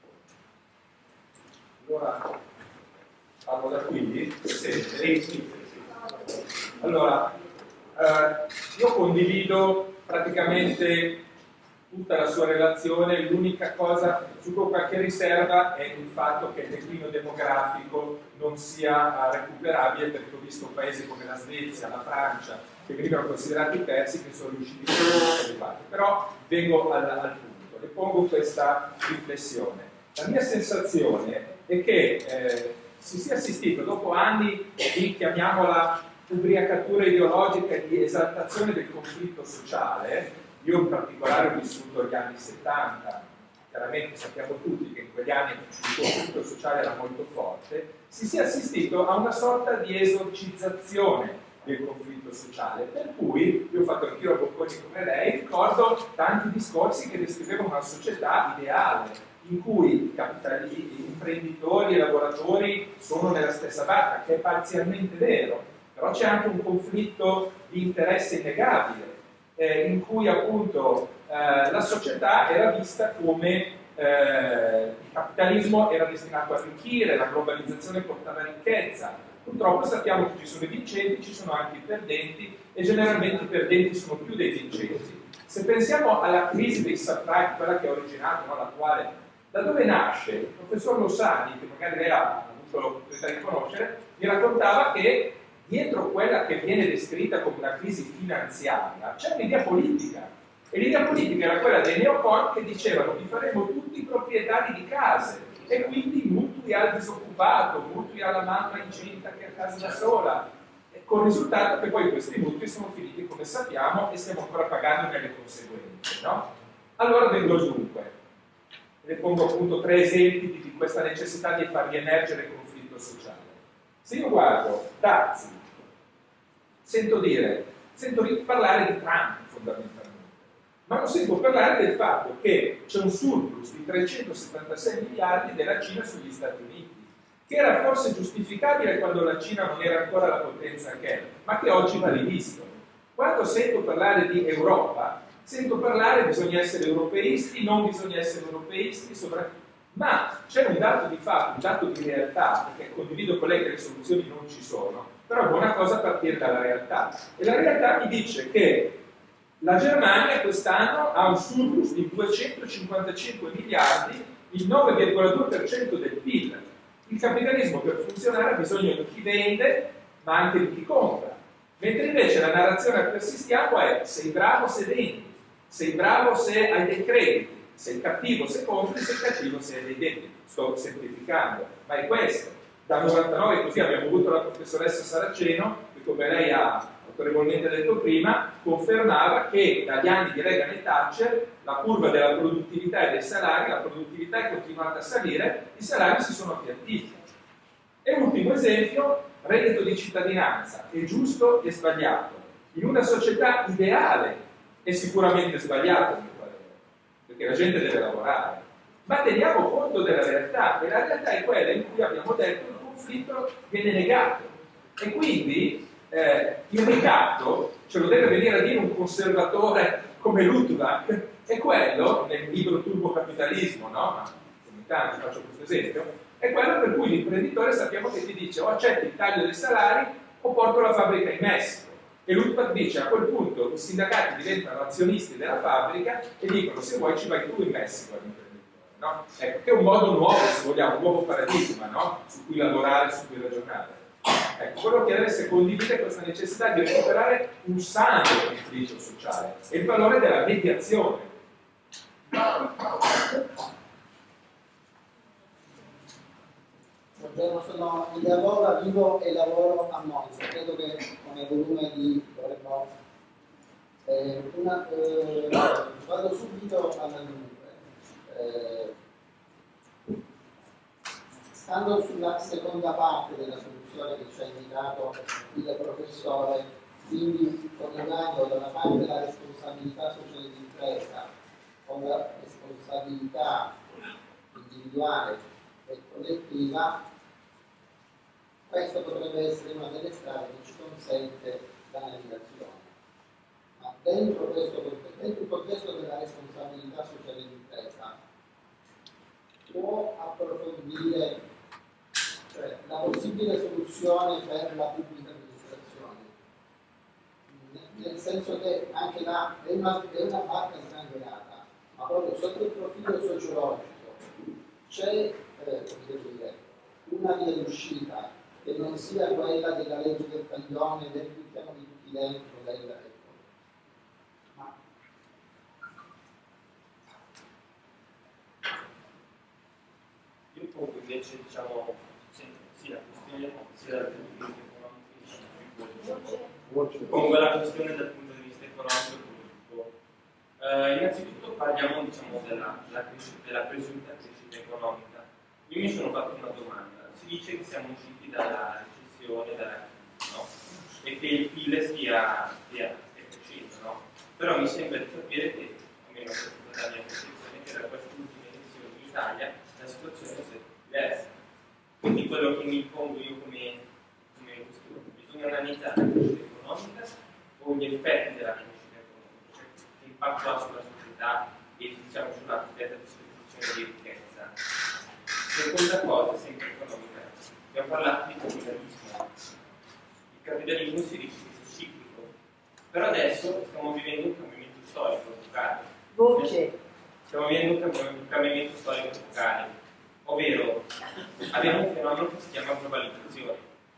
Speaker 4: Allora, parlo da qui? Sì, sì, sì. Allora, eh, io condivido praticamente tutta la sua relazione, l'unica cosa su cui ho qualche riserva è il fatto che il declino demografico non sia recuperabile, perché ho visto paesi come la Svezia, la Francia, che venivano considerati persi, che sono riusciti a fare. Però vengo al, al punto, le pongo questa riflessione. La mia sensazione è che eh, si sia assistito dopo anni di, chiamiamola, ubriacatura ideologica e di esaltazione del conflitto sociale. Io in particolare ho vissuto gli anni settanta, chiaramente sappiamo tutti che in quegli anni il conflitto sociale era molto forte, si sia assistito a una sorta di esorcizzazione del conflitto sociale, per cui io ho fatto anch'io a Bocconi come lei, ricordo tanti discorsi che descrivevano una società ideale, in cui i capitali, gli imprenditori e i lavoratori sono nella stessa barca, che è parzialmente vero, però c'è anche un conflitto di interesse innegabile, eh, in cui appunto eh, la società era vista come eh, il capitalismo era destinato a arricchire, la globalizzazione portava ricchezza. Purtroppo sappiamo che ci sono i vincenti, ci sono anche i perdenti, e generalmente i perdenti sono più dei vincenti. Se pensiamo alla crisi dei subprime, quella che ha originato, no, l'attuale, da dove nasce? Il professor Lossani, che magari lei ha avuto l'opportunità di conoscere, mi raccontava che dietro quella che viene descritta come una crisi finanziaria c'è un'idea politica, e l'idea politica era quella dei neocon che dicevano: vi faremo tutti proprietari di case, e quindi mutui al disoccupato, mutui alla mamma incinta che è a casa da sola, e con il risultato che poi questi mutui sono finiti, come sappiamo, e stiamo ancora pagando nelle conseguenze, no? Allora vengo dunque, le pongo appunto tre esempi di, di questa necessità di far riemergere il conflitto sociale. Se io guardo dazi, sento dire, sento parlare di Trump fondamentalmente, ma non sento parlare del fatto che c'è un surplus di trecentosettantasei miliardi della Cina sugli Stati Uniti, che era forse giustificabile quando la Cina non era ancora la potenza che è, ma che oggi va rivisto. Quando sento parlare di Europa, sento parlare bisogna essere europeisti, non bisogna essere europeisti, sovra... ma c'è un dato di fatto, un dato di realtà, perché condivido con lei che le soluzioni non ci sono, però è buona cosa partire dalla realtà. E la realtà mi dice che la Germania quest'anno ha un surplus di duecentocinquantacinque miliardi, il nove virgola due per cento del P I L. Il capitalismo per funzionare ha bisogno di chi vende, ma anche di chi compra. Mentre invece la narrazione a cui assistiamo è: sei bravo se vendi, sei bravo se hai dei crediti, sei cattivo se compri, sei cattivo se hai dei debiti. Sto semplificando, ma è questo. Dal novantanove così abbiamo avuto la professoressa Saraceno, che come lei ha autorevolmente detto prima, confermava che dagli anni di Reagan e Thatcher la curva della produttività e dei salari, la produttività è continuata a salire, i salari si sono appiattiti. E ultimo esempio, reddito di cittadinanza, è giusto e sbagliato. In una società ideale è sicuramente sbagliato, perché la gente deve lavorare, ma teniamo conto della realtà, e la realtà è quella in cui abbiamo detto che il conflitto viene negato, e quindi eh, il ricatto ce lo deve venire a dire un conservatore come Luttwak, è quello, nel libro Turbo Capitalismo, no? Ma ogni tanto faccio questo esempio, è quello per cui l'imprenditore sappiamo che ti dice: o accetti il taglio dei salari o porto la fabbrica in Messico. E Luttwak dice: a quel punto i sindacati diventano azionisti della fabbrica e dicono: se vuoi ci vai tu in Messico all'imprenditore, no? Ecco, che è un modo nuovo, se vogliamo, un nuovo paradigma, no? Su cui lavorare, su cui ragionare. Ecco, volevo chiedere se condivide questa necessità di recuperare un sano equilibrio sociale e il valore della mediazione.
Speaker 5: Buongiorno, sono ideologa, vivo e lavoro a Monza. Credo che come volume di dovremmo eh, una, eh, vado subito alla dunque. Eh, stando sulla seconda parte della soluzione che ci ha indicato il professore, quindi collegando da una parte la responsabilità sociale di impresa con la responsabilità individuale e collettiva, questo potrebbe essere una delle strade che ci consente la navigazione. Ma dentro, questo, dentro il contesto della responsabilità sociale di impresa può approfondire, cioè, la possibile soluzione per la pubblica amministrazione, nel senso che anche là è una, è una barca sgangherata, ma proprio sotto il profilo sociologico c'è eh, una via d'uscita che non sia quella della legge del taglione, del buttiamo di tutti dentro, del, ecco. Ma
Speaker 6: io pongo invece, diciamo, sia la questione sia dal punto di vista economico, diciamo, pongo la questione dal punto di vista economico e politico. Eh, innanzitutto parliamo, diciamo, della, della, crescita, della presunta crescita economica. Io mi sono fatto una domanda. Si dice che siamo usciti dalla recessione, dalla, no? E che il P I L stia, stia, stia crescendo, no? Però mi sembra di capire che, almeno questa è la mia percezione, che da queste ultime elezioni in Italia la situazione è diversa. Quindi quello che mi pongo io come, come questione, bisogna analizzare la crescita economica o gli effetti della crescita economica, cioè che impatto ha sulla società e, diciamo, sulla cosiddetta distribuzione di ricchezza. Seconda cosa, sempre economica, abbiamo parlato di capitalismo. Il capitalismo si dice che sia ciclico, però adesso stiamo vivendo un cambiamento storico epocale.
Speaker 7: Voce.
Speaker 6: Stiamo vivendo un cambiamento storico epocale, ovvero abbiamo un fenomeno che si chiama globalizzazione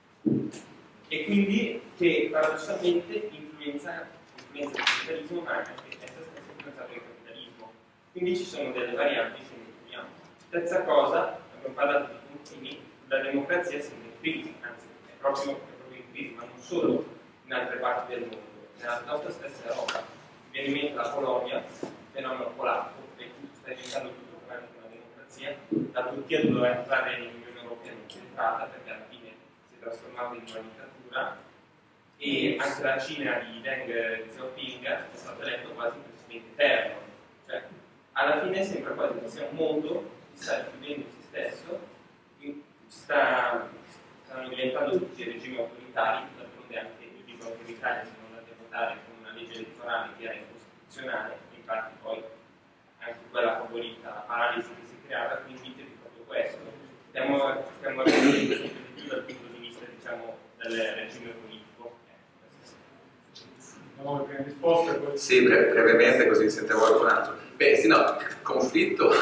Speaker 6: e quindi che paradossalmente influenza, influenza il capitalismo, ma anche essa stessa influenzato il capitalismo. Quindi ci sono delle varianti che noi troviamo. Terza cosa, abbiamo parlato di confini, la democrazia sembra in crisi, anzi è proprio, è proprio in crisi, ma non solo in altre parti del mondo, nella nostra stessa Europa. Mi viene in mente la Polonia, il fenomeno polacco, che sta diventando tutto tranne che una democrazia. La Turchia doveva entrare nell'Unione Europea, non c'è entrata perché alla fine si è trasformata in una dittatura, e anche la Cina di Deng Xiaoping è stato eletto quasi presidente eterno. Cioè, alla fine sembra quasi che sia un mondo che sta chiudendo se stesso, sta, stanno diventando tutti regimi autoritari, d'altronde anche io dico anche l'Italia si non andate a votare con una legge elettorale che era incostituzionale, infatti poi anche quella favorita, la paralisi che si è creata, quindi di proprio questo. Stiamo, stiamo arrivando sempre di più dal punto di vista, diciamo, del regime politico.
Speaker 4: No, che risposta poi...
Speaker 3: Sì, bre- brevemente così sentiamo qualcun altro. Beh, sì, no, il conflitto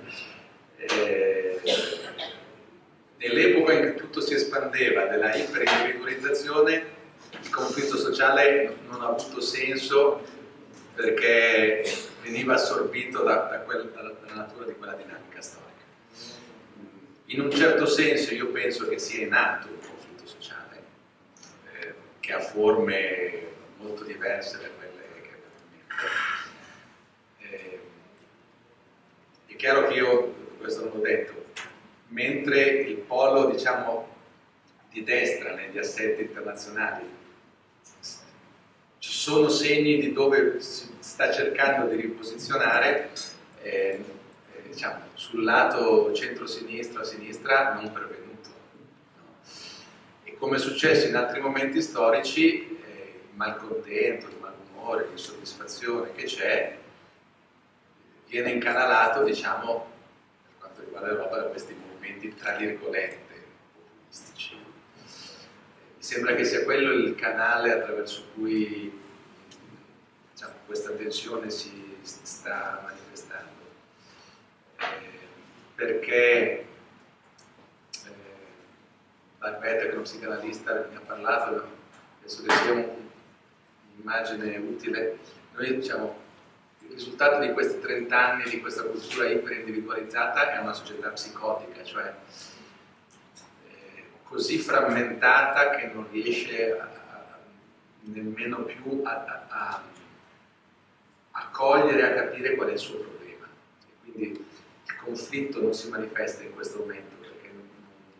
Speaker 3: eh, nell'epoca in cui tutto si espandeva, della iperindividualizzazione, il conflitto sociale non ha avuto senso perché veniva assorbito da, da quel, dalla, dalla natura di quella dinamica storica. In un certo senso io penso che sia in atto un conflitto sociale eh, che ha forme molto diverse da quelle che abbiamo in mente. Eh, è chiaro che io, questo non l'ho detto, mentre il polo, diciamo, di destra negli assetti internazionali ci sono segni di dove si sta cercando di riposizionare, eh, eh, diciamo, sul lato centro-sinistra, sinistra non pervenuto. No? E come è successo in altri momenti storici, eh, il malcontento, il malumore, l'insoddisfazione che c'è viene incanalato, diciamo, per quanto riguarda l'Europa, da questi movimenti tra virgolette populistici. Mi sembra che sia quello il canale attraverso cui, diciamo, questa tensione si sta manifestando, eh, perché eh, Barbetta, che è uno psicanalista, mi ha parlato, penso che sia un'immagine utile. Noi diciamo, il risultato di questi trent'anni di questa cultura iperindividualizzata è una società psicotica, cioè eh, così frammentata che non riesce a, a, nemmeno più a, a, a, a cogliere, a capire qual è il suo problema. E quindi il conflitto non si manifesta in questo momento perché non,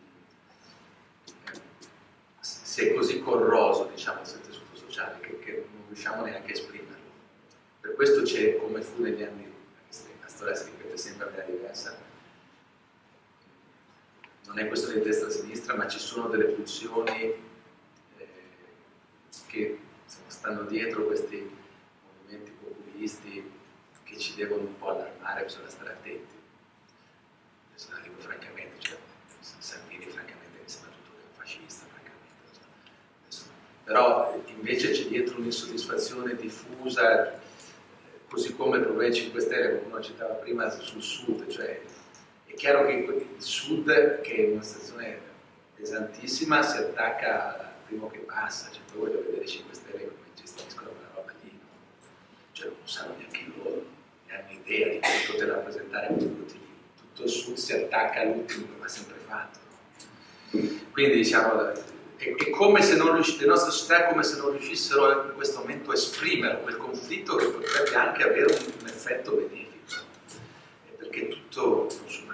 Speaker 3: non, si è così corroso, diciamo, il tessuto sociale che, che non riusciamo neanche a esprimerlo. Per questo c'è, come fu negli anni, la storia si ripete sempre in maniera diversa, non è questione di destra e sinistra, ma ci sono delle pulsioni eh, che stanno dietro questi movimenti populisti che ci devono un po' allarmare, bisogna stare attenti. Adesso la dico francamente, cioè, Salvini francamente mi sembra tutto un fascista, francamente. Adesso, però invece c'è dietro un'insoddisfazione diffusa, così come il problema dei cinque Stelle, qualcuno citava prima sul Sud, cioè è chiaro che il Sud, che è una situazione pesantissima, si attacca al primo che passa, cioè poi voglio vedere i cinque Stelle come gestiscono quella roba lì, no? Cioè non sanno neanche loro, ne hanno idea di come poter rappresentare tutti lì. Tutto il Sud si attacca all'ultimo come ha sempre fatto, no? Quindi diciamo, è, è come se non riuscissero, le nostre società come se non riuscissero in questo momento a esprimere quel conflitto che potrebbe anche avere un, un effetto benefico, perché è tutto consumato.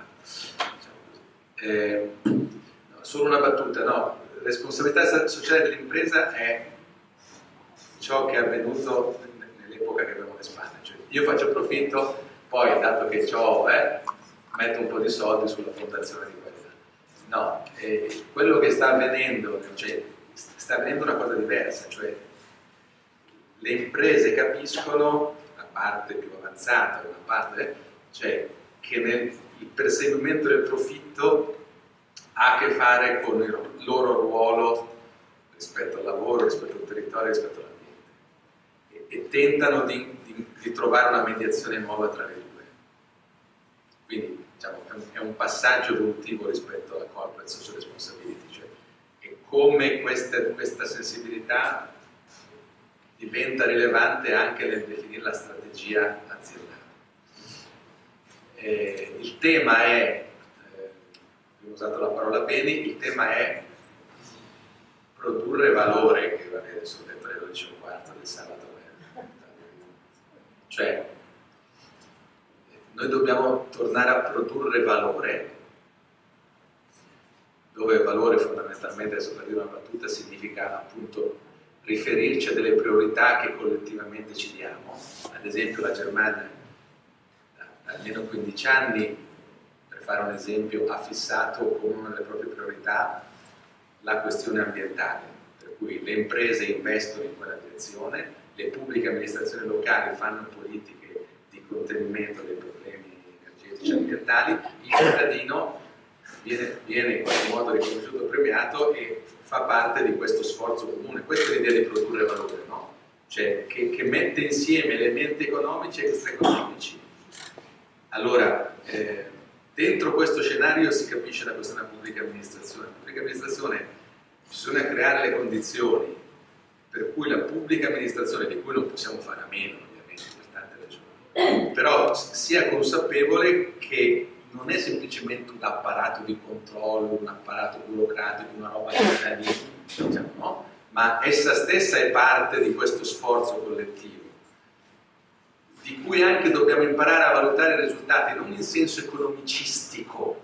Speaker 3: Eh, no, solo una battuta, no, responsabilità sociale dell'impresa è ciò che è avvenuto nell'epoca che abbiamo alle spalle, cioè io faccio profitto, poi dato che ho, eh, metto un po' di soldi sulla fondazione di quella. No, eh, quello che sta avvenendo, cioè sta avvenendo una cosa diversa, cioè le imprese capiscono, la parte più avanzata, la parte, cioè che nel il perseguimento del profitto ha a che fare con il loro ruolo rispetto al lavoro, rispetto al territorio, rispetto all'ambiente e, e tentano di, di, di trovare una mediazione nuova tra le due. Quindi diciamo, è, un, è un passaggio evolutivo rispetto alla corporate social responsibility, cioè è come questa, questa sensibilità diventa rilevante anche nel definire la strategia aziendale. Eh, il tema è, eh, ho usato la parola bene, il tema è produrre valore, che va bene, adesso ho detto alle dodici e un quarto del sabato. Cioè, noi dobbiamo tornare a produrre valore, dove valore fondamentalmente, adesso per dire una battuta, significa appunto riferirci a delle priorità che collettivamente ci diamo. Ad esempio la Germania da almeno quindici anni, per fare un esempio, ha fissato come una delle proprie priorità la questione ambientale, per cui le imprese investono in quella direzione, le pubbliche amministrazioni locali fanno politiche di contenimento dei problemi energetici e ambientali, il cittadino viene, viene in qualche modo riconosciuto e premiato e fa parte di questo sforzo comune. Questa è l'idea di produrre valore, no? Cioè che, che mette insieme elementi economici e extraeconomici. Allora, eh, dentro questo scenario si capisce la questione della pubblica amministrazione. La pubblica amministrazione bisogna creare le condizioni per cui la pubblica amministrazione, di cui non possiamo fare a meno ovviamente per tante ragioni, però sia consapevole che non è semplicemente un apparato di controllo, un apparato burocratico, una roba di cittadini, diciamo, no? Ma essa stessa è parte di questo sforzo collettivo, di cui anche dobbiamo imparare a valutare i risultati, non in senso economicistico,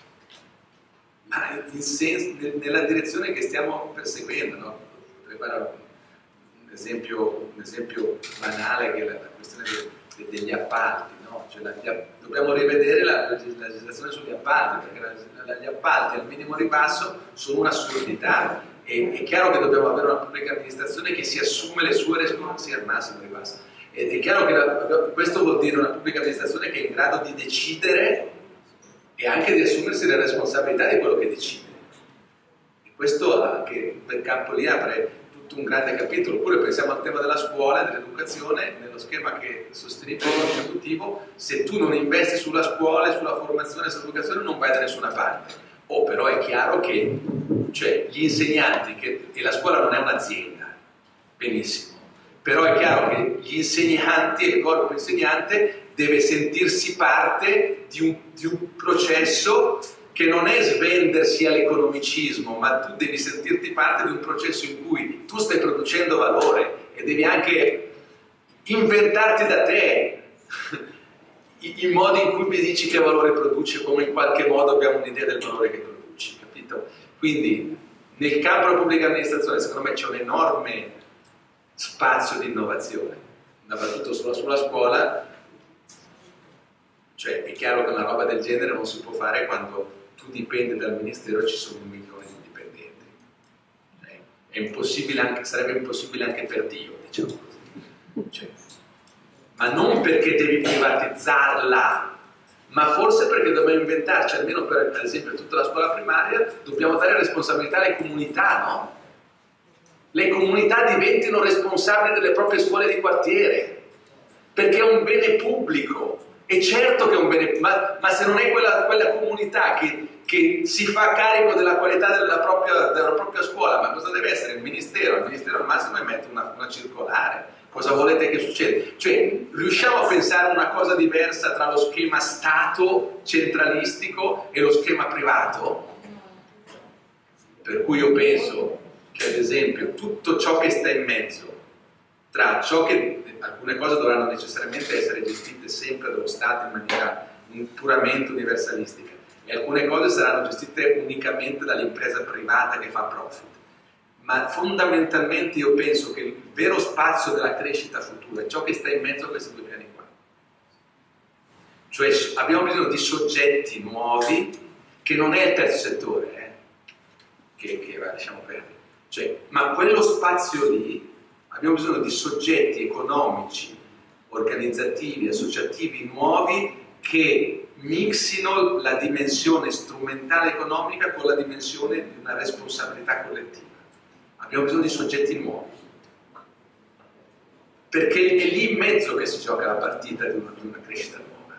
Speaker 3: ma in senso, nella direzione che stiamo perseguendo, no? Potrei fare un esempio, un esempio banale che è la, la questione de, de, degli appalti, no? Cioè la, dobbiamo rivedere la, la legislazione sugli appalti, perché la, la, gli appalti al minimo ribasso sono un'assurdità. E, è chiaro che dobbiamo avere una pubblica amministrazione che si assume le sue responsabilità al massimo ribasso. Ed è chiaro che la, questo vuol dire una pubblica amministrazione che è in grado di decidere e anche di assumersi le responsabilità di quello che decide. E questo anche quel campo lì apre tutto un grande capitolo. Oppure pensiamo al tema della scuola, dell'educazione, nello schema che sostenibile consecutivo, se tu non investi sulla scuola, sulla formazione e sull'educazione non vai da nessuna parte.
Speaker 7: Oh, però è chiaro che, cioè, gli insegnanti, che, e la scuola non è un'azienda, benissimo, però è chiaro che gli insegnanti e il corpo insegnante deve sentirsi parte di un, di un processo che non è svendersi all'economicismo, ma tu devi sentirti parte di un processo in cui tu stai producendo valore e devi anche inventarti da te i modi in cui mi dici che valore produce, come in qualche modo abbiamo un'idea del valore che produci, capito? Quindi nel campo della pubblica amministrazione secondo me c'è un enorme spazio di innovazione. Una battuta sulla, sulla scuola, cioè è chiaro che una roba del genere non si può fare quando tu dipendi dal ministero e ci sono un milione di dipendenti. Cioè, è impossibile anche, sarebbe impossibile anche per Dio, diciamo così. Cioè, ma non perché devi privatizzarla, ma forse perché dobbiamo inventarci, almeno per, per esempio tutta la scuola primaria, dobbiamo dare responsabilità alle comunità, no? Le comunità diventino responsabili delle proprie scuole di quartiere, perché è un bene pubblico. E certo che è un bene, ma, ma se non è quella, quella comunità che, che si fa carico della qualità della propria, della propria scuola, ma cosa deve essere? Il ministero? Il ministero al massimo emette una, una circolare. Cosa volete che succeda? Cioè, riusciamo a pensare una cosa diversa tra lo schema Stato centralistico e lo schema privato? Per cui io penso che, ad esempio, tutto ciò che sta in mezzo, tra ciò che alcune cose dovranno necessariamente essere gestite sempre dallo Stato in maniera puramente universalistica e alcune cose saranno gestite unicamente dall'impresa privata che fa profit. Ma fondamentalmente io penso che il vero spazio della crescita futura è ciò che sta in mezzo a questi due piani qua. Cioè abbiamo bisogno di soggetti nuovi, che non è il terzo settore, eh, che, che lasciamo perdere. Cioè, ma quello spazio lì abbiamo bisogno di soggetti economici, organizzativi, associativi nuovi che mixino la dimensione strumentale economica con la dimensione di una responsabilità collettiva. Abbiamo bisogno di soggetti nuovi, perché è lì in mezzo che si gioca la partita di una, di una crescita nuova,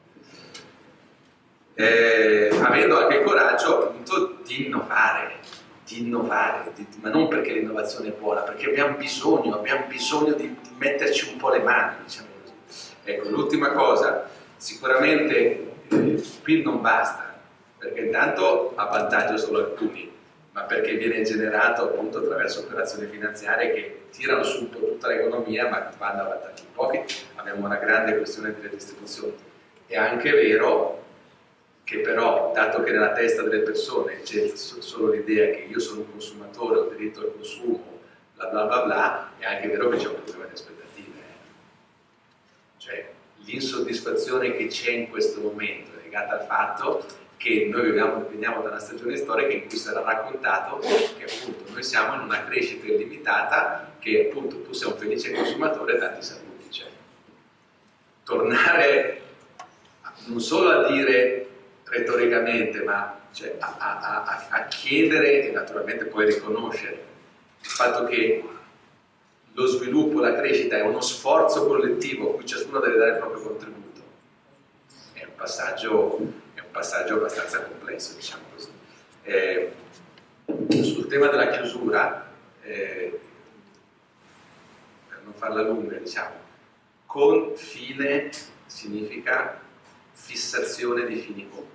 Speaker 7: eh, avendo anche il coraggio appunto di innovare, di innovare, di, ma non perché l'innovazione è buona, perché abbiamo bisogno, abbiamo bisogno di, di metterci un po' le mani, diciamo così. Ecco, l'ultima cosa, sicuramente eh, il P I L non basta, perché intanto avvantaggia solo alcuni, ma perché viene generato appunto attraverso operazioni finanziarie che tirano su un po' tutta l'economia, ma vanno a vantaggio di pochi. Abbiamo una grande questione delle distribuzioni. È anche vero che però, dato che nella testa delle persone c'è solo l'idea che io sono un consumatore, ho diritto al consumo, bla bla bla bla, è anche vero che c'è un problema di aspettative. Cioè, l'insoddisfazione che c'è in questo momento è legata al fatto che noi veniamo, veniamo da una stagione storica in cui sarà raccontato che appunto noi siamo in una crescita illimitata, che appunto tu sei un felice consumatore e tanti saluti. Cioè, tornare non solo a dire retoricamente, ma cioè, a, a, a, a chiedere e naturalmente poi riconoscere il fatto che lo sviluppo, la crescita è uno sforzo collettivo a cui ciascuno deve dare il proprio contributo. È un passaggio, è un passaggio abbastanza complesso, diciamo così. Eh, sul tema della chiusura, eh, per non farla lunga, diciamo, confine significa fissazione di fini comuni.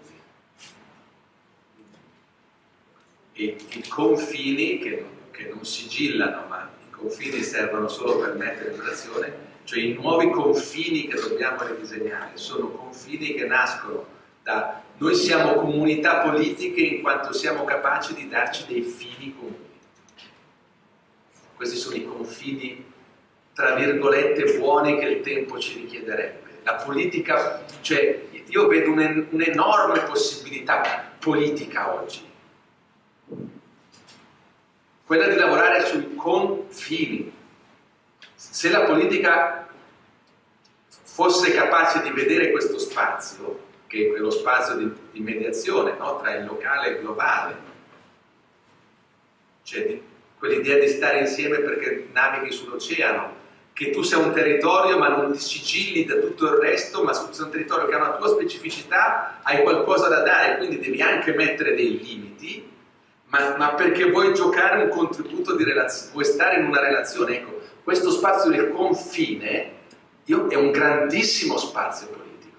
Speaker 7: E i confini che non, che non sigillano, ma i confini servono solo per mettere in relazione, cioè i nuovi confini che dobbiamo ridisegnare sono confini che nascono da noi siamo comunità politiche in quanto siamo capaci di darci dei fini comuni. Questi sono i confini tra virgolette buoni che il tempo ci richiederebbe. La politica, cioè io vedo un'enorme possibilità politica oggi, quella di lavorare sui confini. Se la politica fosse capace di vedere questo spazio, che è quello spazio di, di mediazione, no? Tra il locale e il globale, cioè di, quell'idea di stare insieme perché navighi sull'oceano, che tu sei un territorio ma non ti sigilli da tutto il resto, ma sei un territorio che ha una tua specificità, hai qualcosa da dare, quindi devi anche mettere dei limiti, ma, ma perché vuoi giocare un contributo di relazione, vuoi stare in una relazione. Ecco, questo spazio del confine io, è un grandissimo spazio politico,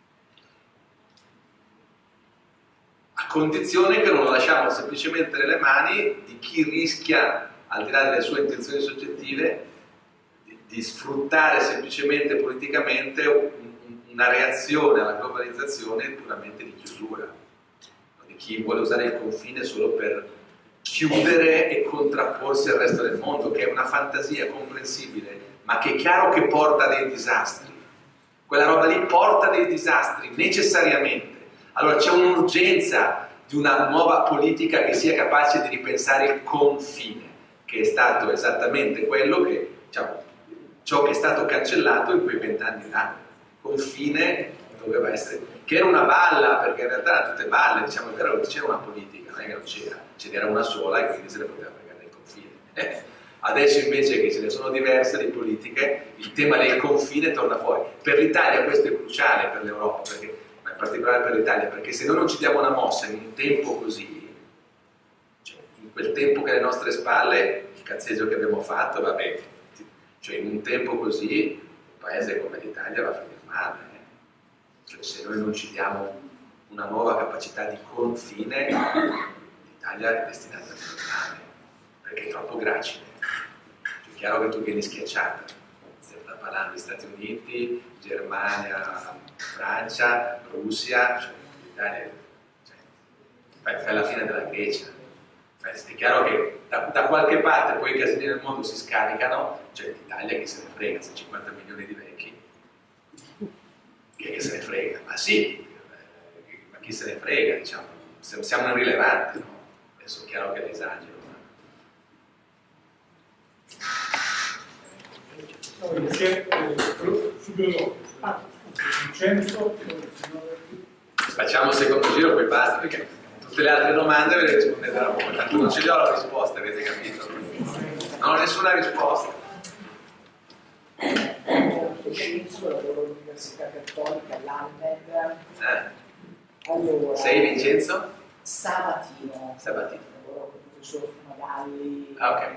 Speaker 7: a condizione che non lo lasciamo semplicemente nelle mani di chi rischia, al di là delle sue intenzioni soggettive, di, di sfruttare semplicemente politicamente un, una reazione alla globalizzazione puramente di chiusura, di chi vuole usare il confine solo per chiudere e contrapporsi al resto del mondo, che è una fantasia comprensibile, ma che è chiaro che porta dei disastri. Quella roba lì porta dei disastri, necessariamente. Allora c'è un'urgenza di una nuova politica che sia capace di ripensare il confine, che è stato esattamente quello che, diciamo, ciò che è stato cancellato in quei vent'anni là. Confine doveva essere, che era una balla, perché in realtà erano tutte balle, diciamo, è vero, c'era una politica, non è che non c'era, ce n'era una sola e quindi se ne poteva fregare del confine. Eh. Adesso invece che ce ne sono diverse di politiche, il tema del confine torna fuori. Per l'Italia questo è cruciale, per l'Europa, perché, ma in particolare per l'Italia, perché se noi non ci diamo una mossa in un tempo così, cioè in quel tempo che è alle nostre spalle, il cazzeggio che abbiamo fatto, vabbè, cioè in un tempo così, un paese come l'Italia va a finire male. Eh. Cioè, se noi non ci diamo una nuova capacità di confine, l'Italia è destinata a finire male, perché è troppo gracile. È chiaro che tu vieni schiacciata, stiamo parlando di Stati Uniti, Germania, Francia, Russia, cioè l'Italia, cioè, fai, fai la fine della Grecia. Fai, è chiaro che da, da qualche parte poi i casini del mondo si scaricano, cioè l'Italia che se ne frega, se cinquanta milioni di vecchi, che, che se ne frega, ma sì, ma chi se ne frega, diciamo, siamo irrilevanti, no? Adesso è chiaro che è l'esagero.
Speaker 8: No, perché eh, subito ah, Vincenzo,
Speaker 7: facciamo il secondo giro poi basta, perché tutte le altre domande ve le rispondete tra poco, tanto non ce le ho la risposta, avete capito? Non ho nessuna risposta.
Speaker 9: Vincenzo, lavoro all'Università Cattolica all'Almed.
Speaker 7: Eh.
Speaker 9: Allora,
Speaker 7: sei Vincenzo?
Speaker 9: Sabatino.
Speaker 7: Sabatino.
Speaker 9: Lavoro con il professor Fumagalli.
Speaker 7: Ah, ok.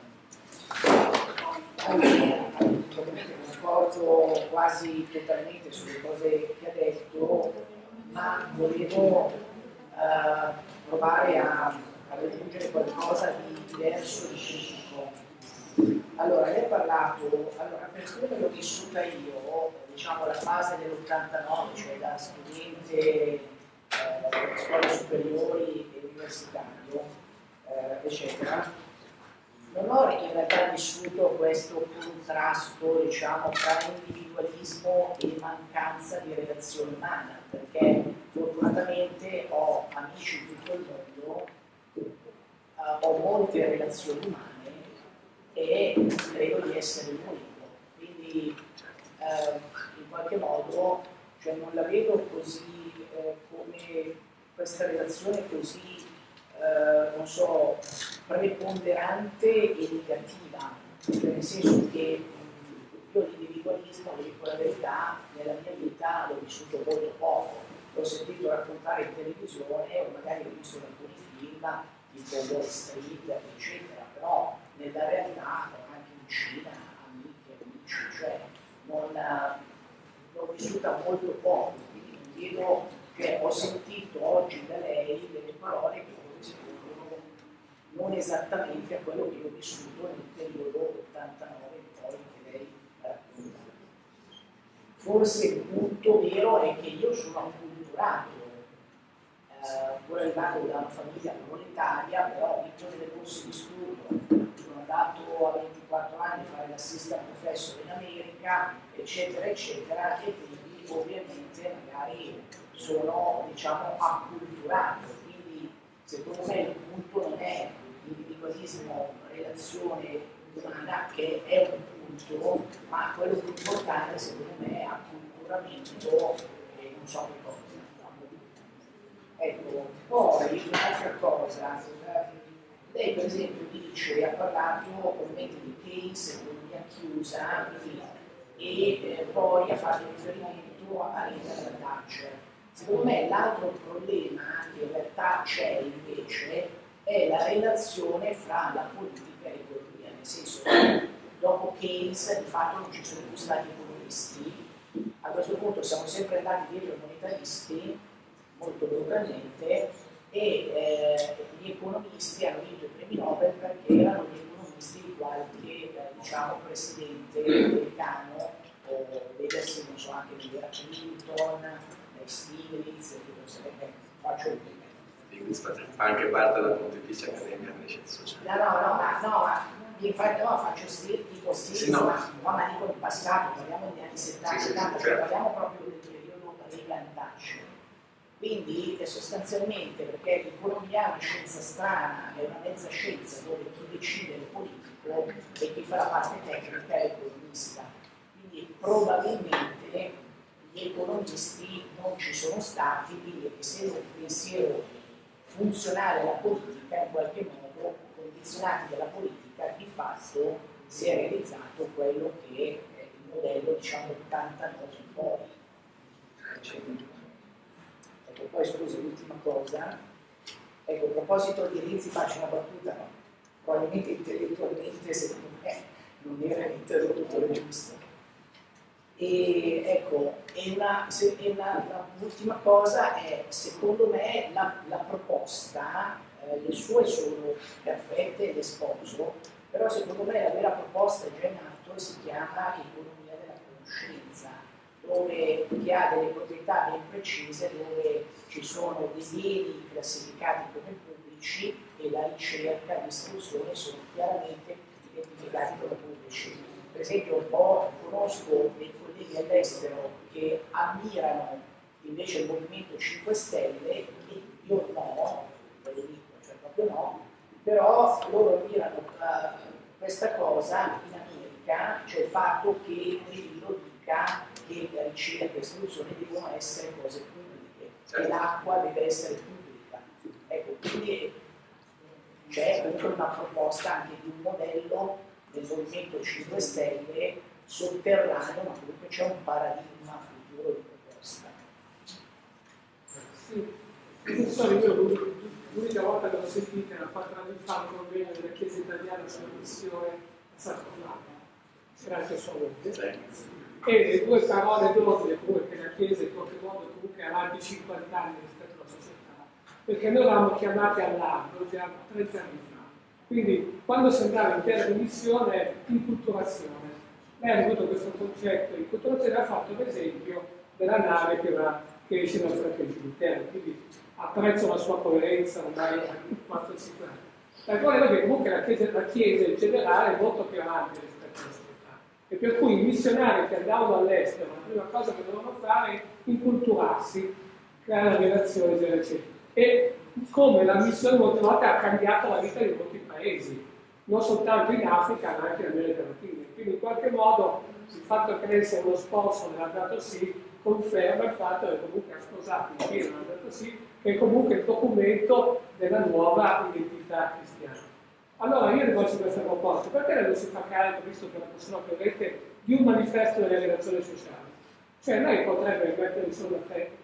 Speaker 9: Eh, Allora, ovviamente concordo quasi totalmente sulle cose che ha detto, ma volevo uh, provare a, a raggiungere qualcosa di diverso, di critico. Allora, lei ha parlato, allora, per come l'ho vissuta io, diciamo la fase dell'ottantanove, cioè da studente eh, delle scuole superiori e universitario, eh, eccetera, non ho in realtà vissuto questo contrasto, diciamo, tra individualismo e mancanza di relazione umana, perché fortunatamente ho amici in tutto il mondo, uh, ho molte relazioni umane e credo di essere l'unico. Quindi uh, in qualche modo, cioè, non la vedo così uh, come questa relazione così, uh, non so, preponderante e negativa, nel senso che io l'individualismo, vi dico la verità, nella mia vita l'ho vissuto molto poco, l'ho sentito raccontare in televisione o magari ho visto in alcuni film tipo Wall Street, eccetera, però nella realtà anche in Cina, amiche, amici, cioè non l'ho vissuta molto poco, quindi non vedo che ho sentito oggi da lei delle parole che non esattamente a quello che ho vissuto nel periodo ottantanove e poi che lei racconta. Forse il punto vero è che io sono acculturato, eh, pur arrivato da una famiglia proletaria, però ho vinto delle borse di studio, sono andato a ventiquattro anni a fare l'assistant professor in America, eccetera, eccetera, e quindi ovviamente magari sono, diciamo, acculturato. Quindi secondo me il punto non è individualismo, relazione umana, che è un punto, ma quello più importante secondo me è acculturamento e non so che cosa. Ecco, poi un'altra cosa, Lei per esempio dice, ha parlato ovviamente di Keynes, economia chiusa, quindi, e eh, poi ha fatto riferimento a England Thatcher. Secondo me l'altro problema che in realtà c'è invece è la relazione fra la politica e l'economia, nel senso che dopo Keynes di fatto non ci sono più stati economisti, a questo punto siamo sempre andati dietro ai monetaristi, molto brutalmente, e eh, gli economisti hanno vinto i premi Nobel perché erano gli economisti di qualche eh, diciamo, presidente americano, o vedersi, non so, anche di Clinton, Stiglitz, faccio il primo.
Speaker 7: Stiglitz fa anche parte della Pontificia Accademia delle Scienze Sociali.
Speaker 9: No, no, no, ma, no, ma infatti no, faccio Stiglitz, dico Stiglitz, sì, no. ma, ma dico il passato, parliamo degli anni settanta,
Speaker 7: sì, sì,
Speaker 9: ottanta,
Speaker 7: sì,
Speaker 9: cioè
Speaker 7: certo.
Speaker 9: parliamo proprio del periodo Reagan-Thatcher. Quindi è sostanzialmente perché l'economia è una scienza strana, è una mezza scienza dove chi decide è il politico e chi fa la parte tecnica è l'economista. Quindi probabilmente gli economisti non ci sono stati, quindi essendo un pensiero funzionale alla politica, in qualche modo, condizionati dalla politica, di fatto si è realizzato quello che è il modello, diciamo, ottantanove in poi. Ecco, poi scusi, l'ultima cosa, ecco, a proposito di Renzi faccio una battuta, no? Probabilmente intellettualmente, secondo me, non era l'interlocutore giusto. E ecco, l'ultima cosa è, secondo me, la, la proposta, eh, le sue sono perfette, le sposo, però secondo me la vera proposta già in atto si chiama economia della conoscenza, dove che ha delle proprietà ben precise, dove ci sono dei beni classificati come pubblici e la ricerca e l'istruzione sono chiaramente identificati come pubblici. Per esempio, un po' conosco dei colleghi all'estero che ammirano invece il Movimento cinque Stelle, e io no, ve lo dico, cioè proprio no, però loro ammirano uh, questa cosa in America, cioè il fatto che il Grillo dica che la ricerca e l'istruzione devono essere cose pubbliche, certo. E l'acqua deve essere pubblica. Ecco, quindi c'è comunque una proposta anche di un modello del Movimento cinque Stelle sotterraneo, ma comunque c'è un paradigma futuro di proposta.
Speaker 8: Sì, professore, io l'unica volta che l'ho sentita era quattro anni fa un convegno della Chiesa italiana sulla missione a Sarcofago, grazie a sua voce. E le due parole d'ordine comunque che la Chiesa in qualche modo comunque è avanti cinquanta anni rispetto alla società, perché noi l'avevamo chiamata all'anno già trenta anni fa. Quindi quando si andava in terra di missione, inculturazione. Lei ha avuto questo concetto, inculturazione ha fatto l'esempio della nave che, va, che esce dal Stretto di Terra, quindi apprezzo la sua coerenza ormai a quattro cinque anni. La cosa è che comunque la chiesa, la chiesa in generale è molto più avanti rispetto alla società, e per cui i missionari che andavano all'estero, la prima cosa che dovevano fare è inculturarsi, creare relazioni, eccetera, eccetera. E come la missione molte volte ha cambiato la vita di molti paesi, non soltanto in Africa ma anche in America Latina. Quindi in qualche modo il fatto che lei sia uno sponsor della Dato Si conferma il fatto che comunque ha sposato il pieno della Dato Si, che è comunque il documento della nuova identità cristiana. Allora io le faccio questa proposta, perché non si fa carico, visto che la persona corrente, di un manifesto delle relazioni sociali? Cioè lei potrebbe mettere solo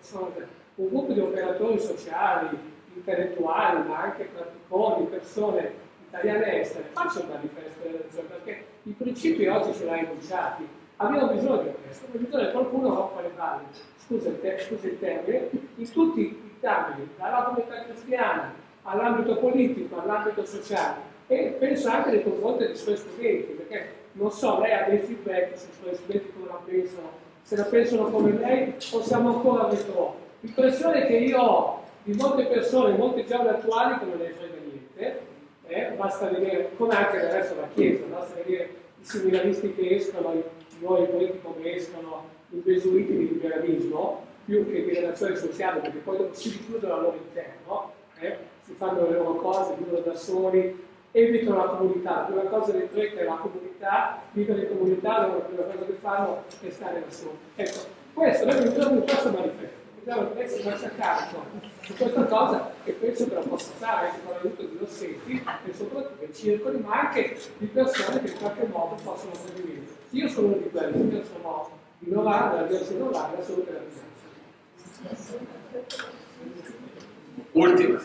Speaker 8: un gruppo di operatori sociali, intellettuali, ma anche praticoni, persone italiane e estere, faccia un manifesto delle relazioni, perché i principi oggi ce l'hai enunciati. Abbiamo bisogno di questo, abbiamo bisogno che qualcuno rompa le balle, scusa il, te scusa il termine, in tutti i ambiti, dalla comunità cristiana, all'ambito politico, all'ambito sociale, e penso anche nei confronti dei suoi studenti, perché non so, lei ha dei feedback sui suoi studenti come la pensano, se la pensano come lei o siamo ancora a retro. L'impressione che io ho di molte persone, molti giovani attuali che non ne frega niente, eh, basta vedere, come anche del resto della Chiesa, basta vedere i seminaristi che escono, i nuovi politici che escono, i gesuiti di liberalismo, più che di relazioni sociali, perché poi si diffudono al loro interno, eh, si fanno le loro cose, vivono da soli, evitano la comunità. La prima cosa che tre è la comunità, vivere in comunità, la prima cosa che fanno è stare da soli. Ecco, questo, noi abbiamo bisogno di questo manifesto. dobbiamo essere a carico su questa cosa che penso che la possa fare anche con l'aiuto di docenti e soprattutto dei circoli, ma anche di persone che in qualche modo possono condividere. Io sono uno di quelli, io sono di Novara, la via di Novara, la salute della vita.
Speaker 7: Ultima.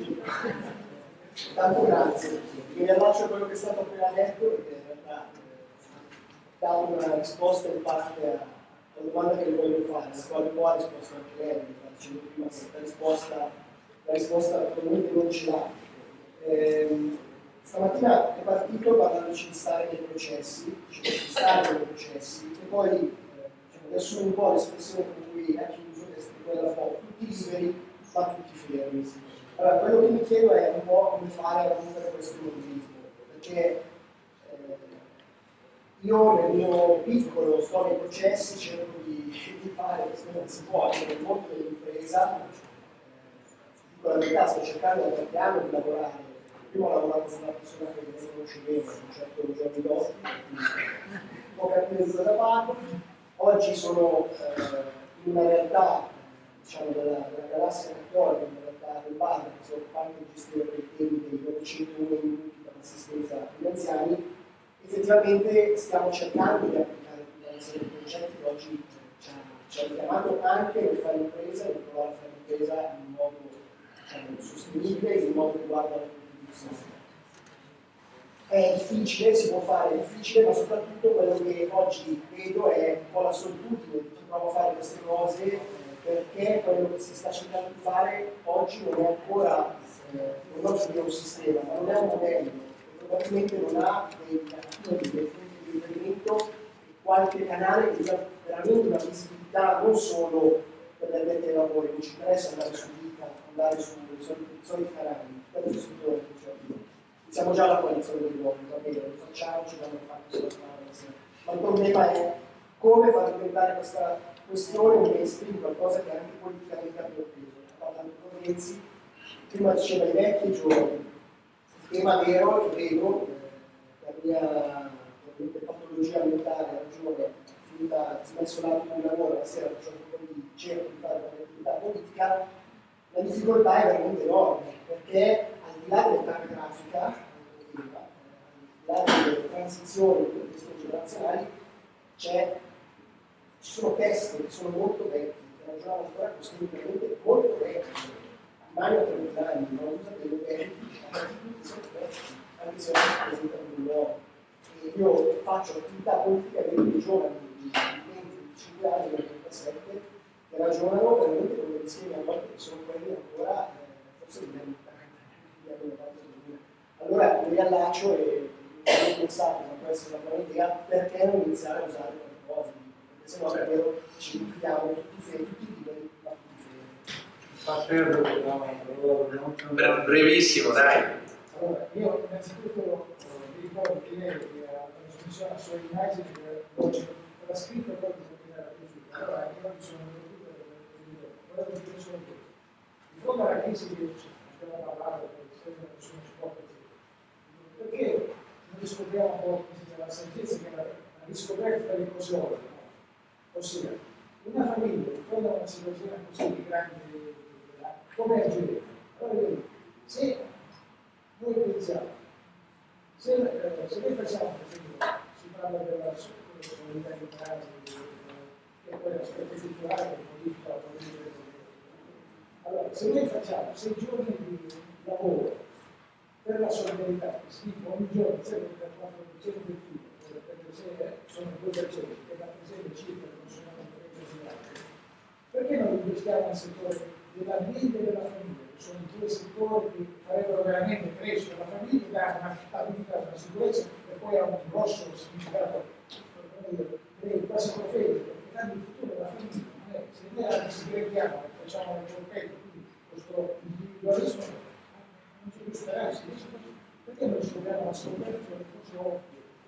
Speaker 10: Tanto grazie. Mi riallaccio a quello che è stato appena detto, perché in realtà dà una risposta in parte a la domanda che le voglio fare, la quale poi ha risposto anche lei, mi sta dicendo prima che la risposta, la risposta probabilmente non ce l'ha. Eh, stamattina è partito parlandoci di stare nei processi, cioè di stare nei processi, e poi eh, diciamo, riassume un po' l'espressione con cui ha chiuso quella po', tutti liberi ma tutti fermi. Allora, quello che mi chiedo è un po' come fare a rompere questo immobilismo, perché eh, io nel mio piccolo sto nei processi, cerco di, di fare quello che si può anche nel mondo dell'impresa, eh, con la verità sto cercando da qualche anno di lavorare, prima ho lavorato con una persona che mi conosce bene, un certo Giorni Dotti, può capire di cosa parlo. Oggi sono eh, in una realtà, diciamo, della, della galassia cattolica, in realtà del bar, che si occupa anche di gestire quei temi dei novecentuno minuti per l'assistenza agli anziani. Effettivamente stiamo cercando di applicare tutta una serie di concetti che oggi ci hanno, ci hanno chiamato anche nel fare impresa, nel provare a fare impresa in modo, diciamo, sostenibile, in modo che guarda la contribuzione. È difficile, si può fare, è difficile, ma soprattutto quello che oggi vedo è un po' la solitudine di chi prova a fare queste cose, eh, perché quello che si sta cercando di fare oggi non è ancora, eh, non voglio dire un sistema, ma non è un modello, probabilmente non ha dei punti di riferimento, qualche canale che dia veramente una visibilità non solo per le addette ai lavori, non ci interessa andare su Vita, andare sui soliti canali, per il settore. Siamo già alla coalizione dei uomini, va bene, lo facciamo, ci abbiamo fatto sulla strada, ma il problema è come far diventare questa questione un mainstream, qualcosa che anche politicamente abbia peso. Parlando con Renzi, prima diceva i vecchi e i giovani. Il tema vero, che vedo, eh, la mia patologia mentale, ha ragione, finita, smesso l'altro di lavoro, la sera faccio un po' di cerco di fare un'attività politica, la difficoltà è veramente enorme, perché al di là dell'età grafica, al di là delle transizioni, delle questioni generazionali, c'è, ci sono teste che sono molto vecchi, che ragionano ancora costantemente molto vecchi, mani a trenta anni, non sapete vecchi, anche se non si presentano di nuovo. E io faccio attività politica dei giovani di venti venticinque anni, trentasette, che ragionano veramente con degli schemi a volte che sono quelli ancora, eh, forse di anni ottanta. Allora mi riallaccio e ho pensato, ma può essere una buona idea, perché non iniziare a usare quelle cose? Perché se no davvero ci buttiamo tutti fermi, tutti liberi, ma tutti fermi.
Speaker 7: Bre brevissimo, dai.
Speaker 9: Allora, io innanzitutto vi ricordo che lei ha trasmissione la sua immagine che era scritta e poi era piaciuta. Allora, io mi sono venuto per dire, che sono questo. Di fronte alla crisi che abbiamo parlato, perché nessuno si può perché non riscopriamo un po' la saggezza che è la riscoperta delle cose ovvie, no? Ossia, una famiglia di fronte a una situazione così di grande, come agire? Allora, se noi pensiamo, se, eh, se noi facciamo, per esempio, si parla della solidarietà, che è quell'aspetto culturale che modifica la politica. Allora, se noi facciamo sei giorni di lavoro per la solidarietà, che significa ogni giorno zero virgola quattro per cento del P I B, perché se sono due per cento, che rappresenta circa il consumamento dei perché non investiamo nel settore dell'ambiente e della famiglia, che sono i due settori che farebbero veramente crescere la famiglia, dare una stabilità, una sicurezza e poi ha un grosso significato quasi profetico, perché tanto il futuro della famiglia non è, se noi la disaggreghiamo e facciamo le giornate, quindi questo individualismo non c'è più speranza, perché non scopriamo la scoperta delle cose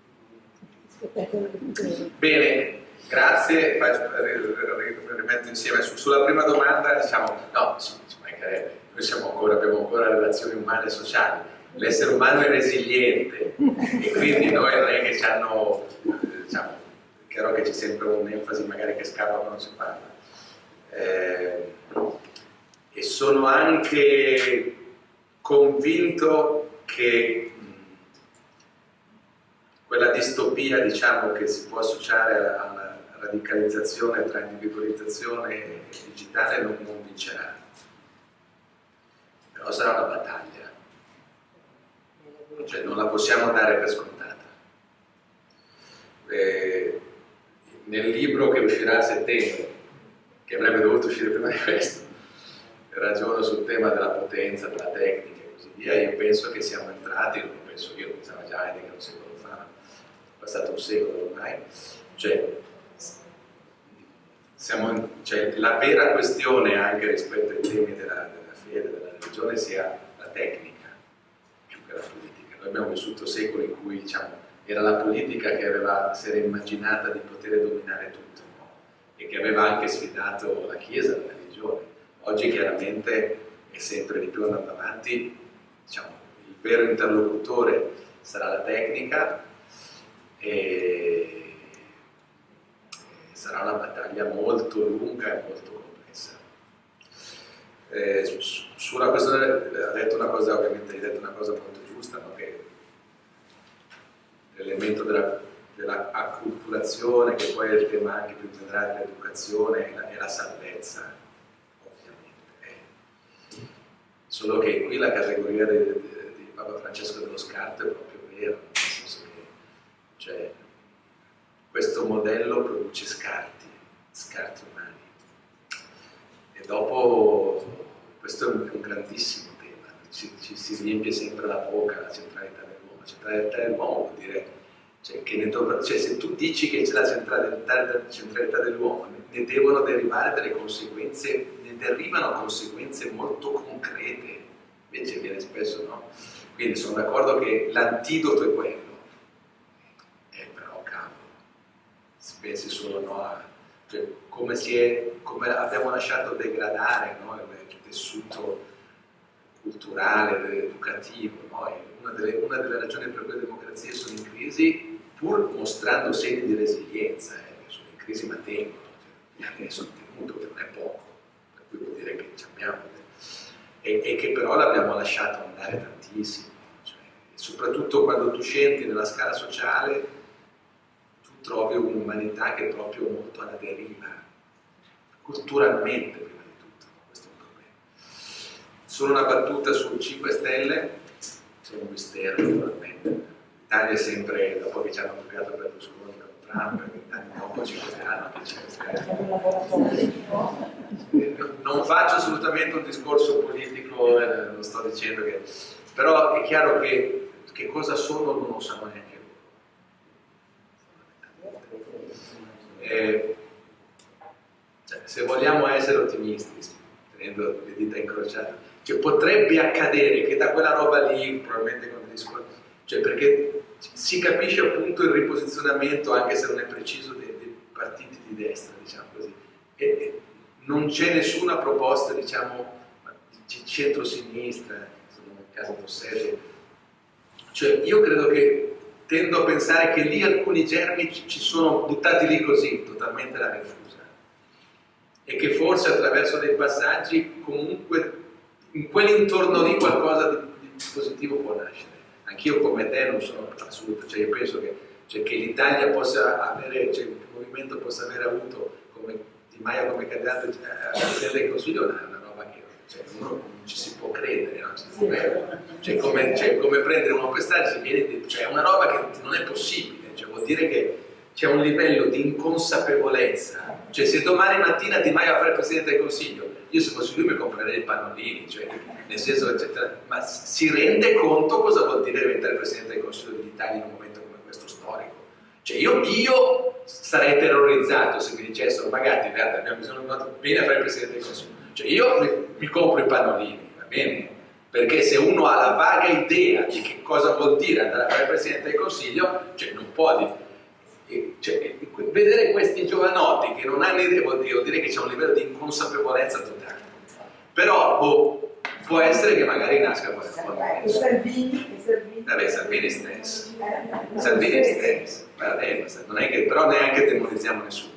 Speaker 9: ovvie?
Speaker 7: Bene, grazie, faccio, rimetto insieme Su, sulla prima domanda, diciamo, no, ci mancherebbe, noi siamo ancora, abbiamo ancora relazioni umane e sociali, l'essere umano è resiliente e quindi noi non è che ci hanno, diciamo, è chiaro che c'è sempre un'enfasi magari che scappa quando si parla. eh, e sono anche convinto che quella distopia, diciamo, che si può associare alla radicalizzazione tra individualizzazione e digitale non, non vincerà, però sarà una battaglia, cioè non la possiamo dare per scontata. Eh, nel libro che uscirà a settembre, che avrebbe dovuto uscire prima di questo, ragiono sul tema della potenza, della tecnica e così via. Io penso che siamo entrati, non penso io, pensavo già Heidegger un secolo fa, è passato un secolo ormai, cioè, siamo, cioè la vera questione anche rispetto ai temi della, della fede, della religione, sia la tecnica più che la politica. Noi abbiamo vissuto secoli in cui, diciamo, era la politica che aveva, si era immaginata di poter dominare tutto, no? E che aveva anche sfidato la Chiesa, la religione. Oggi chiaramente, e sempre di più andando avanti, diciamo, il vero interlocutore sarà la tecnica e sarà una battaglia molto lunga e molto complessa. Eh, su, sulla questione, ha detto una cosa, ovviamente hai detto una cosa molto giusta, no? Che l'elemento della, della acculturazione, che poi è il tema anche più generale dell'educazione, e la, e la salvezza, ovviamente. Eh. Solo che qui la categoria di, di, di Papa Francesco dello scarto è proprio vera, nel senso che, cioè, questo modello produce scarti, scarti umani. E dopo, questo è un, è un grandissimo tema, ci, ci si riempie sempre la bocca, la centralità dell'uomo. La centralità dell'uomo vuol dire, cioè, che ne dov- cioè, se tu dici che c'è la centralità, la centralità dell'uomo, ne, ne devono derivare delle conseguenze, ne derivano conseguenze molto concrete, invece viene spesso no. Quindi sono d'accordo che l'antidoto è quello. Pensi solo no, a, cioè, come, si è, come abbiamo lasciato degradare no, il tessuto culturale, educativo. No? Una, delle, una delle ragioni per cui le democrazie sono in crisi, pur mostrando segni di resilienza, eh, che sono in crisi ma tengono, cioè, ne sono tenuto, che non è poco, per cui vuol dire che ci abbiamo, e, e che però l'abbiamo lasciato andare tantissimo. Cioè, soprattutto quando tu scendi nella scala sociale, trovi un'umanità che è proprio molto alla deriva, culturalmente prima di tutto, questo è un problema. Solo una battuta su cinque Stelle, sono un mistero naturalmente. L'Italia è sempre, dopo che ci hanno copiato Berlusconi con Trump, vent'anni dopo ci copieranno anche cinque Stelle. Non faccio assolutamente un discorso politico, eh, non sto dicendo che... però è chiaro che, che cosa sono non lo sanno neanche. Eh, cioè, se vogliamo essere ottimisti, tenendo le dita incrociate, cioè, potrebbe accadere che da quella roba lì, probabilmente con dei discorsi, cioè perché si capisce appunto il riposizionamento, anche se non è preciso, dei, dei partiti di destra, diciamo così, e, e non c'è nessuna proposta, diciamo, di centro-sinistra, nel caso Dossetti. Cioè, io credo che tendo a pensare che lì alcuni germi ci sono buttati lì così, totalmente alla rinfusa, e che forse attraverso dei passaggi comunque in quell'intorno lì qualcosa di, di positivo può nascere. Anch'io come te non sono assoluto, cioè io penso che, cioè, che l'Italia possa avere, cioè il movimento possa aver avuto come Di Maio come candidato a Presidente del Consiglio una, una roba che cioè, uno non ci si può credere, no? Cioè, come, cioè, come prendere uno per strada, si viene, cioè, è una roba che non è possibile, cioè, vuol dire che c'è un livello di inconsapevolezza, cioè se domani mattina Di Maio va a fare il Presidente del Consiglio, io se fossi lui mi comprerei i pannolini, cioè, nel senso, eccetera. Ma si rende conto cosa vuol dire diventare Presidente del Consiglio dell'Italia in un momento come questo storico? Cioè io, io sarei terrorizzato se mi dicessero magari guarda, abbiamo bisogno di un vieni a fare il Presidente del Consiglio. Cioè io mi, mi compro i pannolini, va bene? Perché se uno ha la vaga idea di che cosa vuol dire andare a fare il Presidente del Consiglio, cioè non può dire, cioè, vedere questi giovanotti che non hanno idea vuol dire, vuol dire che c'è un livello di inconsapevolezza totale. Però oh, può essere che magari nasca qualcosa.
Speaker 9: E Salvini? E Salvini?
Speaker 7: Vabbè, Salvini stesso. Salvini stesso. Vabbè, non è che, però neanche demonizziamo nessuno.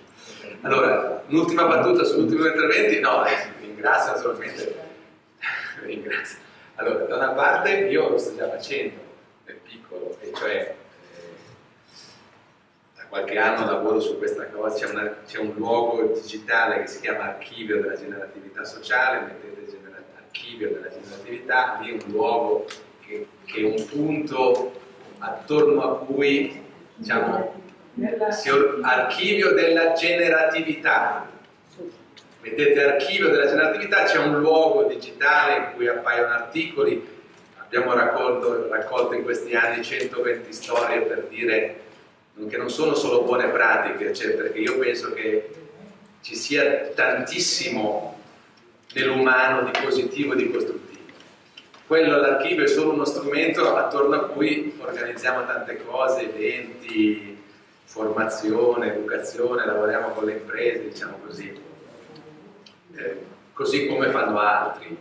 Speaker 7: Allora, un'ultima battuta sull'ultimo intervento, no, eh, ringrazio naturalmente, ringrazio. Allora, da una parte io lo sto già facendo nel piccolo, e cioè eh, da qualche anno lavoro su questa cosa, c'è, una, c'è un luogo digitale che si chiama Archivio della Generatività Sociale, mettete genera- Archivio della Generatività, lì è un luogo che, che è un punto attorno a cui, diciamo, si or- archivio della generatività. Mettete archivio della generatività, c'è un luogo digitale in cui appaiono articoli. Abbiamo raccolto, raccolto in questi anni centoventi storie per dire che non sono solo buone pratiche, cioè, perché io penso che ci sia tantissimo nell'umano di positivo e di costruttivo. Quello, l'archivio, è solo uno strumento attorno a cui organizziamo tante cose, eventi, formazione, educazione, lavoriamo con le imprese, diciamo così, eh, così come fanno altri.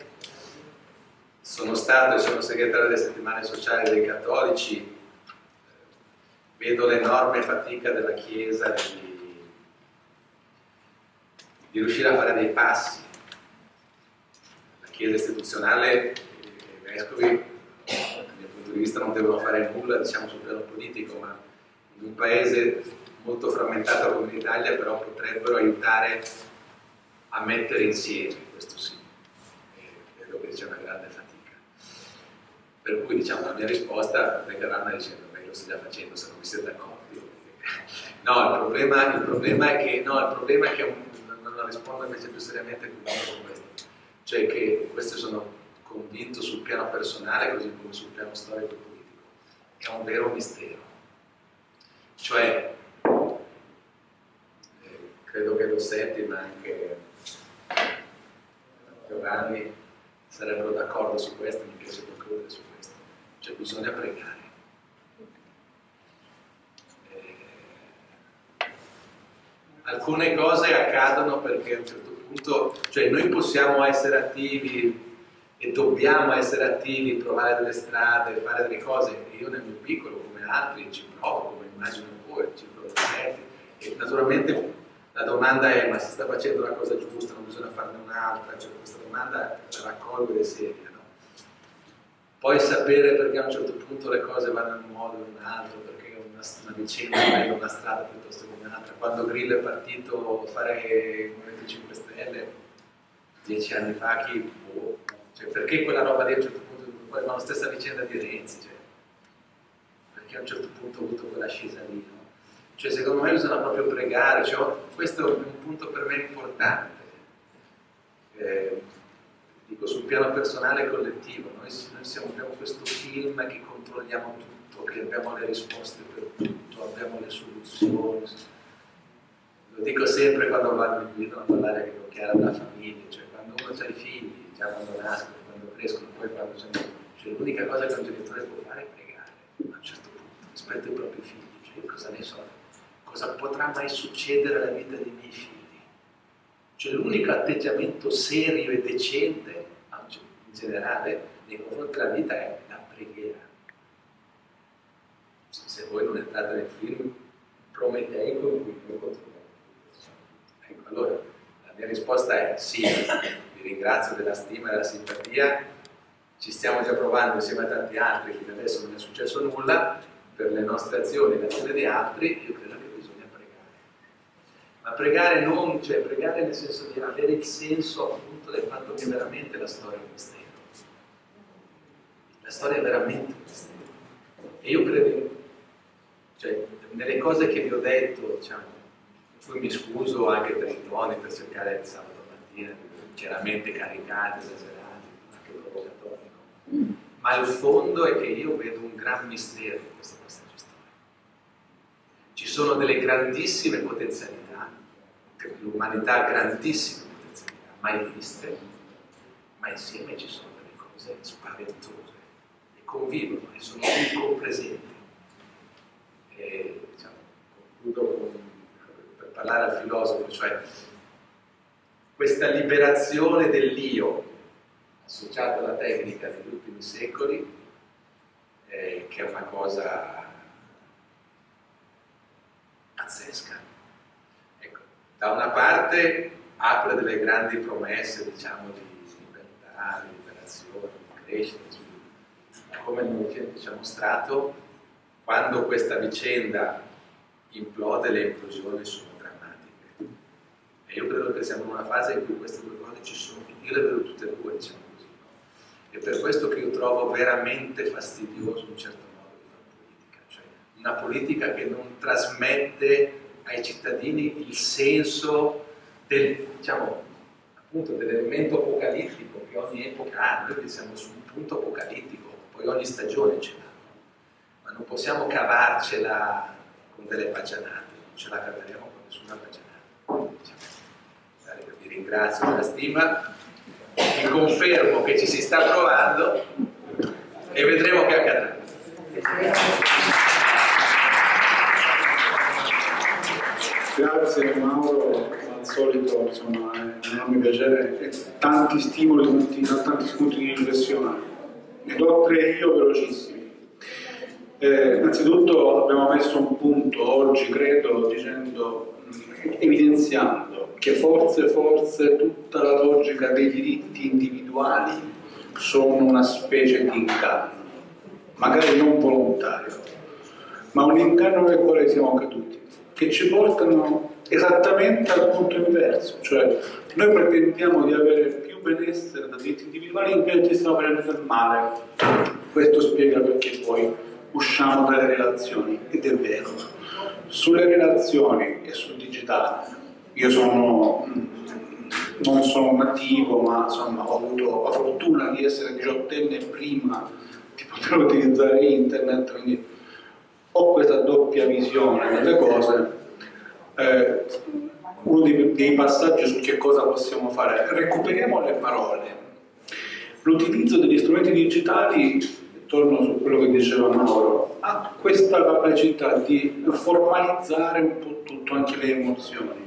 Speaker 7: Sono stato e sono segretario delle settimane sociali dei cattolici, vedo l'enorme fatica della Chiesa di, di riuscire a fare dei passi. La Chiesa istituzionale, i vescovi, dal mio punto di vista, non devono fare nulla, diciamo, sul piano politico, ma in un paese molto frammentato come l'Italia però potrebbero aiutare a mettere insieme, questo sì, e vedo che c'è una grande fatica. Per cui, diciamo, la mia risposta verrà dicendo: beh, lo sto già facendo, se non vi siete accorti. No, il problema, il problema è che, no, il problema è che non la rispondo invece più seriamente con questo, cioè che questo sono convinto sul piano personale così come sul piano storico e politico, è un vero mistero. Cioè, eh, credo che lo senti, ma anche Giovanni sarebbero d'accordo su questo, mi piace concludere su questo. Cioè, bisogna pregare. Eh, alcune cose accadono perché a un certo punto, cioè noi possiamo essere attivi e dobbiamo essere attivi, trovare delle strade, fare delle cose, e io nel mio piccolo, come altri, ci provo, come immagino voi, ci provo e naturalmente la domanda è: ma si sta facendo la cosa giusta, non bisogna farne un'altra? Cioè, questa domanda la raccolgo ed è seria, no? Poi sapere perché a un certo punto le cose vanno in un modo o in un altro, perché una, una vicenda prende una strada piuttosto che un'altra. Quando Grillo è partito a fare il Movimento cinque Stelle dieci anni fa, chi boh, cioè, perché quella roba lì a un certo punto, poi la stessa vicenda di Renzi, cioè, perché a un certo punto ho avuto quella scesa lì, no? Cioè, secondo me bisogna proprio pregare, cioè, questo è un punto per me importante, eh, dico sul piano personale e collettivo. Noi, noi siamo, abbiamo questo film che controlliamo tutto, che abbiamo le risposte per tutto, abbiamo le soluzioni. Lo dico sempre quando vado in a parlare che con Chiara della famiglia, cioè quando uno ha i figli, già quando nascono, quando crescono, poi quando c'è, cioè, l'unica cosa che un genitore può fare è pregare a un certo punto rispetto ai propri figli, cioè cosa ne so, cosa potrà mai succedere alla vita dei miei figli? Cioè l'unico atteggiamento serio e decente in generale nei confronti della vita è la preghiera. Se voi non entrate nel film prometeico in cui noi controlliamo. Ecco, allora la mia risposta è sì, vi ringrazio della stima e della simpatia, ci stiamo già provando insieme a tanti altri, fino adesso non è successo nulla, per le nostre azioni e l'azione di altri, io credo che bisogna pregare. Ma pregare non, cioè pregare nel senso di avere il senso appunto del fatto che veramente la storia è un mistero. La storia è veramente un mistero. E io credo, cioè, nelle cose che vi ho detto, diciamo, poi mi scuso anche per i toni, per cercare di sabato mattina, chiaramente caricati, esagerati, anche provocatori. Ma il fondo è che io vedo un gran mistero in questo passaggio storico. Ci sono delle grandissime potenzialità, l'umanità ha grandissime potenzialità, mai viste, ma insieme ci sono delle cose spaventose, e convivono, e sono incopresenti. E, diciamo, concludo con, per parlare al filosofo, cioè questa liberazione dell'io associata alla tecnica degli ultimi secoli, eh, che è una cosa pazzesca. Ecco, da una parte apre delle grandi promesse, diciamo, di libertà, di liberazione, di crescita, di sviluppo. Ma come il recente ci ha mostrato, quando questa vicenda implode, le implosioni sono drammatiche. E io credo che siamo in una fase in cui queste due cose ci sono, io le vedo tutte e due, diciamo così. No? E per questo che io trovo veramente fastidioso un certo modo di fare politica, cioè una politica che non trasmette ai cittadini il senso del, diciamo, appunto, dell'elemento apocalittico che ogni epoca ha. Noi siamo su un punto apocalittico, poi ogni stagione ce l'ha, ma non possiamo cavarcela con delle pagianate, non ce la caveremo con nessuna pagianata. Diciamo, vi ringrazio per la stima, vi confermo che ci si sta provando e vedremo che accadrà.
Speaker 1: Grazie Mauro, al solito insomma, è un enorme piacere e tanti stimoli, tanti, tanti spunti di riflessione. Ne do tre io velocissimi. Eh, innanzitutto abbiamo messo un punto oggi, credo, dicendo, evidenziando che forse, forse tutta la logica dei diritti individuali sono una specie di inganno, magari non volontario, ma un inganno nel quale siamo caduti, che ci portano esattamente al punto inverso, cioè noi pretendiamo di avere più benessere da diritti individuali, invece stiamo facendo del male. Questo spiega perché poi usciamo dalle relazioni, ed è vero. Sulle relazioni e sul digitale, io sono, non sono nativo, ma insomma ho avuto la fortuna di essere diciottenne prima di poter utilizzare internet, quindi ho questa doppia visione delle cose. Eh, uno dei, dei passaggi su che cosa possiamo fare, recuperiamo le parole. L'utilizzo degli strumenti digitali, torno su quello che diceva Mauro, ha questa capacità di formalizzare un po' tutto, anche le emozioni.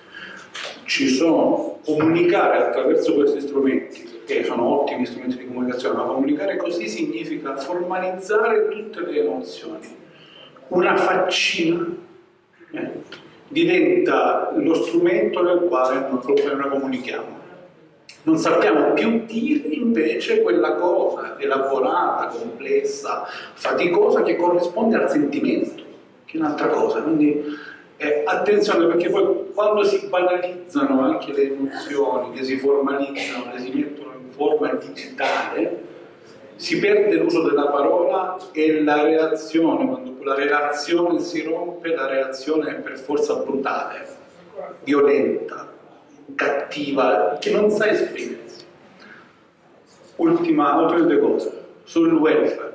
Speaker 1: Ci sono, comunicare attraverso questi strumenti, che sono ottimi strumenti di comunicazione, ma comunicare così significa formalizzare tutte le emozioni. Una faccina eh, diventa lo strumento nel quale noi comunichiamo. Non sappiamo più dire invece quella cosa elaborata, complessa, faticosa che corrisponde al sentimento, che è un'altra cosa. Quindi eh, attenzione, perché poi quando si banalizzano anche le emozioni, che si formalizzano, che si mettono in forma digitale, si perde l'uso della parola e la reazione, quando la relazione si rompe, la reazione è per forza brutale, violenta, cattiva, che non sa esprimersi. Ultima, ultime due cose, sul welfare.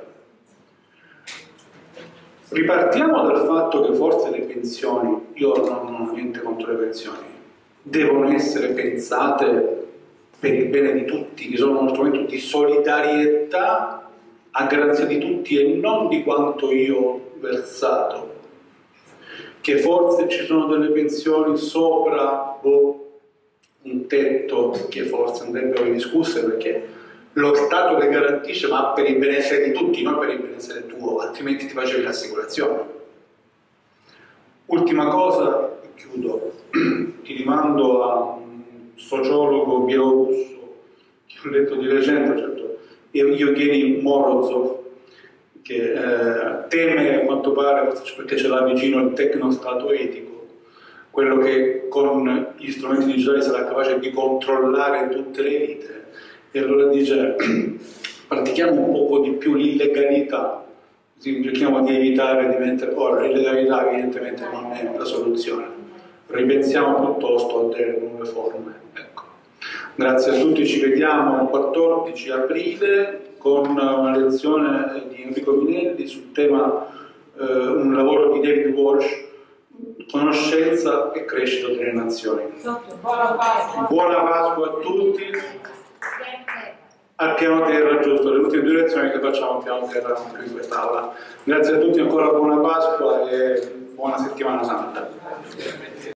Speaker 1: Ripartiamo dal fatto che forse le pensioni, io non ho niente contro le pensioni, devono essere pensate per il bene di tutti, che sono uno strumento di solidarietà a garanzia di tutti e non di quanto io ho versato. Che forse ci sono delle pensioni sopra o un tetto che forse andrebbero discusse, perché lo Stato le garantisce, ma per il benessere di tutti, non per il benessere tuo, altrimenti ti facevi l'assicurazione. Ultima cosa, e chiudo, ti rimando a un sociologo bielorusso che ho letto di recente, certo, Evgeny Morozov, che eh, teme, a quanto pare, perché ce l'ha vicino il tecnostato etico, quello che con gli strumenti digitali sarà capace di controllare tutte le vite. E allora dice, pratichiamo un poco di più l'illegalità, così cerchiamo di evitare di mettere, ora l'illegalità evidentemente non è la soluzione, ripensiamo piuttosto a delle nuove forme. Ecco. Grazie a tutti, ci vediamo il quattordici aprile con una lezione di Enrico Minelli sul tema, eh, un lavoro di David Walsh, conoscenza e crescita delle nazioni.
Speaker 9: Buona Pasqua.
Speaker 1: Buona Pasqua a tutti. Al piano terra, giusto, le ultime due lezioni che facciamo al piano terra qui in quest'aula. Grazie a tutti, ancora buona Pasqua e buona settimana santa.